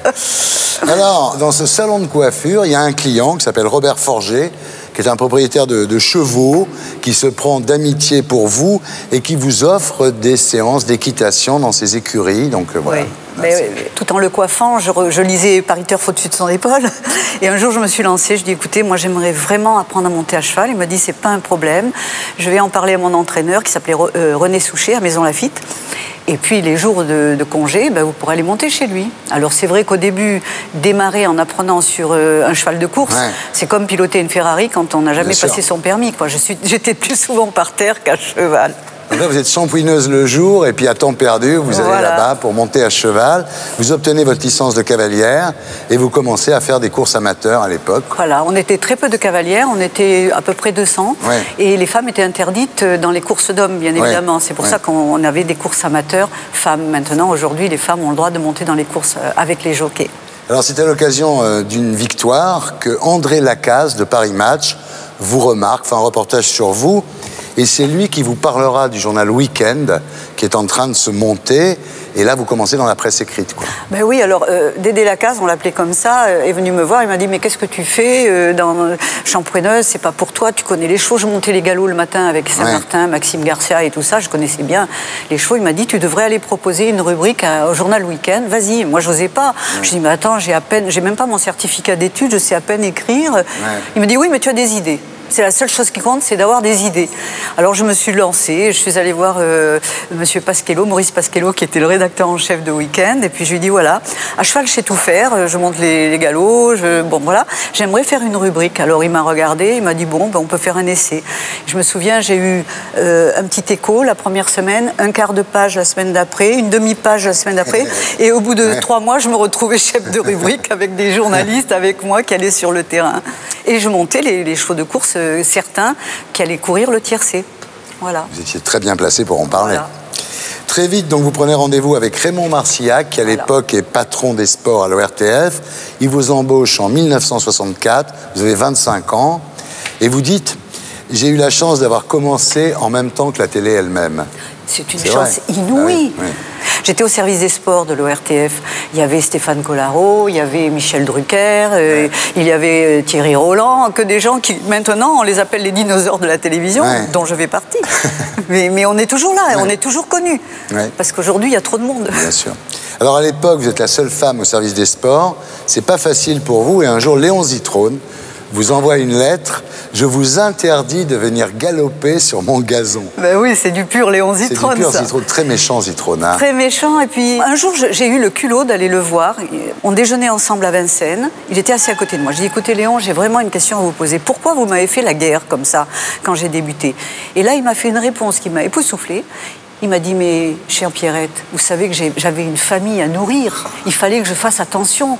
Speaker 6: Alors, dans ce salon de coiffure, il y a un client qui s'appelle Robert Forger, qui est un propriétaire de, de chevaux, qui se prend d'amitié pour vous et qui vous offre des séances d'équitation dans ses écuries. Donc, euh, voilà.
Speaker 16: Oui. Mais, euh, tout en le coiffant, je, re- je lisais Paris Turf au-dessus de son épaule. Et un jour, je me suis lancée. Je dis, écoutez, moi, j'aimerais vraiment apprendre à monter à cheval. Il m'a dit, c'est pas un problème. Je vais en parler à mon entraîneur, qui s'appelait Re- euh, René Souchet, à Maison Lafitte. Et puis, les jours de, de congé, ben, vous pourrez aller monter chez lui. Alors, c'est vrai qu'au début, démarrer en apprenant sur euh, un cheval de course,
Speaker 6: Ouais.
Speaker 16: c'est comme piloter une Ferrari quand on n'a jamais
Speaker 6: Bien sûr.
Speaker 16: passé son permis, quoi. Je suis, j'étais plus souvent par terre qu'à cheval.
Speaker 6: Donc là, vous êtes shampooineuse le jour et puis à temps perdu, vous allez
Speaker 16: Voilà.
Speaker 6: là-bas pour monter à cheval. Vous obtenez votre licence de cavalière et vous commencez à faire des courses amateurs à l'époque.
Speaker 16: Voilà, on était très peu de cavalières, on était à peu près deux cents.
Speaker 6: Ouais.
Speaker 16: Et les femmes étaient interdites dans les courses d'hommes, bien
Speaker 6: Ouais.
Speaker 16: évidemment. C'est pour
Speaker 6: Ouais.
Speaker 16: ça qu'on avait des courses amateurs femmes. Maintenant, aujourd'hui, les femmes ont le droit de monter dans les courses euh, avec les jockeys.
Speaker 6: Alors, c'est à l'occasion euh, d'une victoire que André Lacaze de Paris Match vous remarque, fait un reportage sur vous. Et c'est lui qui vous parlera du journal Week-end qui est en train de se monter. Et là, vous commencez dans la presse écrite, quoi.
Speaker 16: Ben oui, alors euh, Dédé Lacaze, on l'appelait comme ça, euh, est venu me voir, il m'a dit mais qu'est-ce que tu fais euh, dans euh, Champouineuse, c'est pas pour toi, tu connais les chevaux. Je montais les galops le matin avec Saint-Martin, Maxime Garcia et tout ça, je connaissais bien les chevaux. Il m'a dit tu devrais aller proposer une rubrique à- au journal Week-end, vas-y. Moi j'osais pas. Je dis mais attends, j'ai à peine, j'ai même pas mon certificat d'études, je sais à peine écrire. Il me dit oui mais tu as des idées. C'est la seule chose qui compte, c'est d'avoir des idées. Alors je me suis lancée, je suis allée voir euh, Monsieur Pasquello, Maurice Pasquello, qui était le rédacteur en chef de Week-end, et puis je lui ai dit voilà, à cheval je sais tout faire, je monte les, les galops, je, bon voilà, j'aimerais faire une rubrique. Alors il m'a regardé, il m'a dit bon, ben, on peut faire un essai. Je me souviens, j'ai eu euh, un petit écho la première semaine, un quart de page la semaine d'après, une demi-page la semaine d'après, et au bout de trois mois, je me retrouvais chef de rubrique avec des journalistes avec moi qui allaient sur le terrain. Et je montais les, les chevaux de course, euh, certains qui allaient courir le tiercé. Voilà.
Speaker 6: Vous étiez très bien placé pour en parler.
Speaker 16: Voilà.
Speaker 6: Très vite, donc, vous prenez rendez-vous avec Raymond Marcillac, qui à l'époque est patron des sports à l'O R T F. Il vous embauche en mille neuf cent soixante-quatre, vous avez vingt-cinq ans, et vous dites « J'ai eu la chance d'avoir commencé en même temps que la télé elle-même ».
Speaker 16: C'est une
Speaker 6: C'est
Speaker 16: chance
Speaker 6: vrai.
Speaker 16: inouïe.
Speaker 6: Ah oui, oui.
Speaker 16: J'étais au service des sports de l'O R T F. Il y avait Stéphane Collaro, il y avait Michel Drucker, euh, il y avait euh, Thierry Roland, que des gens qui, maintenant, on les appelle les dinosaures de la télévision,
Speaker 6: Ouais.
Speaker 16: dont je fais partie. mais, mais on est toujours là,
Speaker 6: Ouais.
Speaker 16: on est toujours connus.
Speaker 6: Ouais.
Speaker 16: Parce qu'aujourd'hui, il y a trop de monde.
Speaker 6: Bien sûr. Alors à l'époque, vous êtes la seule femme au service des sports. C'est pas facile pour vous. Et un jour, Léon Zitrone vous envoie une lettre. Je vous interdis de venir galoper sur mon gazon.
Speaker 16: Ben oui, c'est du pur Léon
Speaker 6: C'est
Speaker 16: Zitrone,
Speaker 6: du pur
Speaker 16: ça.
Speaker 6: Zitrone, très méchant Zitrone. Hein.
Speaker 16: Très méchant. Et puis, un jour, je- j'ai eu le culot d'aller le voir. On déjeunait ensemble à Vincennes. Il était assis à côté de moi. Je dis, écoutez, Léon, j'ai vraiment une question à vous poser. Pourquoi vous m'avez fait la guerre comme ça, quand j'ai débuté? Et là, il m'a fait une réponse qui m'a époustouflée. Il m'a dit, mais chère Pierrette, vous savez que j'ai- j'avais une famille à nourrir. Il fallait que je fasse attention.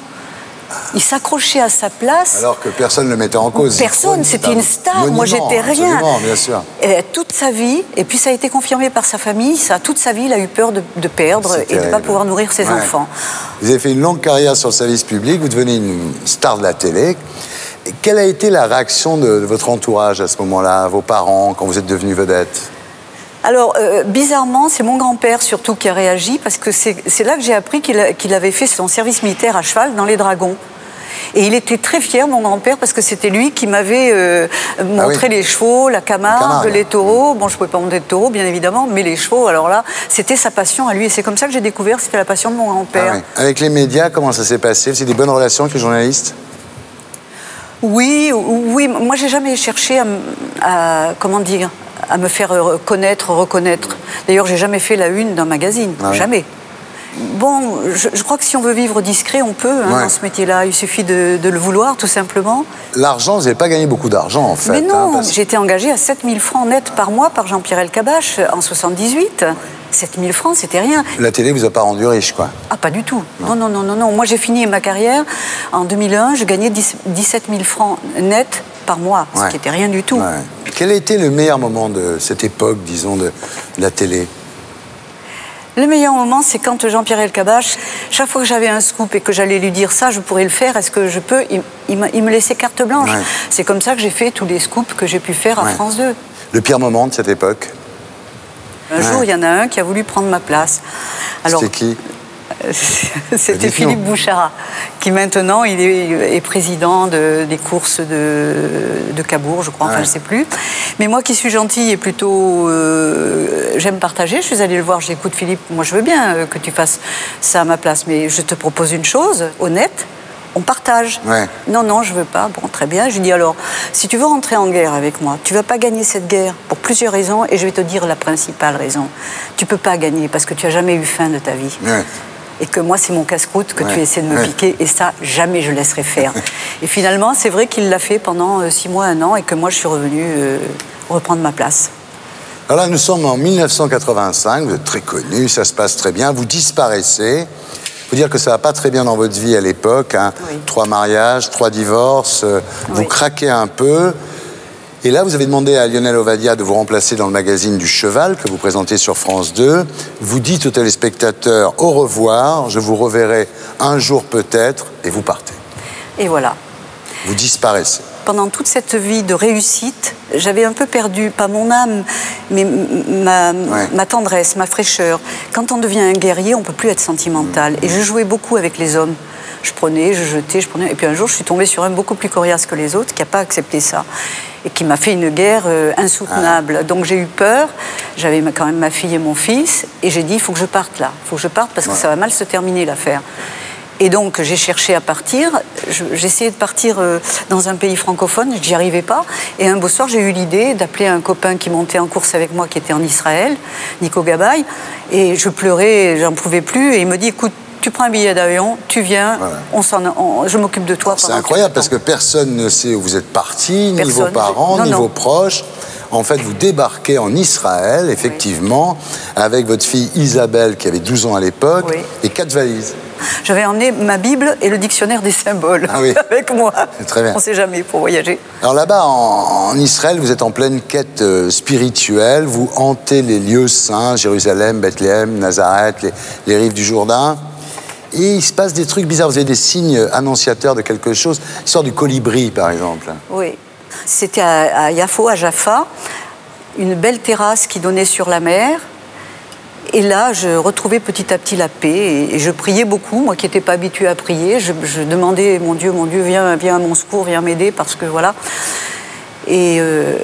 Speaker 16: Il s'accrochait à sa place.
Speaker 6: Alors que personne ne le mettait en cause.
Speaker 16: Personne,
Speaker 6: Zitrone,
Speaker 16: c'était
Speaker 6: c'est un
Speaker 16: une star.
Speaker 6: monument,
Speaker 16: Moi, j'étais rien.
Speaker 6: Absolument, bien sûr.
Speaker 16: Et toute sa vie, et puis ça a été confirmé par sa famille, ça, toute sa vie, il a eu peur de, de perdre
Speaker 6: C'est
Speaker 16: et de ne pas
Speaker 6: terrible.
Speaker 16: pouvoir nourrir ses
Speaker 6: Ouais.
Speaker 16: enfants.
Speaker 6: Vous avez fait une longue carrière sur le service public, vous devenez une star de la télé. Et quelle a été la réaction de, de votre entourage à ce moment-là, vos parents, quand vous êtes devenue vedette?
Speaker 16: Alors, euh, bizarrement, c'est mon grand-père surtout qui a réagi, parce que c'est c'est là que j'ai appris qu'il a- qu'il avait fait son service militaire à cheval dans les Dragons. Et il était très fier, mon grand-père, parce que c'était lui qui m'avait euh, montré
Speaker 6: Ah oui.
Speaker 16: les chevaux, la Camargue,
Speaker 6: Camargue.
Speaker 16: les taureaux. Bon, je ne pouvais pas monter de taureaux, bien évidemment, mais les chevaux, alors là, c'était sa passion à lui. Et c'est comme ça que j'ai découvert, c'était la passion de mon grand-père.
Speaker 6: Ah oui. Avec les médias, comment ça s'est passé? C'est des bonnes relations avec les journalistes?
Speaker 16: Oui, oui. Moi, j'ai jamais cherché à, m- à- comment dire, à me faire connaître, reconnaître. D'ailleurs, j'ai jamais fait la une d'un magazine,
Speaker 6: Ah oui.
Speaker 16: jamais. Bon, je, je crois que si on veut vivre discret, on peut hein,
Speaker 6: Ouais.
Speaker 16: dans ce métier-là. Il suffit de, de le vouloir, tout simplement.
Speaker 6: L'argent, vous n'avez pas gagné beaucoup d'argent, en fait.
Speaker 16: Mais non,
Speaker 6: hein, parce-
Speaker 16: j'ai été engagée à sept mille francs net par mois par Jean-Pierre Elkabbach en soixante-dix-huit. sept mille francs, c'était rien.
Speaker 6: La télé vous a pas rendu riche, quoi.
Speaker 16: Ah, pas du tout. Non, non, non, non, non. Moi, j'ai fini ma carrière en deux mille un. Je gagnais dix-sept mille francs net par mois,
Speaker 6: Ouais.
Speaker 16: ce qui n'était rien du tout.
Speaker 6: Ouais. Quel a été le meilleur moment de cette époque, disons, de, de la télé?
Speaker 16: Le meilleur moment, c'est quand Jean-Pierre Elkabbach, chaque fois que j'avais un scoop et que j'allais lui dire ça, je pourrais le faire, est-ce que je peux? Il, il, m'a- il me laissait carte blanche.
Speaker 6: Ouais.
Speaker 16: C'est comme ça que j'ai fait tous les scoops que j'ai pu faire à
Speaker 6: Ouais.
Speaker 16: France deux.
Speaker 6: Le pire moment de cette époque?
Speaker 16: Un
Speaker 6: Ouais.
Speaker 16: jour, il y en a un qui a voulu prendre ma place.
Speaker 6: C'était qui?
Speaker 16: C'était
Speaker 6: Dites-nous.
Speaker 16: Philippe Bouchara, qui maintenant il est, est président de- des courses de, de Cabourg, je crois, enfin
Speaker 6: Ouais.
Speaker 16: je ne sais plus. Mais moi qui suis gentille et plutôt euh, j'aime partager, je suis allée le voir, j'ai dit écoute Philippe, moi je veux bien euh, que tu fasses ça à ma place, mais je te propose une chose, honnête, on partage.
Speaker 6: Ouais.
Speaker 16: Non, non, je veux pas. Bon, très bien. Je lui dis alors, si tu veux rentrer en guerre avec moi, tu vas pas gagner cette guerre pour plusieurs raisons, et je vais te dire la principale raison. Tu peux pas gagner parce que tu as jamais eu faim de ta vie.
Speaker 6: Ouais.
Speaker 16: Et que moi, c'est mon casse-croûte que
Speaker 6: Ouais.
Speaker 16: tu essaies de me
Speaker 6: Ouais.
Speaker 16: piquer, et ça, jamais je laisserai faire. Et finalement, c'est vrai qu'il l'a fait pendant euh, six mois, un an, et que moi, je suis revenue euh, reprendre ma place.
Speaker 6: Alors là, nous sommes en mille neuf cent quatre-vingt-cinq, vous êtes très connu, ça se passe très bien, vous disparaissez. Il faut dire que ça va pas très bien dans votre vie à l'époque, hein.
Speaker 16: Oui.
Speaker 6: Trois mariages, trois divorces, euh, vous
Speaker 16: Oui.
Speaker 6: craquez un peu. Et là, vous avez demandé à Lionel Ovadia de vous remplacer dans le magazine du Cheval que vous présentez sur France deux. Vous dites aux téléspectateurs au revoir, je vous reverrai un jour peut-être, et vous partez.
Speaker 16: Et voilà.
Speaker 6: Vous disparaissez.
Speaker 16: Pendant toute cette vie de réussite, j'avais un peu perdu, pas mon âme, mais m- ma,
Speaker 6: Ouais.
Speaker 16: ma tendresse, ma fraîcheur. Quand on devient un guerrier, on ne peut plus être sentimental. Et je jouais beaucoup avec les hommes. Je prenais, je jetais, je prenais. Et puis un jour, je suis tombée sur un beaucoup plus coriace que les autres, qui n'a pas accepté ça. Et qui m'a fait une guerre euh, insoutenable. Donc j'ai eu peur. J'avais ma- quand même ma fille et mon fils. Et j'ai dit, il faut que je parte là. Il faut que je parte parce que
Speaker 6: Ouais.
Speaker 16: ça va mal se terminer l'affaire. Et donc, j'ai cherché à partir. Je- J'essayais de partir euh, dans un pays francophone, j'y arrivais pas. Et un beau soir, j'ai eu l'idée d'appeler un copain qui montait en course avec moi, qui était en Israël, Nico Gabay. Et je pleurais, j'en pouvais plus. Et il me dit, écoute, tu prends un billet d'avion, tu viens,
Speaker 6: Voilà.
Speaker 16: on s'en, on- je m'occupe de toi.
Speaker 6: C'est
Speaker 16: pendant
Speaker 6: incroyable
Speaker 16: quelques
Speaker 6: parce que
Speaker 16: temps.
Speaker 6: personne ne sait où vous êtes parti, ni
Speaker 16: Personne.
Speaker 6: vos parents,
Speaker 16: Non,
Speaker 6: ni
Speaker 16: non.
Speaker 6: vos proches. En fait, vous débarquez en Israël, effectivement, avec votre fille Isabelle, qui avait douze ans à l'époque,
Speaker 16: Oui.
Speaker 6: et quatre valises.
Speaker 16: J'avais emmené ma Bible et le dictionnaire des symboles
Speaker 6: Ah oui.
Speaker 16: avec moi.
Speaker 6: C'est très bien.
Speaker 16: On ne sait jamais pour voyager.
Speaker 6: Alors là-bas, en, en Israël, vous êtes en pleine quête euh, spirituelle, vous hantez les lieux saints, Jérusalem, Bethléem, Nazareth, les, les rives du Jourdain. Et il se passe des trucs bizarres, vous avez des signes annonciateurs de quelque chose, l'histoire du colibri, par exemple.
Speaker 16: Oui. C'était à, à Yafo, à Jaffa, une belle terrasse qui donnait sur la mer. Et là, je retrouvais petit à petit la paix et, et je priais beaucoup, moi qui n'étais pas habituée à prier. Je, je demandais, mon Dieu, mon Dieu, viens, viens à mon secours, viens m'aider, parce que voilà. Et euh,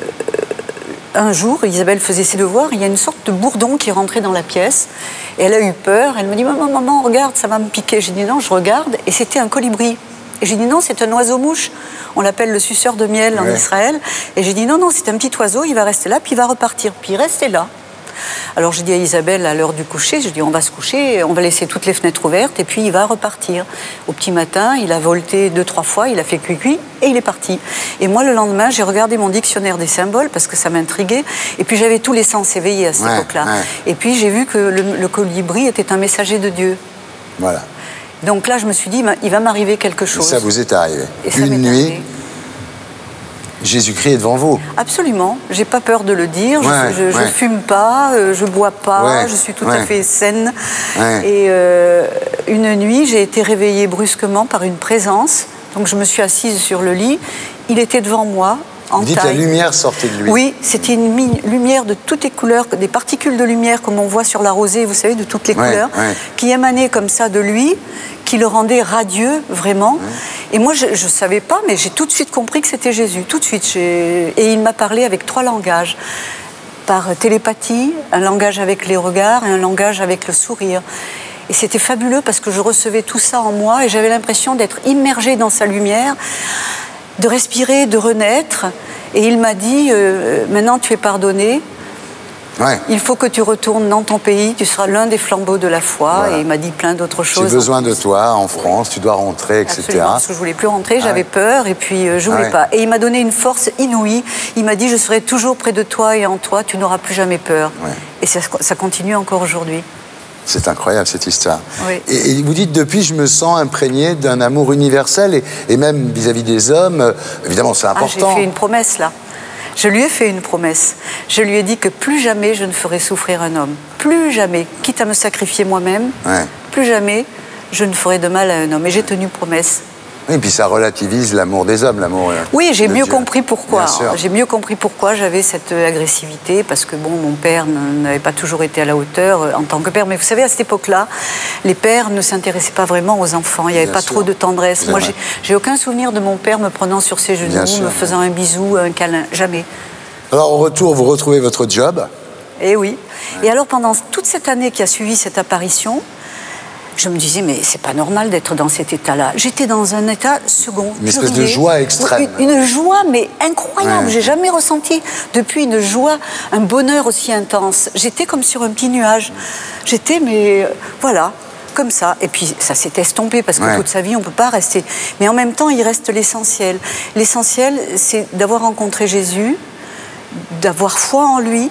Speaker 16: un jour, Isabelle faisait ses devoirs, il y a une sorte de bourdon qui est rentré dans la pièce. Et elle a eu peur, elle me dit, maman, maman, regarde, ça va me piquer. J'ai dit, non, je regarde, et c'était un colibri. Et j'ai dit, non, c'est un oiseau-mouche. On l'appelle le suceur de miel en
Speaker 6: Ouais.
Speaker 16: Israël. Et j'ai dit, non, non, c'est un petit oiseau, il va rester là, puis il va repartir. Puis il restait là. Alors je dis à Isabelle, à l'heure du coucher, je dis, on va se coucher, on va laisser toutes les fenêtres ouvertes, et puis il va repartir. Au petit matin, il a volté deux, trois fois, il a fait cuicui, et il est parti. Et moi, le lendemain, j'ai regardé mon dictionnaire des symboles, parce que ça m'intriguait, et puis j'avais tous les sens éveillés à cette
Speaker 6: Ouais,
Speaker 16: époque-là.
Speaker 6: ouais.
Speaker 16: Et puis j'ai vu que le, le colibri était un messager de Dieu.
Speaker 6: Voilà.
Speaker 16: Donc là, je me suis dit, il va m'arriver quelque
Speaker 6: Et
Speaker 16: chose.
Speaker 6: ça vous est arrivé.
Speaker 16: Et ça
Speaker 6: Une
Speaker 16: m'est
Speaker 6: nuit,
Speaker 16: arrivé.
Speaker 6: Jésus-Christ est devant vous.
Speaker 16: Absolument, j'ai pas peur de le dire, je-
Speaker 6: Ouais,
Speaker 16: je, je
Speaker 6: ouais.
Speaker 16: fume pas, euh, je bois pas,
Speaker 6: Ouais,
Speaker 16: je suis tout
Speaker 6: ouais.
Speaker 16: à fait saine.
Speaker 6: Ouais.
Speaker 16: Et euh, une nuit, j'ai été réveillée brusquement par une présence, donc je me suis assise sur le lit, il était devant moi, en
Speaker 6: Vous dites la
Speaker 16: taille.
Speaker 6: lumière sortait de lui.
Speaker 16: Oui, c'était une mi- lumière de toutes les couleurs, des particules de lumière comme on voit sur la rosée, vous savez, de toutes les
Speaker 6: Ouais,
Speaker 16: couleurs,
Speaker 6: ouais.
Speaker 16: qui émanaient comme ça de lui, qui le rendaient radieux, vraiment. Et moi, je ne savais pas, mais j'ai tout de suite compris que c'était Jésus, tout de suite. j'ai- Et il m'a parlé avec trois langages. Par télépathie, un langage avec les regards et un langage avec le sourire. Et c'était fabuleux parce que je recevais tout ça en moi et j'avais l'impression d'être immergée dans sa lumière, de respirer, de renaître. Et il m'a dit, euh, maintenant tu es pardonné.
Speaker 6: Ouais.
Speaker 16: Il faut que tu retournes dans ton pays, tu seras l'un des flambeaux de la foi.
Speaker 6: Voilà.
Speaker 16: Et il m'a dit plein d'autres choses.
Speaker 6: J'ai besoin de toi en France, tu dois rentrer, et cetera.
Speaker 16: Absolument, parce que je voulais plus rentrer, j'avais
Speaker 6: ouais.
Speaker 16: peur et puis euh, je voulais
Speaker 6: ouais.
Speaker 16: pas. Et il m'a donné une force inouïe. Il m'a dit je serai toujours près de toi et en toi, tu n'auras plus jamais peur.
Speaker 6: Ouais.
Speaker 16: Et ça, ça continue encore aujourd'hui.
Speaker 6: C'est incroyable cette histoire.
Speaker 16: Oui.
Speaker 6: Et, et vous dites depuis, je me sens imprégné d'un amour universel et, et même vis-à-vis des hommes. euh, Évidemment, c'est important.
Speaker 16: Ah, j'ai fait une promesse là. Je lui ai fait une promesse. Je lui ai dit que plus jamais je ne ferai souffrir un homme. Plus jamais, quitte à me sacrifier moi-même,
Speaker 6: Ouais.
Speaker 16: plus jamais je ne ferai de mal à un homme. Et j'ai tenu promesse.
Speaker 6: Oui, et puis ça relativise l'amour des hommes, l'amour. euh,
Speaker 16: Oui, j'ai
Speaker 6: de
Speaker 16: mieux
Speaker 6: Dieu.
Speaker 16: compris pourquoi.
Speaker 6: Bien sûr.
Speaker 16: J'ai mieux compris pourquoi j'avais cette euh, agressivité, parce que bon, mon père n- n'avait pas toujours été à la hauteur euh, en tant que père. Mais vous savez, à cette époque-là, les pères ne s'intéressaient pas vraiment aux enfants. Il n'y avait
Speaker 6: Bien
Speaker 16: pas
Speaker 6: sûr.
Speaker 16: trop de tendresse.
Speaker 6: C'est
Speaker 16: Moi,
Speaker 6: vrai.
Speaker 16: j'ai j'ai aucun souvenir de mon père me prenant sur ses genoux,
Speaker 6: Bien sûr,
Speaker 16: me faisant un bisou, un câlin. Jamais.
Speaker 6: Alors, au retour, vous retrouvez votre job.
Speaker 16: Eh oui. Et alors, pendant toute cette année qui a suivi cette apparition, je me disais, mais c'est pas normal d'être dans cet état-là. J'étais dans un état second.
Speaker 6: Une espèce de
Speaker 16: curieux.
Speaker 6: joie extrême.
Speaker 16: Une, une joie, mais incroyable.
Speaker 6: Ouais.
Speaker 16: J'ai jamais ressenti depuis une joie, un bonheur aussi intense. J'étais comme sur un petit nuage. J'étais, mais euh, voilà, comme ça. Et puis, ça s'est estompé parce que
Speaker 6: Ouais.
Speaker 16: toute sa vie, on peut pas rester. Mais en même temps, il reste l'essentiel. L'essentiel, c'est d'avoir rencontré Jésus, d'avoir foi en lui.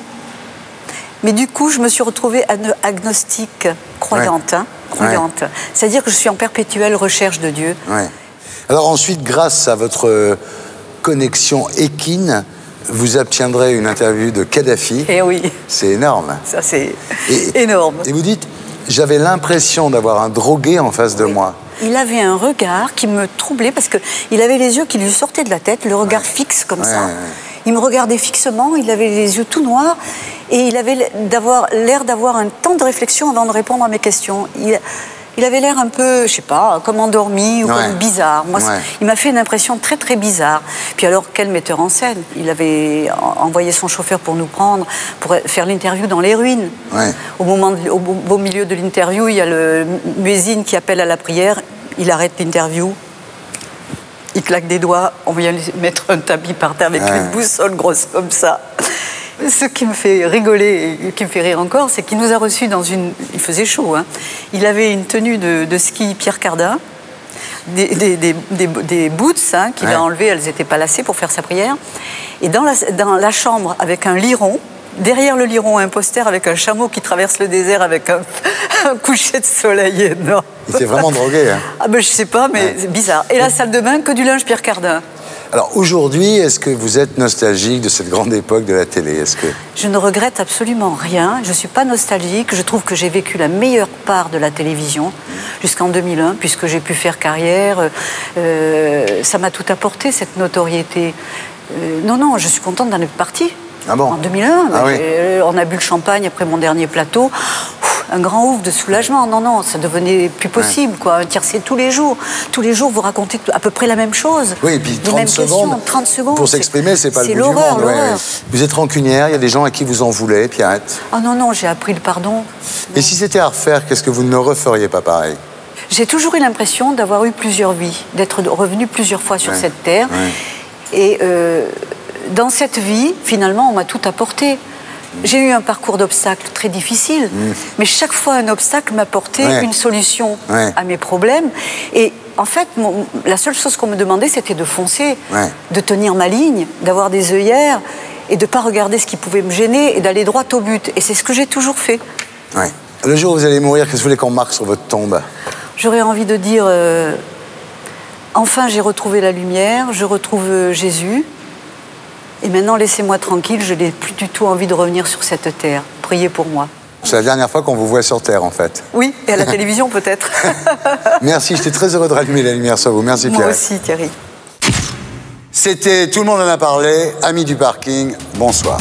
Speaker 16: Mais du coup, je me suis retrouvée ag- agnostique, croyante.
Speaker 6: Ouais.
Speaker 16: Hein, croyante. C'est-à-dire que je suis en perpétuelle recherche de Dieu.
Speaker 6: Ouais. Alors ensuite, grâce à votre euh, connexion équine, vous obtiendrez une interview de Kadhafi.
Speaker 16: Eh oui,
Speaker 6: C'est énorme.
Speaker 16: ça c'est
Speaker 6: Et-
Speaker 16: énorme.
Speaker 6: Et vous dites, j'avais l'impression d'avoir un drogué en face de moi.
Speaker 16: Il avait un regard qui me troublait parce qu'il avait les yeux qui lui sortaient de la tête, le regard fixe comme
Speaker 6: Ouais,
Speaker 16: ça.
Speaker 6: ouais.
Speaker 16: Il me regardait fixement, il avait les yeux tout noirs et il avait d'avoir- l'air d'avoir un temps de réflexion avant de répondre à mes questions. Il, il avait l'air un peu, je sais pas, comme endormi ou
Speaker 6: Ouais.
Speaker 16: comme bizarre. Moi,
Speaker 6: Ouais.
Speaker 16: il m'a fait une impression très très bizarre. Puis alors, quel metteur en scène. Il avait en- envoyé son chauffeur pour nous prendre, pour faire l'interview dans les ruines.
Speaker 6: Ouais.
Speaker 16: Au, moment de- au beau, beau milieu de l'interview, il y a le muezzin qui appelle à la prière. Il arrête l'interview. Il claque des doigts. On vient lui mettre un tapis par terre avec
Speaker 6: Ouais.
Speaker 16: une boussole grosse comme ça. Ce qui me fait rigoler et qui me fait rire encore, c'est qu'il nous a reçus dans une... Il faisait chaud, hein. Il avait une tenue de, de ski Pierre Cardin, des, des, des, des, des boots hein, qu'il
Speaker 6: Ouais.
Speaker 16: a enlevées, elles étaient pas lacées pour faire sa prière. Et dans la, dans la chambre, avec un liron, derrière le liron, un poster avec un chameau qui traverse le désert avec un, un coucher de soleil énorme.
Speaker 6: Il était vraiment drogué. Hein.
Speaker 16: Ah ben je sais pas, mais
Speaker 6: Ouais.
Speaker 16: c'est bizarre. Et la salle de bain, que du linge Pierre Cardin.
Speaker 6: Alors aujourd'hui, est-ce que vous êtes nostalgique de cette grande époque de la télé? Est-ce que...
Speaker 16: Je ne regrette absolument rien. Je ne suis pas nostalgique. Je trouve que j'ai vécu la meilleure part de la télévision jusqu'en deux mille un, puisque j'ai pu faire carrière. Euh, ça m'a tout apporté, cette notoriété. Euh, non, non, je suis contente d'en être partie.
Speaker 6: Ah bon?
Speaker 16: En deux mille un,
Speaker 6: Ah oui.
Speaker 16: euh, on a bu le champagne après mon dernier plateau. Ouf, un grand ouf de soulagement. Non, non, ça devenait plus possible, quoi. Un tiercé tous les jours. Tous les jours, vous racontez à peu près la même chose.
Speaker 6: Oui, et puis
Speaker 16: Les
Speaker 6: trente
Speaker 16: mêmes questions,
Speaker 6: secondes,
Speaker 16: trente secondes.
Speaker 6: pour s'exprimer, c'est pas le bout du
Speaker 16: l'horreur,
Speaker 6: monde. ouais,
Speaker 16: l'horreur.
Speaker 6: ouais. Vous êtes rancunière, il y a des gens à qui vous en voulez, Pierrette.
Speaker 16: Oh non, non, j'ai appris le pardon.
Speaker 6: Et si c'était à refaire, qu'est-ce que vous ne referiez pas pareil?
Speaker 16: J'ai toujours eu l'impression d'avoir eu plusieurs vies, d'être revenu plusieurs fois sur
Speaker 6: Ouais,
Speaker 16: cette terre.
Speaker 6: ouais.
Speaker 16: Et euh, dans cette vie, finalement, on m'a tout apporté. J'ai eu un parcours d'obstacles très difficile, mais chaque fois un obstacle m'apportait
Speaker 6: Ouais.
Speaker 16: une solution
Speaker 6: Ouais.
Speaker 16: à mes problèmes. Et en fait, mon- la seule chose qu'on me demandait, c'était de foncer,
Speaker 6: Ouais.
Speaker 16: de tenir ma ligne, d'avoir des œillères et de ne pas regarder ce qui pouvait me gêner et d'aller droit au but. Et c'est ce que j'ai toujours fait.
Speaker 6: Ouais. Le jour où vous allez mourir, qu'est-ce que vous voulez qu'on marque sur votre tombe?
Speaker 16: J'aurais envie de dire, euh, enfin j'ai retrouvé la lumière, je retrouve euh, Jésus, et maintenant laissez-moi tranquille, je n'ai plus du tout envie de revenir sur cette terre. Priez pour moi.
Speaker 6: C'est la dernière fois qu'on vous voit sur Terre, en fait.
Speaker 16: Oui, et à la télévision peut-être.
Speaker 6: Merci, j'étais très heureux de rallumer la lumière sur vous. Merci,
Speaker 16: Moi
Speaker 6: Pierre.
Speaker 16: aussi, Thierry.
Speaker 6: C'était Tout le monde en a parlé, amis du parking, bonsoir.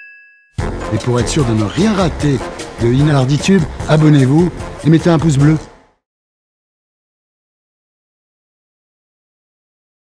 Speaker 13: Et pour être sûr de ne rien rater de Inarditube, abonnez-vous et mettez un pouce bleu.